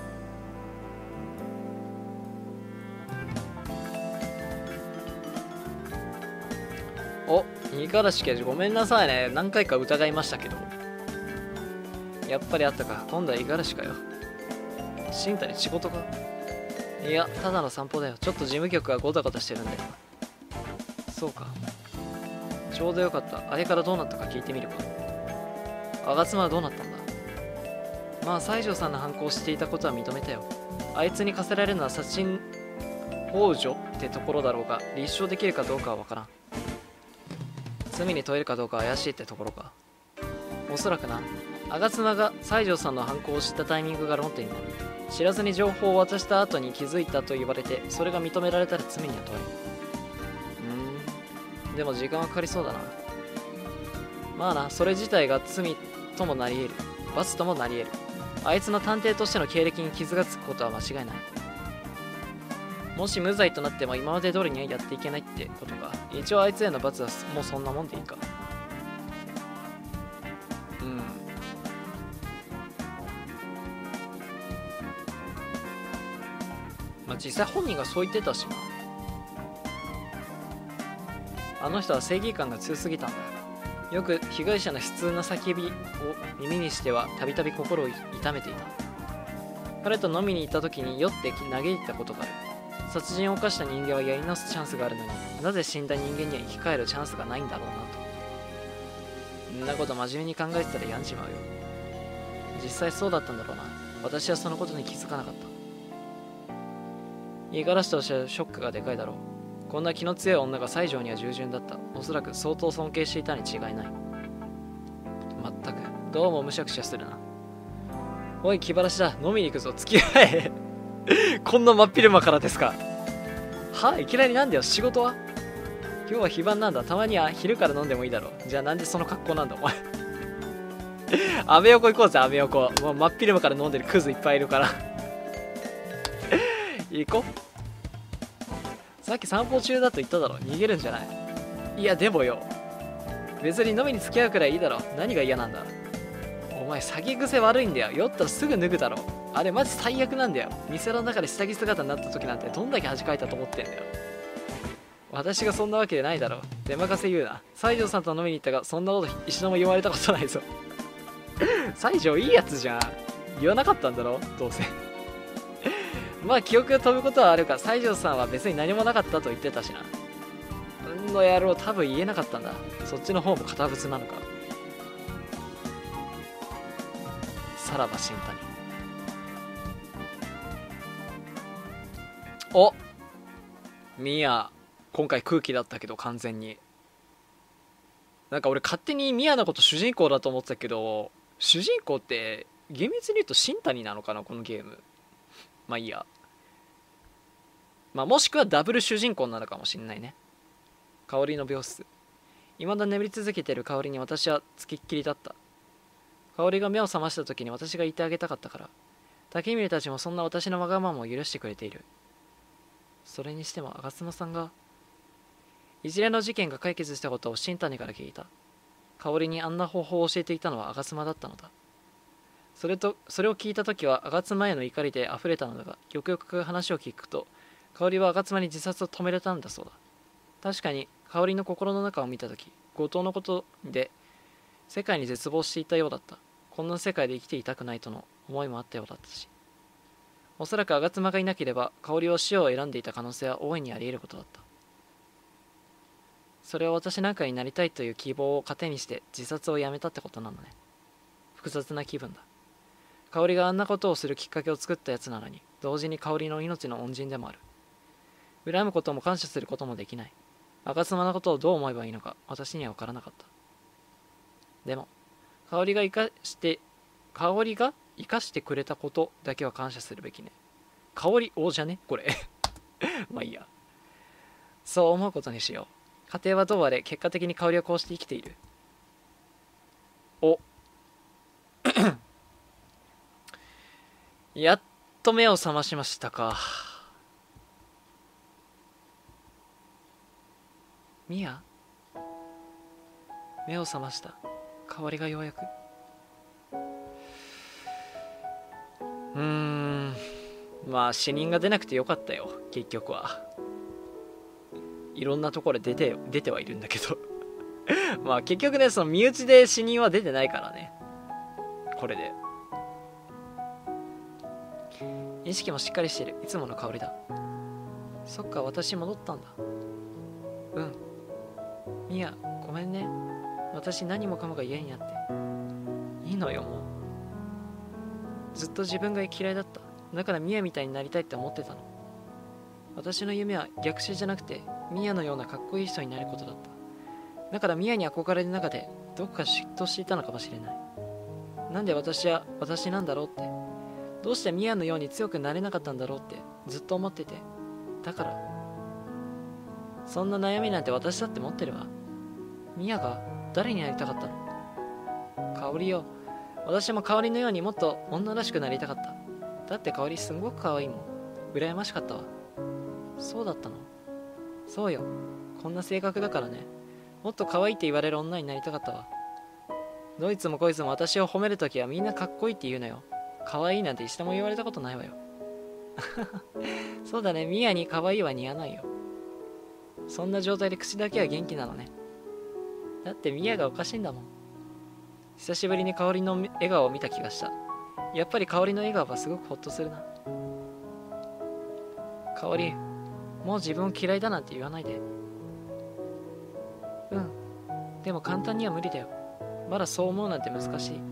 お、五十嵐刑事ごめんなさいね。何回か疑いましたけど。やっぱりあったか。今度は五十嵐かよ。新谷仕事か？いや、ただの散歩だよ。ちょっと事務局がゴタゴタしてるんだよ。そうか。ちょうどよかった。あれからどうなったか聞いてみるか。吾妻はどうなったんだ？まあ、西条さんの反抗していたことは認めたよ。あいつに課せられるのは殺人幇助ってところだろうが、立証できるかどうかは分からん。罪に問えるかどうか怪しいってところか。おそらくな。吾妻が西条さんの犯行を知ったタイミングが論点になる。知らずに情報を渡した後に気づいたと言われて、それが認められたら罪には問える。でも時間はかかりそうだな。まあな、それ自体が罪ともなり得る。罰ともなり得る。あいつの探偵としての経歴に傷がつくことは間違いない。もし無罪となっても今まで通りにはやっていけないってことか。一応あいつへの罰はもうそんなもんでいいか。まあ実際本人がそう言ってたしな。あの人は正義感が強すぎたんだ。よく被害者の悲痛な叫びを耳にしてはたびたび心を痛めていた。彼と飲みに行った時に酔って嘆いたことがある。殺人を犯した人間はやり直すチャンスがあるのに、なぜ死んだ人間には生き返るチャンスがないんだろうなと。んなこと真面目に考えてたら病んじまうよ。実際そうだったんだろうな。私はそのことに気づかなかった。五十嵐としてはショックがでかいだろう。こんな気の強い女が西条には従順だった。おそらく相当尊敬していたに違いない。まったく、どうもむしゃくしゃするな。おい、気晴らしだ。飲みに行くぞ。付き合え。こんな真っ昼間からですか。いきなりなんだよ。仕事は？今日は非番なんだ。たまには昼から飲んでもいいだろう。じゃあなんでその格好なんだお前。アメ横行こうぜ、アメ横。もう真っ昼間から飲んでるクズいっぱいいるから。行こう。さっき散歩中だと言っただろ。逃げるんじゃない。いやでもよ、別に飲みに付き合うくらいいいだろ。何が嫌なんだ。お前詐欺癖悪いんだよ。酔ったらすぐ脱ぐだろ。 あれマジ最悪なんだよ。店の中で下着姿になった時なんてどんだけ恥かいたと思ってんだよ。私がそんなわけでないだろう。出任せ言うな。西条さんと飲みに行ったが、そんなこと一度も言われたことないぞ。西条いいやつじゃん。言わなかったんだろどうせ。まあ記憶が飛ぶことはあるか、西条さんは別に何もなかったと言ってたしな。うんの野郎、多分言えなかったんだ。そっちの方も堅物なのか。さらば新谷。お、ミヤ今回空気だったけど、完全になんか俺勝手にミヤのこと主人公だと思ってたけど、主人公って厳密に言うと新谷なのかな、このゲーム。まあいいや。まあもしくはダブル主人公なのかもしんないね。香りの病室。未だ眠り続けてる香りに私はつきっきりだった。香りが目を覚ました時に私がいてあげたかったから、竹峰たちもそんな私のわがままを許してくれている。それにしても吾妻さんが、一連の事件が解決したことを新谷から聞いた。香りにあんな方法を教えていたのは吾妻だったのだ。それを聞いた時は吾妻への怒りで溢れたのだが、よくよく話を聞くと、香りは吾妻に自殺を止めれたんだそうだ。確かに香りの心の中を見た時、後藤のことで世界に絶望していたようだった。こんな世界で生きていたくないとの思いもあったようだったし、おそらく吾妻がいなければ香りは死を選んでいた可能性は大いにあり得ることだった。それは私なんかになりたいという希望を糧にして自殺をやめたってことなのね。複雑な気分だ。香りがあんなことをするきっかけを作ったやつなのに、同時に香りの命の恩人でもある。恨むことも感謝することもできない。吾妻のことをどう思えばいいのか私には分からなかった。でも香りが生かしてくれたことだけは感謝するべきね。香り王じゃねこれ。まあいいや。そう思うことにしよう。家庭はどうあれ結果的に香りはこうして生きている。おやっと目を覚ましましたか。ミヤ、目を覚ました。香りがようやく。まあ死人が出なくてよかったよ、結局は。いろんなところで出てはいるんだけど。まあ結局ね、その身内で死人は出てないからね、これで。意識もしっかりしてる。いつもの香りだ。そっか、私戻ったんだ。うん。ミヤ、ごめんね。私何もかもが嫌になって。いいのよ、もう。ずっと自分が嫌いだった。だからミヤみたいになりたいって思ってたの。私の夢は逆襲じゃなくて、ミヤのようなかっこいい人になることだった。だからミヤに憧れる中で、どこか嫉妬していたのかもしれない。なんで私は私なんだろうって。どうしてミヤのように強くなれなかったんだろうってずっと思ってて。だからそんな悩みなんて私だって持ってるわ。ミヤが誰になりたかったの？香りよ。私も香りのようにもっと女らしくなりたかった。だって香りすごく可愛いもん。羨ましかったわ。そうだったの？そうよ。こんな性格だからね。もっと可愛いって言われる女になりたかったわ。どいつもこいつも私を褒めるときはみんなかっこいいって言うのよ。可愛いなんて一度も言われたことないわよ。そうだね、ミヤに可愛いは似合わないよ。そんな状態で口だけは元気なのね。だってミヤがおかしいんだもん。久しぶりに香りの笑顔を見た気がした。やっぱり香りの笑顔はすごくホッとするな。香り、もう自分を嫌いだなんて言わないで。うん。でも簡単には無理だよ。まだそう思うなんて難しい。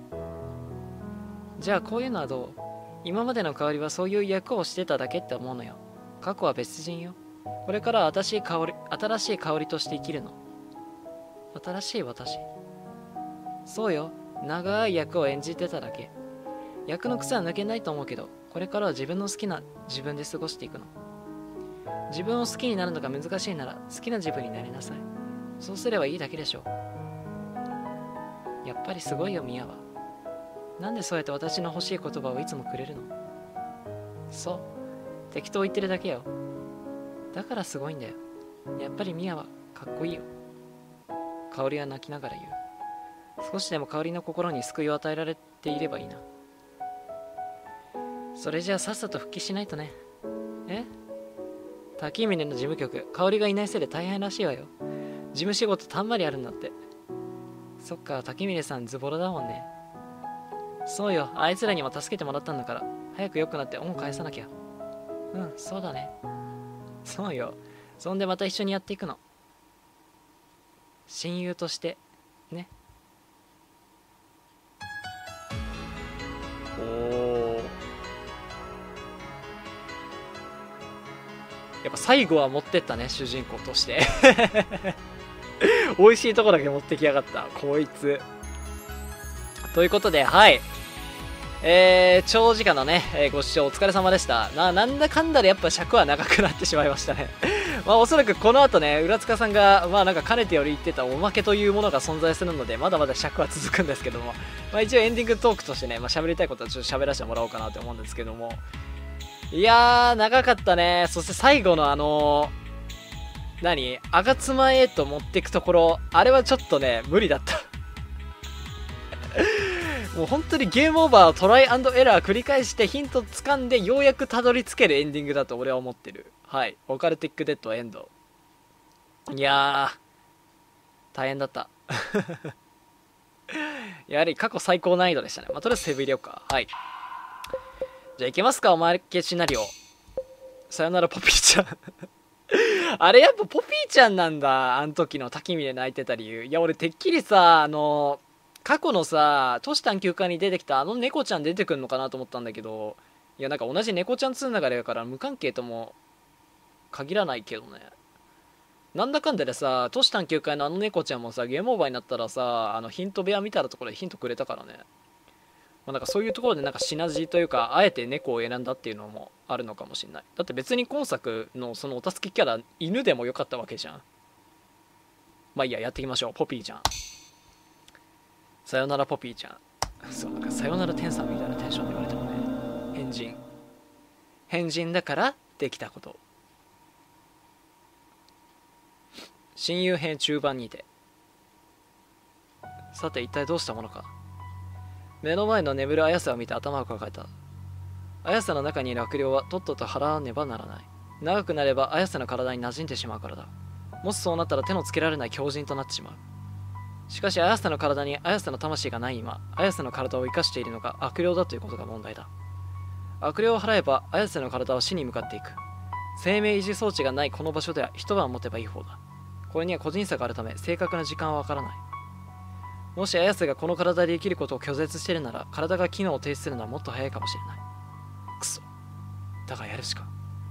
じゃあこういうのはどう？今までの香りはそういう役をしてただけって思うのよ。過去は別人よ。これからは新しい香りとして生きるの。新しい私。そうよ。長い役を演じてただけ。役の癖は抜けないと思うけど、これからは自分の好きな自分で過ごしていくの。自分を好きになるのが難しいなら好きな自分になりなさい。そうすればいいだけでしょう。やっぱりすごいよ、ミヤは。なんでそうやって私の欲しい言葉をいつもくれるの？そう。適当言ってるだけよ。だからすごいんだよ。やっぱりミヤはかっこいいよ。香りは泣きながら言う。少しでも香りの心に救いを与えられていればいいな。 それじゃあさっさと復帰しないとね。え、滝峰の事務局、香りがいないせいで大変らしいわよ。事務仕事たんまりあるんだって。そっか、滝峰さんズボラだもんね。そうよ、あいつらにも助けてもらったんだから、早く良くなって恩返さなきゃ。うん、そうだね。そうよ。そんでまた一緒にやっていくの。親友として、ね。おー。やっぱ最後は持ってったね、主人公として。美味しいとこだけ持ってきやがった、こいつ。ということで、はい。長時間のね、ご視聴お疲れ様でした。なんだかんだでやっぱ尺は長くなってしまいましたね。まあおそらくこの後ね、浦塚さんが、まあなんかかねてより言ってたおまけというものが存在するので、まだまだ尺は続くんですけども、まあ一応エンディングトークとしてね、まあ喋りたいことはちょっと喋らせてもらおうかなと思うんですけども、いやー、長かったね。そして最後の吾妻へと持ってくところ、あれはちょっとね、無理だった。もう本当にゲームオーバーをトライアンドエラー繰り返してヒント掴んでようやくたどり着けるエンディングだと俺は思ってる。はい。オカルティックデッドエンド。いやー、大変だった。やはり過去最高難易度でしたね。まあ、とりあえずセーブ入れようか。はい。じゃあ行けますか、おまけシナリオ。さよならポピーちゃん。あれやっぱポピーちゃんなんだ。あの時の滝峰泣いてた理由。いや俺てっきりさ、過去のさ、都市探求家に出てきたあの猫ちゃん出てくんのかなと思ったんだけど、いやなんか同じ猫ちゃん2の流れだから無関係とも限らないけどね。なんだかんだでさ、都市探求家のあの猫ちゃんもさ、ゲームオーバーになったらさ、ヒント部屋見たらところでヒントくれたからね。まあ、なんかそういうところでなんかシナジーというか、あえて猫を選んだっていうのもあるのかもしれない。だって別に今作のそのお助けキャラ、犬でもよかったわけじゃん。まあいいや、やっていきましょう。ポピーちゃん。さよならポピーちゃん。そう、なんかさよなら天さんみたいなテンションで言われてもね。変人。変人だからできたこと。親友編中盤にて。さて一体どうしたものか。目の前の眠る綾瀬を見て頭を抱えた。綾瀬の中にいる悪霊はとっとと払わねばならない。長くなれば綾瀬の体に馴染んでしまうからだ。もしそうなったら手のつけられない狂人となってしまう。しかし綾瀬の体に綾瀬の魂がない今、綾瀬の体を生かしているのが悪霊だということが問題だ。悪霊を払えば綾瀬の体は死に向かっていく。生命維持装置がないこの場所では一晩持てばいい方だ。これには個人差があるため正確な時間はわからない。もし綾瀬がこの体で生きることを拒絶しているなら、体が機能を停止するのはもっと早いかもしれない。くそ。だがやるしか。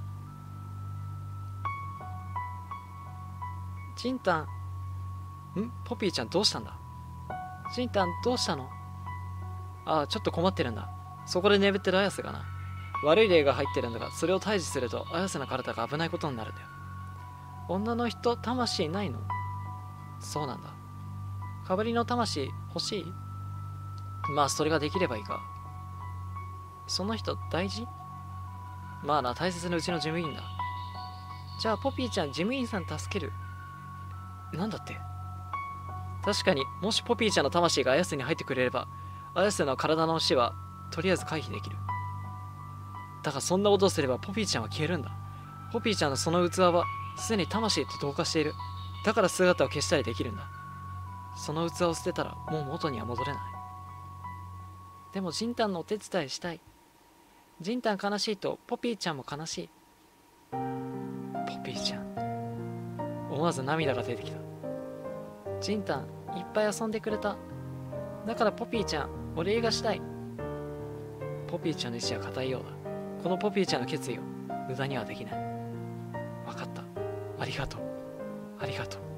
ジンタン。ポピーちゃんどうしたんだ。ジンタンどうしたの。ああ、ちょっと困ってるんだ。そこで眠ってる綾瀬がな。悪い霊が入ってるんだが、それを退治すると綾瀬の体が危ないことになるんだよ。女の人、魂ないの。そうなんだ。かぶりの魂欲しい。まあそれができればいいが。その人大事。まあな、大切なうちの事務員だ。じゃあポピーちゃん事務員さん助ける。なんだって。確かにもしポピーちゃんの魂が綾瀬に入ってくれれば、綾瀬の体の死はとりあえず回避できる。だがそんなことをすればポピーちゃんは消えるんだ。ポピーちゃんのその器はすでに魂と同化している。だから姿を消したりできるんだ。その器を捨てたらもう元には戻れない。でもジンタンのお手伝いしたい。ジンタン悲しいとポピーちゃんも悲しい。ポピーちゃん。思わず涙が出てきた。ジンタンいっぱい遊んでくれた。だからポピーちゃんお礼がしたい。ポピーちゃんの意志は固いようだ。このポピーちゃんの決意を無駄にはできない。分かった。ありがとう。ありがとう。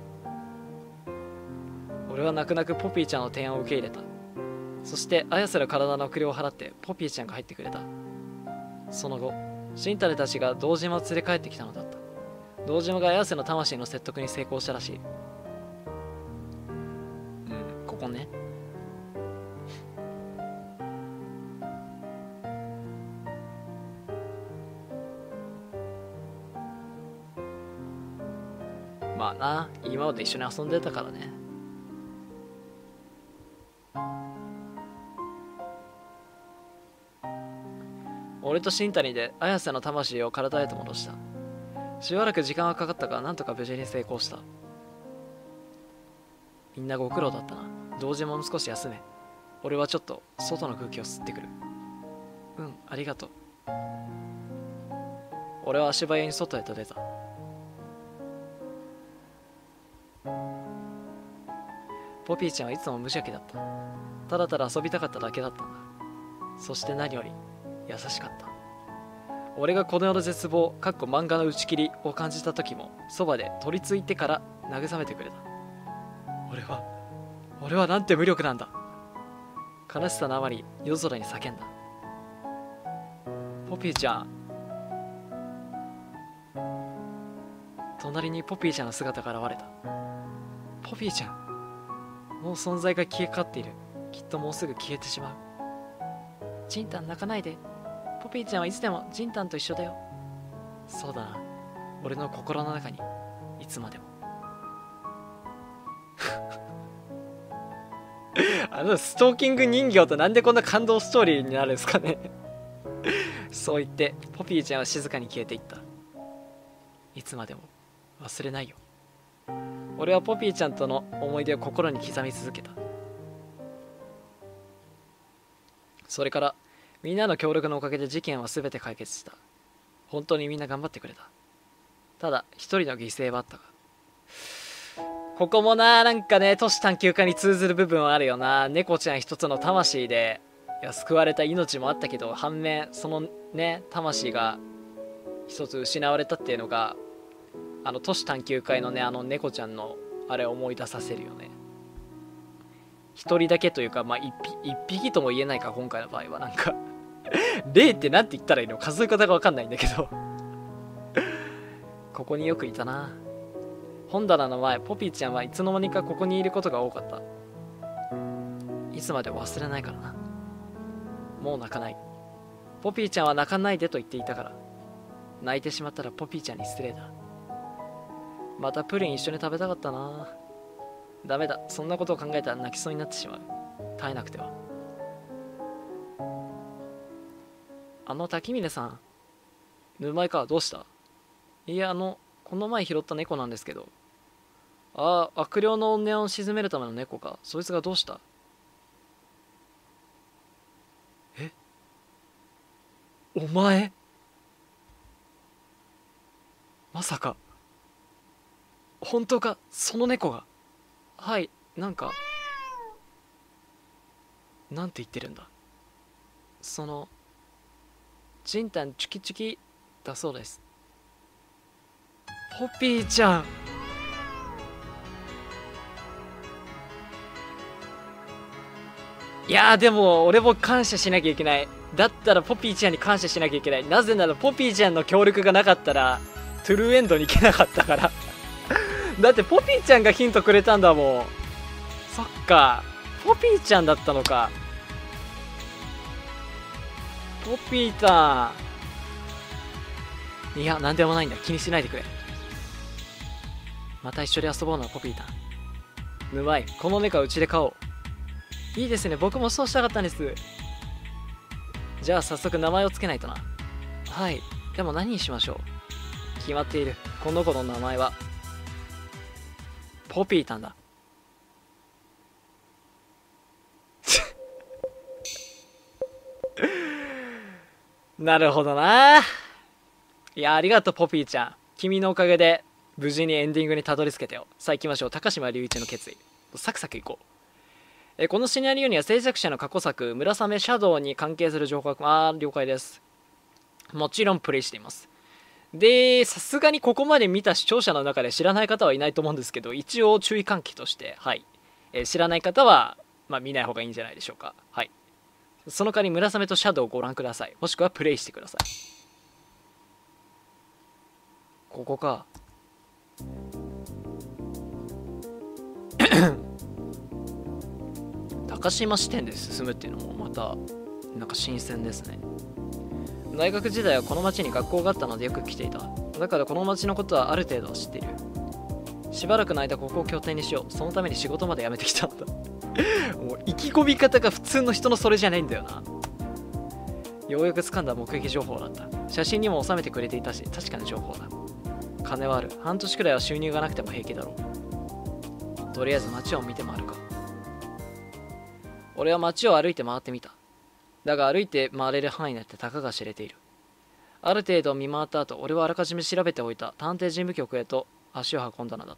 俺は泣く泣くポピーちゃんの提案を受け入れた。そして綾瀬の体の悪霊を払ってポピーちゃんが入ってくれた。その後、シンタレたちが堂島を連れ帰ってきたのだった。堂島が綾瀬の魂の説得に成功したらしい。ここね。まあな、今まで一緒に遊んでたからね。 俺と新谷で綾瀬の魂を体へと戻した。しばらく時間はかかったが、なんとか無事に成功した。みんなご苦労だったな。同時も少し休め。俺はちょっと外の空気を吸ってくる。うん、ありがとう。俺は足早に外へと出た。ポピーちゃんはいつも無邪気だった。ただただ遊びたかっただけだったんだ。そして何より優しかった。俺がこの世の絶望漫画の打ち切りを感じた時も、そばで取り付いてから慰めてくれた。俺はなんて無力なんだ。悲しさのあまり夜空に叫んだ。ポピーちゃん。隣にポピーちゃんの姿が現れた。ポピーちゃん、もう存在が消えかかっている。きっともうすぐ消えてしまう。ジンタン泣かないで。ポピーちゃんはいつでもジンタンと一緒だよ。そうだな。俺の心の中にいつまでも。ストーキング人形となんでこんな感動ストーリーになるんですかね。そう言ってポピーちゃんは静かに消えていった。いつまでも忘れないよ。俺はポピーちゃんとの思い出を心に刻み続けた。それからみんなの協力のおかげで事件は全て解決した。本当にみんな頑張ってくれた。ただ一人の犠牲はあったが、ここもなんかね、都市探求家に通ずる部分はあるよな。猫ちゃん一つの魂で救われた命もあったけど、反面そのね魂が一つ失われたっていうのが、都市探求会のね猫ちゃんのあれを思い出させるよね。一人だけというか、一匹とも言えないか、今回の場合は。なんか霊ってなんて言ったらいいの、数え方が分かんないんだけどここによくいたな。本棚の前、ポピーちゃんはいつの間にかここにいることが多かった。いつまでも忘れないからな。もう泣かない。ポピーちゃんは泣かないでと言っていたから。泣いてしまったらポピーちゃんに失礼だ。またプリン一緒に食べたかったな。ダメだ、そんなことを考えたら泣きそうになってしまう。耐えなくては。滝峰さん、沼井か、どうした？いや、この前拾った猫なんですけど。悪霊の怨念を鎮めるための猫か。そいつがどうした？え？お前？まさか本当か？その猫が。はい、なんて言ってるんだ。ジンタンチュキチュキだそうです。ポピーちゃん。いやー、でも俺も感謝しなきゃいけない。だったらポピーちゃんに感謝しなきゃいけない。なぜならポピーちゃんの協力がなかったらトゥルーエンドに行けなかったからだってポピーちゃんがヒントくれたんだもん。そっか、ポピーちゃんだったのか。ポピータン。いや、なんでもないんだ、気にしないでくれ。また一緒に遊ぼうな、ポピータン。沼い、この猫はうちで飼おう。いいですね、僕もそうしたかったんです。じゃあ早速名前をつけないとな。はい、でも何にしましょう。決まっている。この子の名前はポピータンだ。なるほどな。いや、ありがとうポピーちゃん。君のおかげで無事にエンディングにたどり着けたよ。さあ行きましょう。高島隆一の決意。サクサクいこう。このシナリオには制作者の過去作村雨シャドウに関係する情報が了解です。もちろんプレイしています。で、さすがにここまで見た視聴者の中で知らない方はいないと思うんですけど、一応注意喚起として、はい、知らない方は、見ない方がいいんじゃないでしょうか。はい、その代わり村雨とシャドウをご覧ください。もしくはプレイしてください。ここか。高島支店で進むっていうのもまたなんか新鮮ですね。大学時代はこの町に学校があったのでよく来ていた。だからこの町のことはある程度は知っている。しばらくの間ここを拠点にしよう。そのために仕事まで辞めてきたんだ。もう意気込み方が普通の人のそれじゃないんだよな。 ようやく掴んだ目撃情報だった。写真にも収めてくれていたし、確かな情報だ。金はある。半年くらいは収入がなくても平気だろう。とりあえず街を見て回るか。俺は街を歩いて回ってみた。だが歩いて回れる範囲だってたかが知れている。ある程度見回った後、俺はあらかじめ調べておいた探偵事務局へと足を運んだのだった。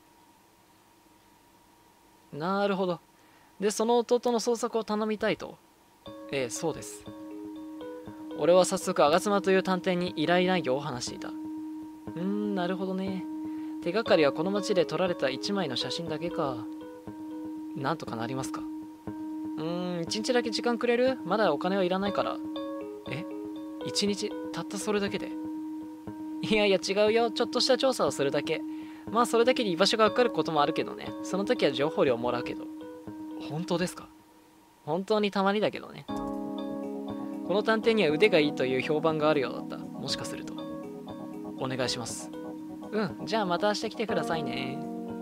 なるほど。で、その弟の捜索を頼みたいと。ええ、そうです。俺は早速、吾妻という探偵に依頼内容を話していた。なるほどね。手がかりはこの町で撮られた1枚の写真だけか。なんとかなりますか。1日だけ時間くれる？まだお金はいらないから。え？ 1 日たったそれだけで？いやいや違うよ。ちょっとした調査をするだけ。まあそれだけで居場所がわかることもあるけどね。その時は情報料をもらうけど。本当ですか？本当にたまにだけどね。この探偵には腕がいいという評判があるようだった。もしかすると。お願いします。じゃあまた明日来てくださいね。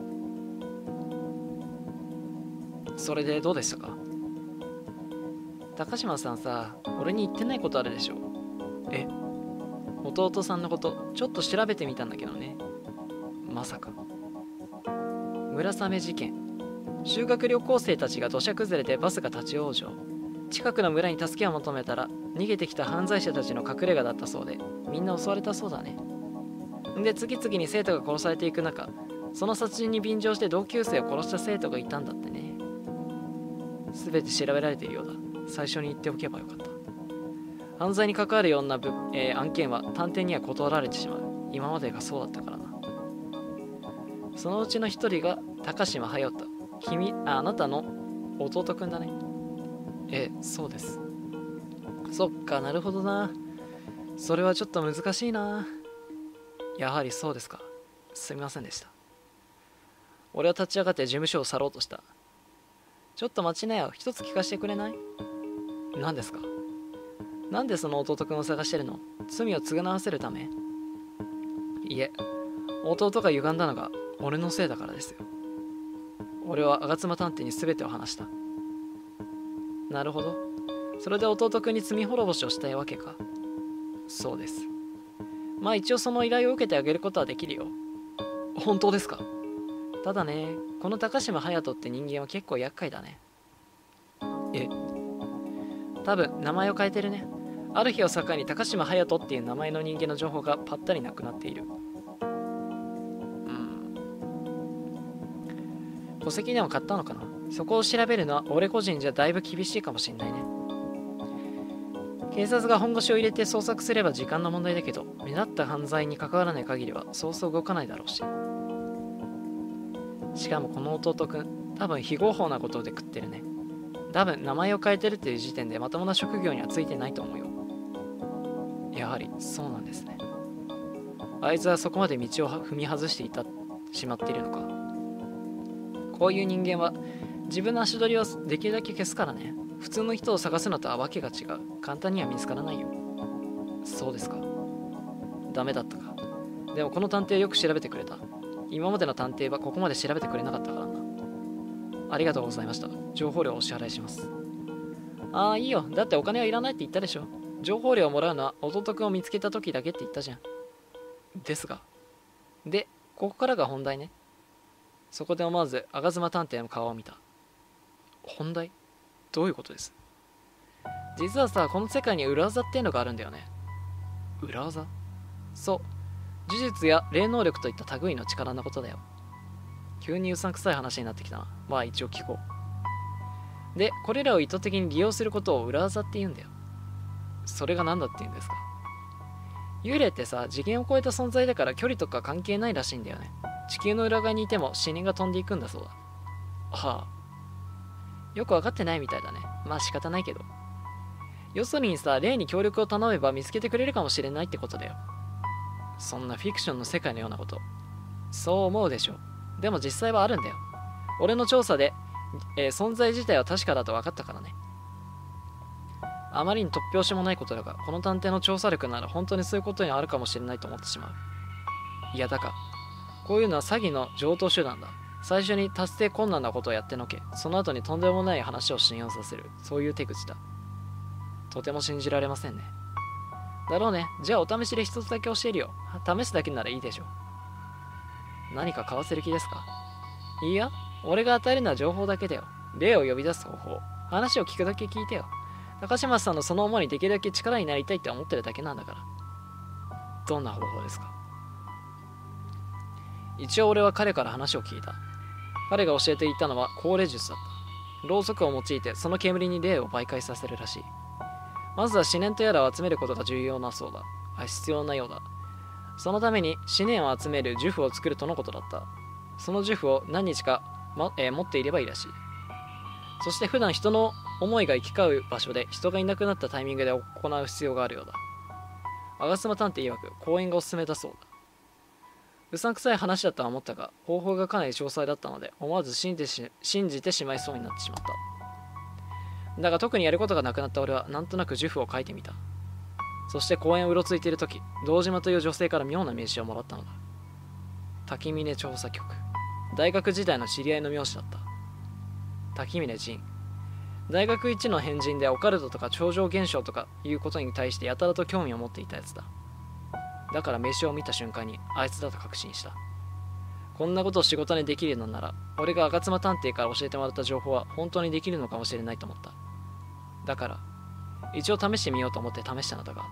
それでどうでしたか？高島さんさ、俺に言ってないことあるでしょ。え？弟さんのことちょっと調べてみたんだけどね。まさか。村雨事件。修学旅行生たちが土砂崩れでバスが立ち往生。近くの村に助けを求めたら逃げてきた犯罪者たちの隠れ家だったそうで、みんな襲われたそうだね。で、次々に生徒が殺されていく中、その殺人に便乗して同級生を殺した生徒がいたんだってね。全て調べられているようだ。最初に言っておけばよかった。犯罪に関わるような案件は探偵には断られてしまう。今までがそうだったからな。そのうちの一人が高島隼人。あなたの弟くんだね。ええ、そうです。そっか、なるほどな。それはちょっと難しいな。やはりそうですか。すみませんでした。俺は立ち上がって事務所を去ろうとした。ちょっと待ちなよ。一つ聞かせてくれない？何ですか？なんでその弟くんを探してるの？罪を償わせるため？いえ、弟が歪んだのが俺のせいだからですよ。俺は吾妻探偵に全てを話した。なるほど。それで弟くんに罪滅ぼしをしたいわけか。そうです。まあ一応その依頼を受けてあげることはできるよ。本当ですか？ただね、この高島隼人って人間は結構厄介だね。え？多分名前を変えてるね。ある日を境に高島隼人っていう名前の人間の情報がぱったりなくなっている。戸籍でも買ったのかな。そこを調べるのは俺個人じゃだいぶ厳しいかもしんないね。警察が本腰を入れて捜索すれば時間の問題だけど、目立った犯罪に関わらない限りはそうそう動かないだろうし。しかもこの弟くん、多分非合法なことで食ってるね。多分名前を変えてるっていう時点でまともな職業にはついてないと思うよ。やはりそうなんですね。あいつはそこまで道を踏み外してしまっているのか。こういう人間は自分の足取りをできるだけ消すからね。普通の人を探すのとはわけが違う。簡単には見つからないよ。そうですか。ダメだったか。でもこの探偵はよく調べてくれた。今までの探偵はここまで調べてくれなかったからな。ありがとうございました。情報料をお支払いします。ああ、いいよ。だってお金はいらないって言ったでしょ。情報料をもらうのは弟くんを見つけた時だけって言ったじゃん。ですが。で、ここからが本題ね。そこで思わず吾妻探偵の顔を見た。本題？どういうことです？実はさ、この世界に裏技っていうのがあるんだよね。裏技？そう。呪術や霊能力といった類の力のことだよ。急にうさんくさい話になってきたな。まあ一応聞こう。で、これらを意図的に利用することを裏技って言うんだよ。それが何だって言うんですか？幽霊ってさ、次元を超えた存在だから距離とか関係ないらしいんだよね。地球の裏側にいても死人が飛んでいくんだそうだ。はあ。よく分かってないみたいだね。まあ仕方ないけど。要するにさ、霊に協力を頼めば見つけてくれるかもしれないってことだよ。そんなフィクションの世界のようなこと。そう思うでしょ。でも実際はあるんだよ。俺の調査で、存在自体は確かだと分かったからね。あまりに突拍子もないことだが、この探偵の調査力なら本当にそういうことにあるかもしれないと思ってしまう。いやだから、こういうのは詐欺の常套手段だ。最初に達成困難なことをやってのけ、その後にとんでもない話を信用させる。そういう手口だ。 とても信じられませんね。だろうね。じゃあお試しで一つだけ教えるよ。試すだけならいいでしょ。何か買わせる気ですか？いいや、俺が与えるのは情報だけだよ。霊を呼び出す方法。話を聞くだけ聞いてよ。高島さんのその思いにできるだけ力になりたいって思ってるだけなんだから。どんな方法ですか？一応俺は彼から話を聞いた。彼が教えていたのは高齢術だった。ろうそくを用いてその煙に霊を媒介させるらしい。まずは思念とやらを集めることが重要なそうだ。必要なようだ。そのために思念を集める呪符を作るとのことだった。その呪符を何日か、持っていればいいらしい。そして普段人の思いが行き交う場所で人がいなくなったタイミングで行う必要があるようだ。吾妻探偵曰く公園がおすすめだそうだ。うさんくさい話だとは思ったが、方法がかなり詳細だったので思わず信じてしまいそうになってしまった。だが特にやることがなくなった俺はなんとなく呪符を書いてみた。そして公園をうろついている時、堂島という女性から妙な名刺をもらったのだ。滝峰調査局。大学時代の知り合いの名字だった。滝峰仁。大学一の変人でオカルトとか超常現象とかいうことに対してやたらと興味を持っていたやつだ。だから名刺を見た瞬間にあいつだと確信した。こんなことを仕事にできるのなら、俺が吾妻探偵から教えてもらった情報は本当にできるのかもしれないと思った。だから一応試してみようと思って試したのだが、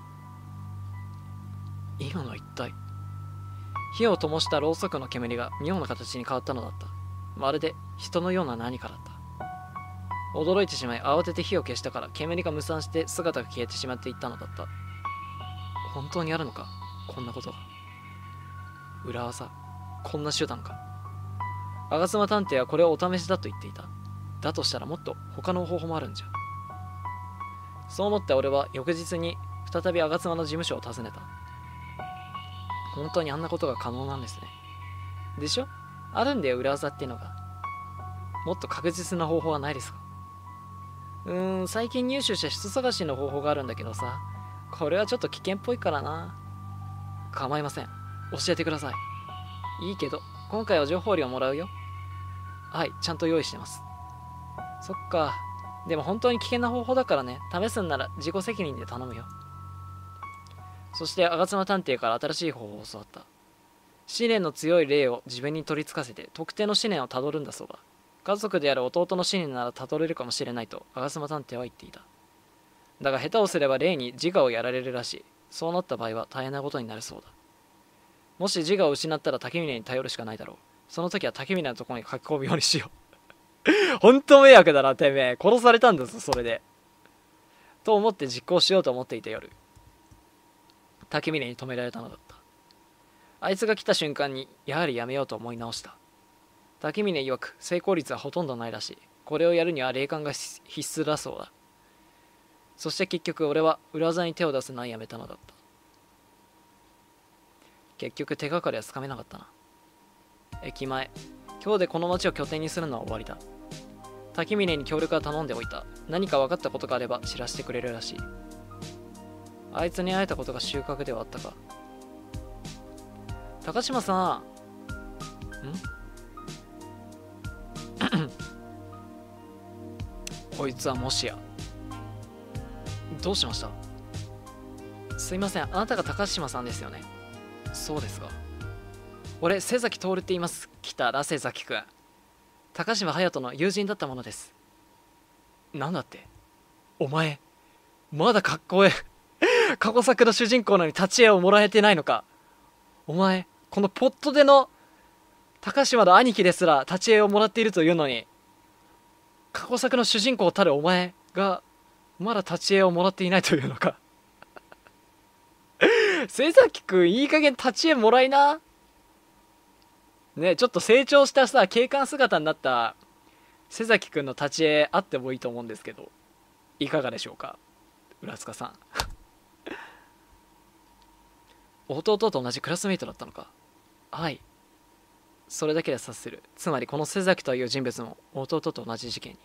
今のは一体。火を灯したろうそくの煙が妙な形に変わったのだった。まるで人のような何かだった。驚いてしまい慌てて火を消したから煙が無散して姿が消えてしまっていったのだった。本当にあるのか、こんなことが。裏技、こんな手段か。吾妻探偵はこれをお試しだと言っていた。だとしたらもっと他の方法もあるんじゃ。そう思って俺は翌日に再び吾妻の事務所を訪ねた。本当にあんなことが可能なんですね。でしょ？あるんだよ、裏技っていうのが。もっと確実な方法はないですか？最近入手した人探しの方法があるんだけどさ、これはちょっと危険っぽいからな。構いません。教えてください。いいけど、今回は情報量もらうよ。はい、ちゃんと用意してます。そっか。でも本当に危険な方法だからね、試すんなら自己責任で頼むよ。そして吾妻探偵から新しい方法を教わった。思念の強い霊を自分に取り付かせて特定の思念をたどるんだそうだ。家族である弟の思念ならたどれるかもしれないと吾妻探偵は言っていた。だが下手をすれば霊に自我をやられるらしい。そうなった場合は大変なことになるそうだ。もし自我を失ったら滝峰に頼るしかないだろう。その時は滝峰のところに書き込むようにしよう。ほんと迷惑だな、てめえ。殺されたんだぞ、それで。と思って実行しようと思っていた夜、滝峰に止められたのだった。あいつが来た瞬間にやはりやめようと思い直した。滝峰曰く成功率はほとんどないらしい。これをやるには霊感が必須だそうだ。そして結局俺は裏技に手を出すのはやめたのだった。結局手がかりはつかめなかったな。駅前。今日でこの町を拠点にするのは終わりだ。滝峰に協力は頼んでおいた。何か分かったことがあれば知らせてくれるらしい。あいつに会えたことが収穫ではあったか。高島さん。こいつはもしや。どうしました？すいません、あなたが高島さんですよね。そうですが。俺、瀬崎徹って言います。来たら瀬崎くん。高島隼人の友人だったものです。なんだって？お前、まだかっこええ。過去作の主人公なのに立ち絵をもらえてないのか。お前、このポットでの高島の兄貴ですら立ち絵をもらっているというのに、過去作の主人公たるお前がまだ立ち絵をもらっていないというのか。瀬崎くん、いい加減立ち絵もらいな。ね、ちょっと成長したさ、警官姿になった瀬崎くんの立ち絵あってもいいと思うんですけど、いかがでしょうか、浦塚さん。弟と同じクラスメイトだったのか。はい、それだけで察する。つまりこの瀬崎という人物も弟と同じ事件に。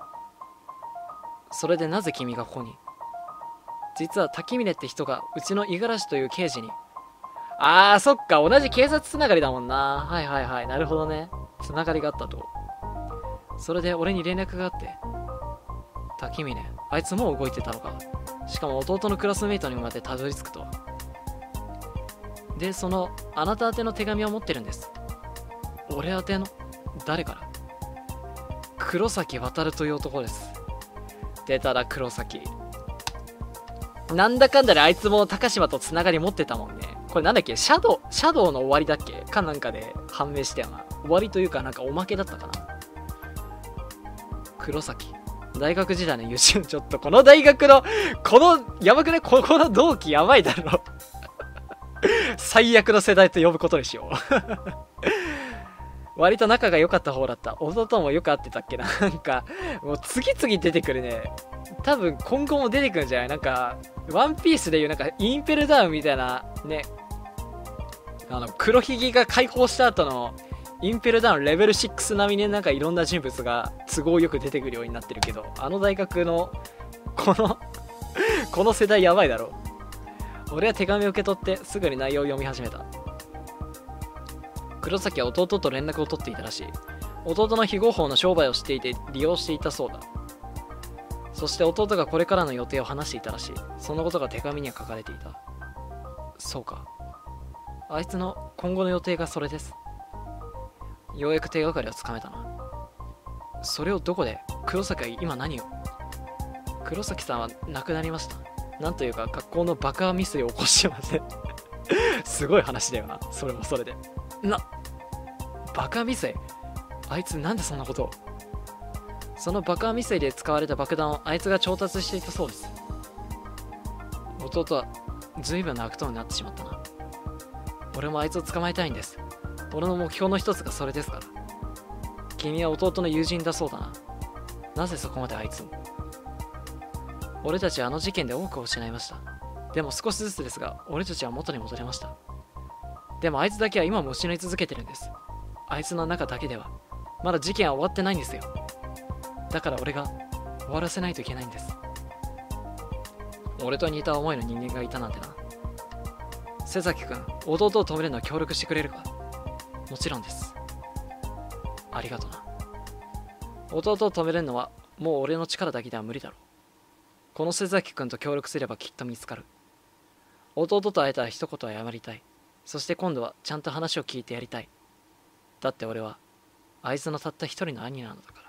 それでなぜ君がここに？実は滝峰って人がうちの五十嵐という刑事に。あー、そっか、同じ警察つながりだもんな。はいはいはい、なるほどね。つながりがあったと。それで俺に連絡があって。滝峰、あいつもう動いてたのか。 しかも弟のクラスメイトにまでたどり着くとは。で、そのあなた宛ての手紙を持ってるんです。俺宛ての？誰から？黒崎渡という男です。出たら黒崎。なんだかんだであいつも高島とつながり持ってたもんね。これなんだっけ、シャドウの終わりだっけかなんかで判明したよな。終わりというかなんかおまけだったかな。黒崎。大学時代の友人。ちょっとこの大学の、やばくね？ここの同期やばいだろ。最悪の世代と呼ぶことにしよう。割と仲が良かった方だった。弟もよく会ってたっけな。なんか、もう次々出てくるね。多分今後も出てくるんじゃない？なんか、ワンピースでいうなんかインペルダウンみたいなね、黒ひげが解放した後のインペルダウンレベル6並みになんかいろんな人物が都合よく出てくるようになってるけど、あの大学のこの世代やばいだろ。俺は手紙を受け取ってすぐに内容を読み始めた。黒崎は弟と連絡を取っていたらしい。弟の非合法の商売をしていて利用していたそうだ。そして弟がこれからの予定を話していたらしい。そのことが手紙には書かれていた。そうか。あいつの今後の予定がそれです。ようやく手がかりをつかめたな。それをどこで？黒崎は今何を？黒崎さんは亡くなりました。なんというか学校の爆破未遂を起こしてません。すごい話だよな。それもそれで。爆破未遂？あいつなんでそんなことを？その爆破未遂で使われた爆弾をあいつが調達していたそうです。弟は随分な悪党になってしまったな。俺もあいつを捕まえたいんです。俺の目標の一つがそれですから。君は弟の友人だそうだな。なぜそこまであいつを？俺たちはあの事件で多くを失いました。でも少しずつですが、俺たちは元に戻れました。でもあいつだけは今も失い続けてるんです。あいつの中だけでは、まだ事件は終わってないんですよ。だから俺が終わらせないといけないんです。俺と似た思いの人間がいたなんてな。瀬崎君、弟を止めるのは協力してくれるか？もちろんです。ありがとな。弟を止めるのはもう俺の力だけでは無理だろう。この瀬崎君と協力すればきっと見つかる。弟と会えたら一言謝りたい。そして今度はちゃんと話を聞いてやりたい。だって俺はあいつのたった一人の兄なのだから。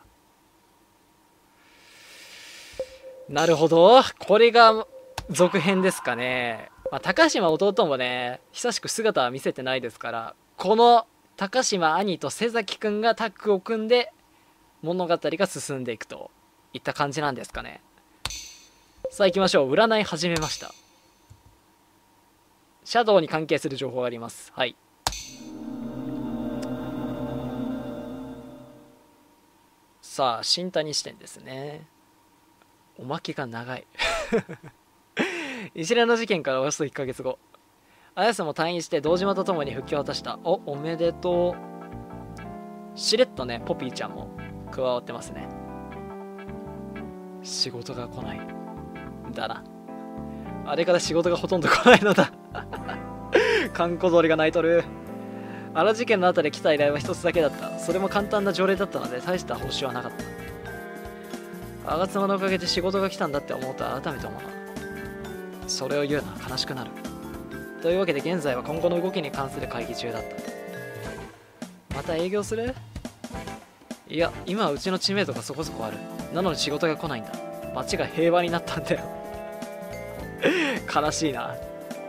なるほど。これが続編ですかね。高島弟もね、久しく姿は見せてないですから、この高島兄と瀬崎くんがタッグを組んで物語が進んでいくといった感じなんですかね。さあ行きましょう。占い始めました。シャドウに関係する情報があります。はい。さあ新谷視点ですね。おまけが長い。一連の事件からおよそ1ヶ月後、綾瀬も退院して堂島と共に復帰を果たした。おめでとう。しれっとね、ポピーちゃんも加わってますね。仕事が来ないだな。あれから仕事がほとんど来ないのだ。かんこ鳥が鳴いとる。あの事件の後で来た依頼は一つだけだった。それも簡単な条例だったので大した報酬はなかった。吾妻のおかげで仕事が来たんだって思うと改めて思うな。それを言うのは悲しくなる。というわけで現在は今後の動きに関する会議中だった。また営業する？いや、今はうちの知名度がそこそこある。なのに仕事が来ないんだ。街が平和になったんだよ。悲しいな。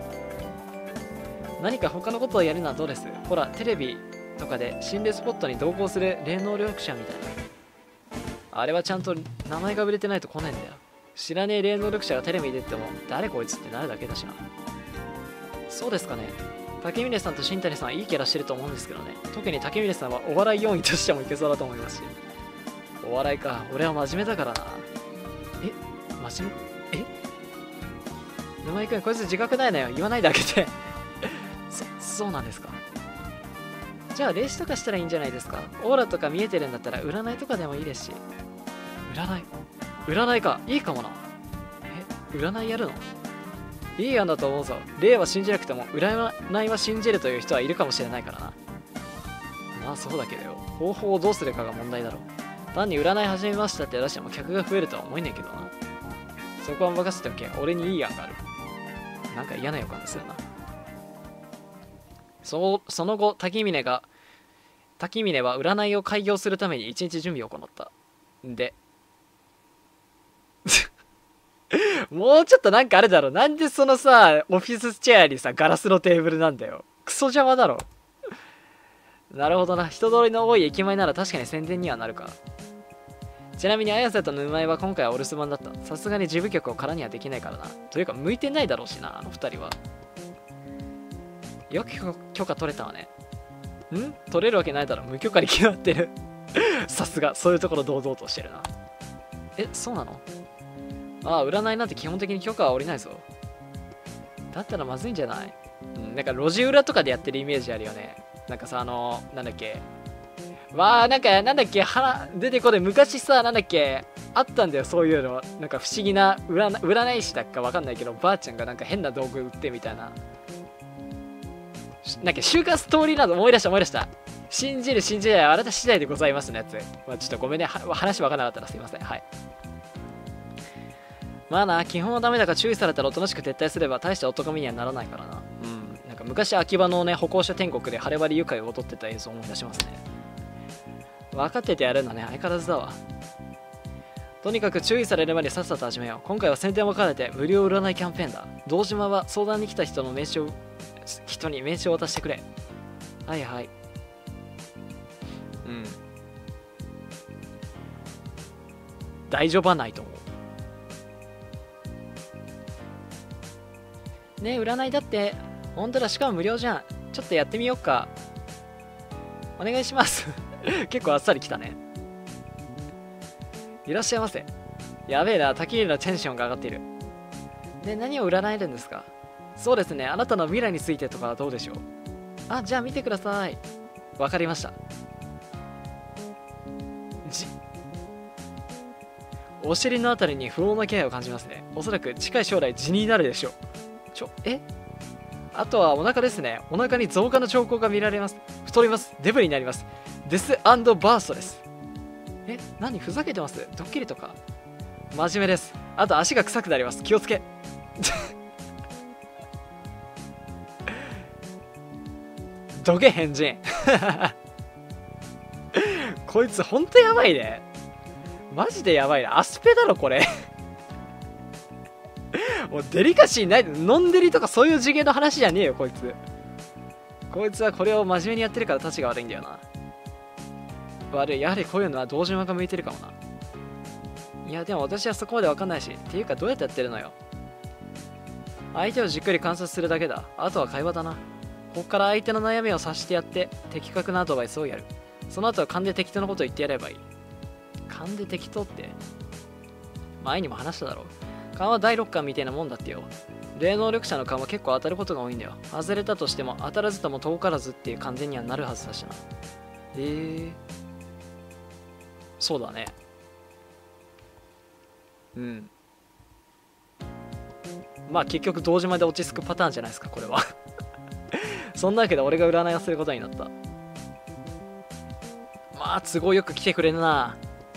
何か他のことをやるのはどうです？ほら、テレビとかで心霊スポットに同行する霊能力者みたいな。あれはちゃんと名前が売れてないと来ないんだよ。知らねえ霊能力者がテレビに出ても誰こいつってなるだけだしな。そうですかね。竹峰さんと新谷さんはいいキャラしてると思うんですけどね。特に竹峰さんはお笑い要員としてもいけそうだと思いますし。お笑いか。俺は真面目だからな。真面目？沼井くん、こいつ自覚ないのよ。言わないであげて。そうなんですか。じゃあ霊視とかしたらいいんじゃないですか。オーラとか見えてるんだったら占いとかでもいいですし。占いか。いいかもな。占いやるの？いい案だと思うぞ。霊は信じなくても占いは信じるという人はいるかもしれないからな。まあそうだけどよ。方法をどうするかが問題だろう。単に占い始めましたって出しても客が増えるとは思えねえけどな。 そこは任せておけ。俺にいい案がある。なんか嫌な予感でするな。その後、滝峰は占いを開業するために一日準備を行った。で、もうちょっとなんかあれだろ。なんでそのさ、オフィスチェアにさ、ガラスのテーブルなんだよ。クソ邪魔だろ。なるほどな。人通りの多い駅前なら確かに宣伝にはなるか。ちなみに綾瀬と沼井は今回はお留守番だった。さすがに事務局を空にはできないからな。というか向いてないだろうしな、あの二人は。よく許可取れたわね。取れるわけないだろ。無許可に決まってる。さすが、そういうところ堂々としてるな。そうなの？ああ、占いなんて基本的に許可は下りないぞ。だったらまずいんじゃない？なんか路地裏とかでやってるイメージあるよね。なんかさ、なんだっけ。なんだっけ、出てこない。昔さ、なんだっけ、あったんだよ、そういうの。なんか不思議な占い師だっかわかんないけど、ばあちゃんがなんか変な道具売ってみたいな。なんか週刊ストーリーなど思い出した。信じる信じないあなた次第でございますのやつ。ちょっとごめんね、話わかんなかったらすいません。はい。まあな、基本はダメだから注意されたらおとなしく撤退すれば大した男身にはならないからな。なんか昔秋葉のね、歩行者天国で晴れ晴れ愉快を踊ってた映像を思い出しますね。分かっててやるんだね、相変わらずだわ。とにかく注意されるまでさっさと始めよう。今回は宣伝も兼ねて無料占いキャンペーンだ。堂島は相談に来た人に名刺を渡してくれ。はいはい。大丈夫はないと思う。ねえ、占いだって。ほんとだ、しかも無料じゃん。ちょっとやってみよっか。お願いします。結構あっさり来たね。いらっしゃいませ。やべえな、滝入のテンションが上がっている。で、何を占えるんですか？そうですね、あなたの未来についてとかはどうでしょう？じゃあ見てください。わかりました。お尻のあたりに不穏な気配を感じますね。おそらく近い将来痔になるでしょう。あとはお腹ですね。お腹に増加の兆候が見られます。太ります。デブになります。デス&バーストです。何ふざけてます？ドッキリとか？真面目です。あと足が臭くなります。気をつけ。どけ変人。こいつほんとやばいね。マジでやばいな。アスペだろこれ。もうデリカシーない。ノンデリとかそういう次元の話じゃねえよこいつ。こいつはこれを真面目にやってるから立ちが悪いんだよな。悪い。やはりこういうのは堂島が向いてるかもな。いやでも私はそこまで分かんないし。っていうかどうやってやってるのよ。相手をじっくり観察するだけだ。あとは会話だな。ここから相手の悩みを察してやって的確なアドバイスをやる。その後は勘で適当なことを言ってやればいい。勘で適当って前にも話しただろう。勘は第6感みたいなもんだってよ。霊能力者の勘は結構当たることが多いんだよ。外れたとしても当たらずとも遠からずっていう完全にはなるはずだしな。そうだね。まあ結局堂島で落ち着くパターンじゃないですかこれは。そんなわけで俺が占いをすることになった。まあ都合よく来てくれるな。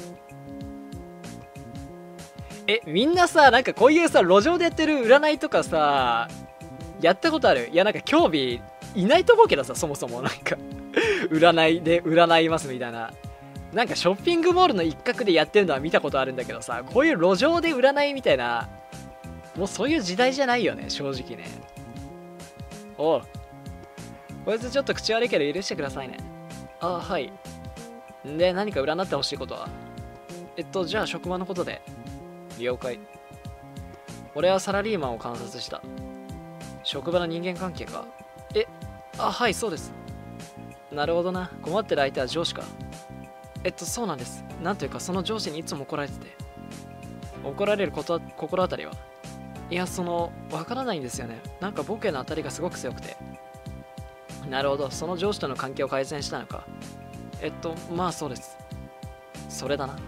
みんなさ、なんかこういうさ路上でやってる占いとかさやったことある？いやなんか興味いないと思うけどさ、そもそもなんか占いで占いますみたいな。なんかショッピングモールの一角でやってるのは見たことあるんだけどさ、こういう路上で占いみたいな、もうそういう時代じゃないよね正直ね。おう、こいつちょっと口悪いけど許してくださいね。はい。で何か占ってほしいことは？じゃあ職場のことで。了解。俺はサラリーマンを観察した。職場の人間関係か。はいそうです。なるほどな。困ってる相手は上司か。そうなんです。なんというかその上司にいつも怒られてて。怒られる心当たりは？いやわからないんですよね。なんか僕への当たりがすごく強くて。なるほど。その上司との関係を改善したのか。まあそうです。それだな。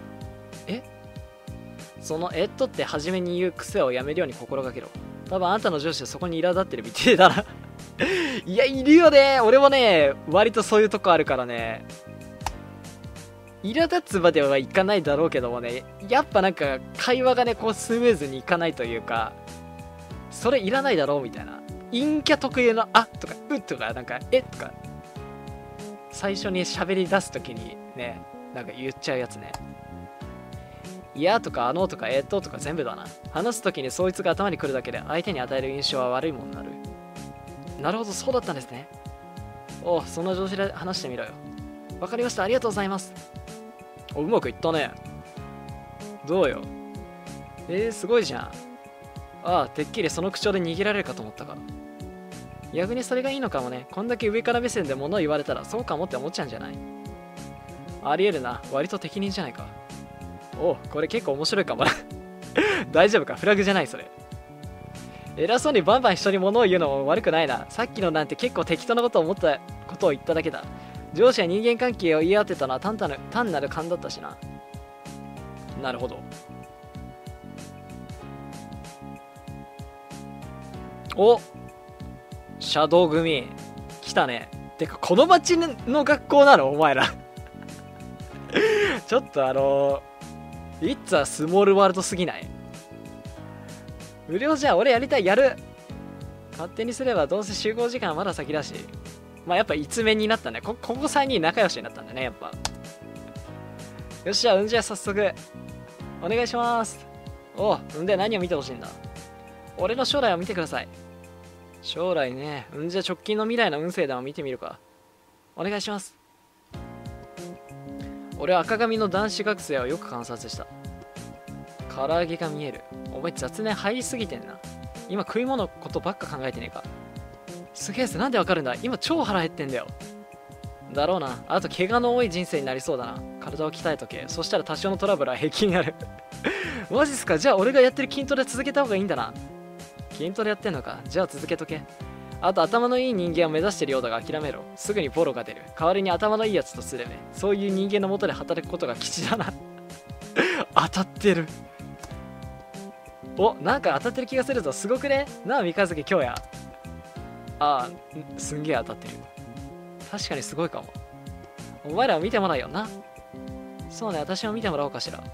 そのって初めに言う癖をやめるように心がけろ。多分あんたの上司はそこに苛立ってるみてえだな。いやいるよね。俺もね割とそういうとこあるからね。 苛立つまではいかないだろうけどもね、やっぱなんか会話がねこうスムーズにいかないというか、それいらないだろうみたいな、陰キャ特有の「あ」とか「う」とかなんか「え」とか最初に喋り出す時にねなんか言っちゃうやつね。いやとかあのとかとか全部だな。話す時にそいつが頭に来るだけで相手に与える印象は悪いものになる。なるほど、そうだったんですね。おう、そんな調子で話してみろよ。わかりました、ありがとうございます。お、うまくいったね。どうよ。すごいじゃん。ああ、てっきりその口調で逃げられるかと思ったか。逆にそれがいいのかもね。こんだけ上から目線で物を言われたらそうかもって思っちゃうんじゃない？ありえるな。割と適任じゃないか。おう、これ結構面白いかもな。大丈夫か？フラグじゃないそれ。偉そうにバンバン人に物を言うのも悪くないな。さっきのなんて結構適当なことを思ったことを言っただけだ。上司や人間関係を言い当てたのは単なる勘だったしな。なるほど。お、シャドウ組来たね。てかこの町の学校なのお前ら。ちょっとIt's a small worldすぎない？無料じゃ俺やりたい、やる。勝手にすればどうせ集合時間はまだ先だし。まあやっぱ一面になったね。ここ3人仲良しになったんだね、やっぱ。よっしゃ、じゃあ早速お願いします。おう、で何を見てほしいんだ？俺の将来を見てください。将来ね。じゃあ直近の未来の運勢でも見てみるか。お願いします。俺は赤髪の男子学生をよく観察した。唐揚げが見える。お前雑念入りすぎてんな。今食い物のことばっか考えてねえか。すげえ、なんでわかるんだ？今超腹減ってんだよ。だろうな。あと怪我の多い人生になりそうだな。体を鍛えとけ。そしたら多少のトラブルは平気になる。マジっすか？じゃあ俺がやってる筋トレ続けた方がいいんだな。筋トレやってんのか？じゃあ続けとけ。あと頭のいい人間を目指してるようだが諦めろ。すぐにボロが出る。代わりに頭のいいやつとすれば、そういう人間のもとで働くことが吉だな。当たってる。お、なんか当たってる気がするぞ。すごくね？なあ三日月今日や。ああ、すんげえ当たってる。確かにすごいかも。お前らを見てもらうよな。そうね、私も見てもらおうかしら。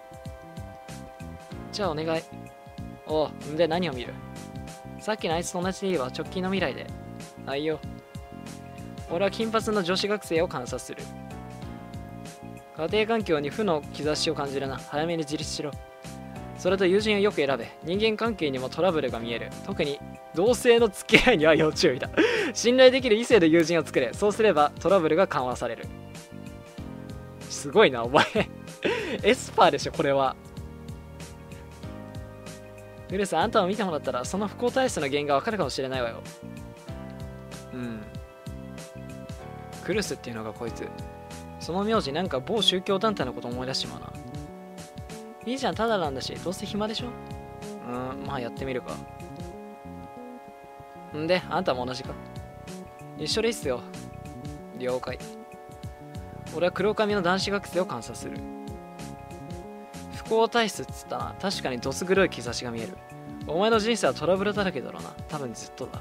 じゃあお願い。おう、で何を見る？さっきのあいつと同じでいいわ。直近の未来で。あいよ。俺は金髪の女子学生を観察する。家庭環境に負の兆しを感じるな。早めに自立しろ。それと友人をよく選べ。人間関係にもトラブルが見える。特に同性の付き合いには要注意だ。信頼できる異性の友人を作れ。そうすればトラブルが緩和される。すごいなお前。エスパーでしょこれは。ウルス、あんたを見てもらったらその不幸体質の原因がわかるかもしれないわよ。クルスっていうのがこいつ。その名字なんか某宗教団体のこと思い出しまうな。いいじゃん、ただなんだし、どうせ暇でしょ。まあやってみるか。んで、あんたも同じか。一緒でいいっすよ。了解。俺は黒髪の男子学生を観察する。不幸体質っつったな。確かにどす黒い兆しが見える。お前の人生はトラブルだらけだろうな。多分ずっとだ。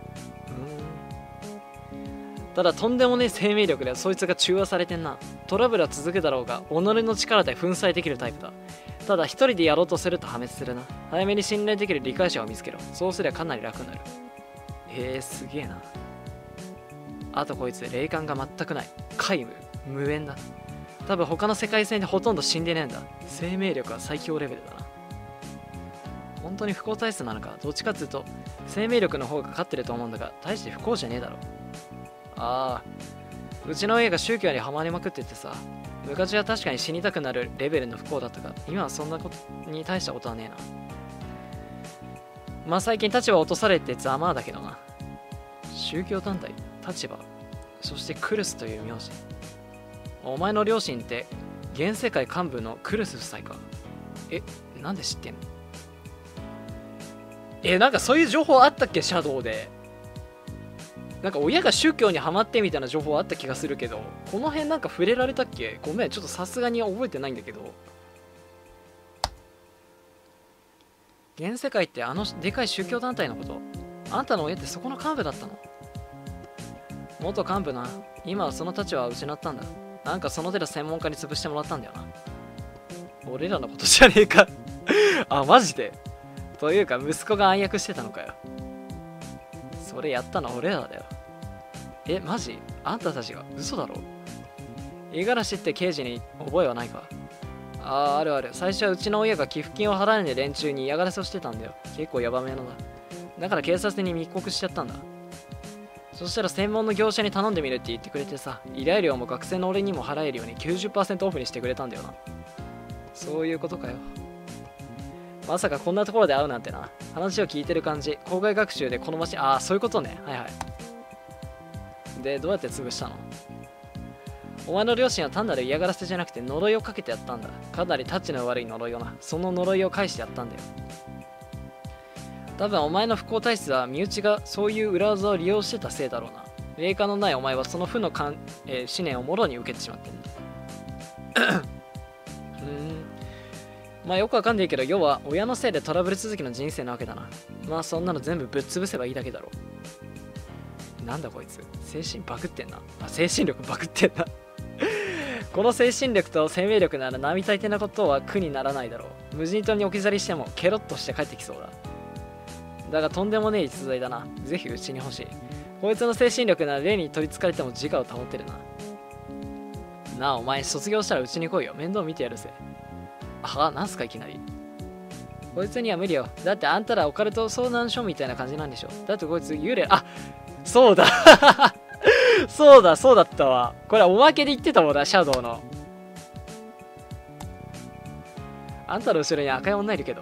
ただとんでもねえ生命力でそいつが中和されてんな。トラブルは続くだろうが己の力で粉砕できるタイプだ。ただ一人でやろうとすると破滅するな。早めに信頼できる理解者を見つけろ。そうすればかなり楽になる。すげえな。あとこいつ霊感が全くない。皆無、無縁だ。多分他の世界線でほとんど死んでねえんだ。生命力は最強レベルだな。本当に不幸体質なのか。どっちかっていうと生命力の方が勝ってると思うんだが、大して不幸じゃねえだろ。ああ、うちの親が宗教にハマりまくっててさ、昔は確かに死にたくなるレベルの不幸だったが、今はそんなことに大したことはねえな。まあ最近立場を落とされてざまあだけどな。宗教団体、立場、そしてクルスという名字。お前の両親って現世界幹部のクルス夫妻か。なんで知ってんの？なんかそういう情報あったっけ？シャドウでなんか親が宗教にハマってみたいな情報あった気がするけど、この辺なんか触れられたっけ？ごめん、ちょっとさすがに覚えてないんだけど。現世界ってあのでかい宗教団体のこと？あんたの親ってそこの幹部だったの？元幹部な。今はその立場を失ったんだ。 なんかその手の専門家に潰してもらったんだよな。俺らのことじゃねえかあ、マジで。というか息子が暗躍してたのかよ。それやったの俺らだよ。え、マジ？あんたたちが？嘘だろ。五十嵐って刑事に覚えはないか？あるある。最初はうちの親が寄付金を払えない連中に嫌がらせをしてたんだよ。結構ヤバめのだ。だから警察に密告しちゃったんだ。そしたら専門の業者に頼んでみるって言ってくれてさ、依頼料も学生の俺にも払えるように 90% オフにしてくれたんだよな。そういうことかよ。まさかこんなところで会うなんてな。話を聞いてる感じ、校外学習でこの街、そういうことね。はいはい。で、どうやって潰したの？お前の両親は単なる嫌がらせじゃなくて呪いをかけてやったんだ。かなりタッチの悪い呪いをな。その呪いを返してやったんだよ。多分お前の不幸体質は身内がそういう裏技を利用してたせいだろうな。霊感のないお前はその負の思念をもろに受けてしまってんだ。まあよくわかんないけど、要は親のせいでトラブル続きの人生なわけだな。まあそんなの全部ぶっ潰せばいいだけだろう。なんだこいつ、精神バグってんな。精神力バグってんなこの精神力と生命力なら並大抵なことは苦にならないだろう。無人島に置き去りしてもケロッとして帰ってきそうだ。だがとんでもねえ逸材だな。ぜひうちに欲しい。こいつの精神力なら霊に取りつかれても自我を保ってるな。なあお前卒業したらうちに来いよ。面倒見てやるぜ。なんすかいきなり。こいつには無理よ。だってあんたらオカルト相談所みたいな感じなんでしょ。だってこいつ幽霊、そうだそうだったわ。これおまけで言ってたもんな、シャドウの。あんたの後ろに赤い女いるけど。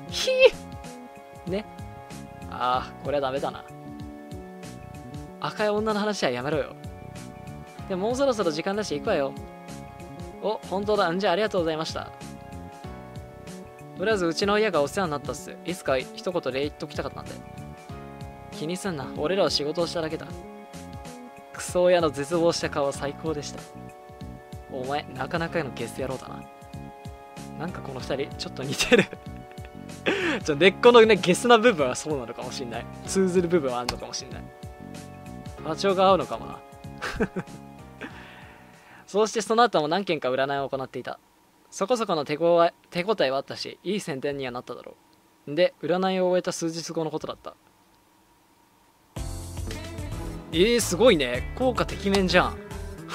ね。これはダメだな。赤い女の話はやめろよ。でももうそろそろ時間だし行くわよ。本当だ。じゃあありがとうございました。とりあえずうちの親がお世話になったっす。いつか一言礼言っときたかったんで。気にすんな。俺らは仕事をしただけだ。クソ親の絶望した顔は最高でした。お前、なかなかのゲス野郎だな。なんかこの二人、ちょっと似てる根っこのね、ゲスな部分はそうなのかもしんない。通ずる部分はあるのかもしんない。波長が合うのかもなそうしてその後も何件か占いを行っていた。そこそこの手応えはあったし、いい宣伝にはなっただろう。で、占いを終えた数日後のことだった。すごいね。効果てきめんじゃん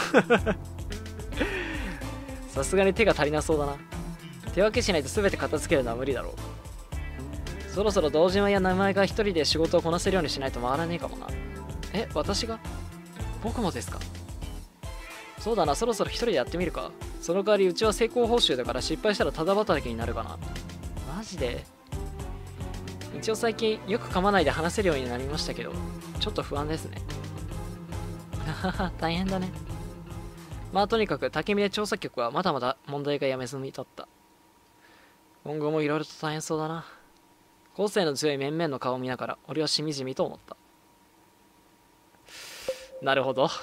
さすがに手が足りなそうだな。手分けしないと全て片付けるのは無理だろう。そろそろ同人や名前が一人で仕事をこなせるようにしないと回らねえかもな。私が？僕もですか？そうだな、そろそろ一人でやってみるか。その代わりうちは成功報酬だから失敗したらただ働きになるかな。マジで？一応最近よく噛まないで話せるようになりましたけど、ちょっと不安ですね。大変だね。まあとにかく竹峰調査局はまだまだ問題がやめずにだった。今後もいろいろと大変そうだな。個性の強い面々の顔を見ながら俺はしみじみと思った。なるほど。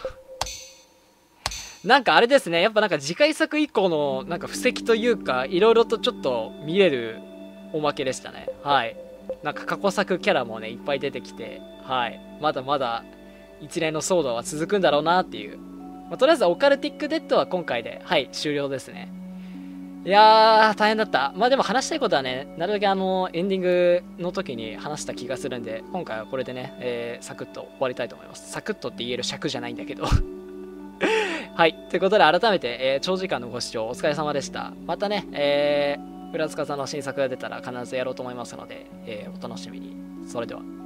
なんかあれですね、やっぱなんか次回作以降のなんか布石というかいろいろとちょっと見れるおまけでしたね。はい。なんか過去作キャラもねいっぱい出てきて、はい、まだまだ一連の騒動は続くんだろうなっていう。とりあえずオカルティックデッドは今回で終了ですね。いやー大変だった。でも話したいことはね、なるだけエンディングの時に話した気がするんで、今回はこれでね、サクッと終わりたいと思います。サクッとって言える尺じゃないんだけどはい、ということで改めて、長時間のご視聴お疲れ様でした。またね、浦塚さんの新作が出たら必ずやろうと思いますので、お楽しみに。それでは。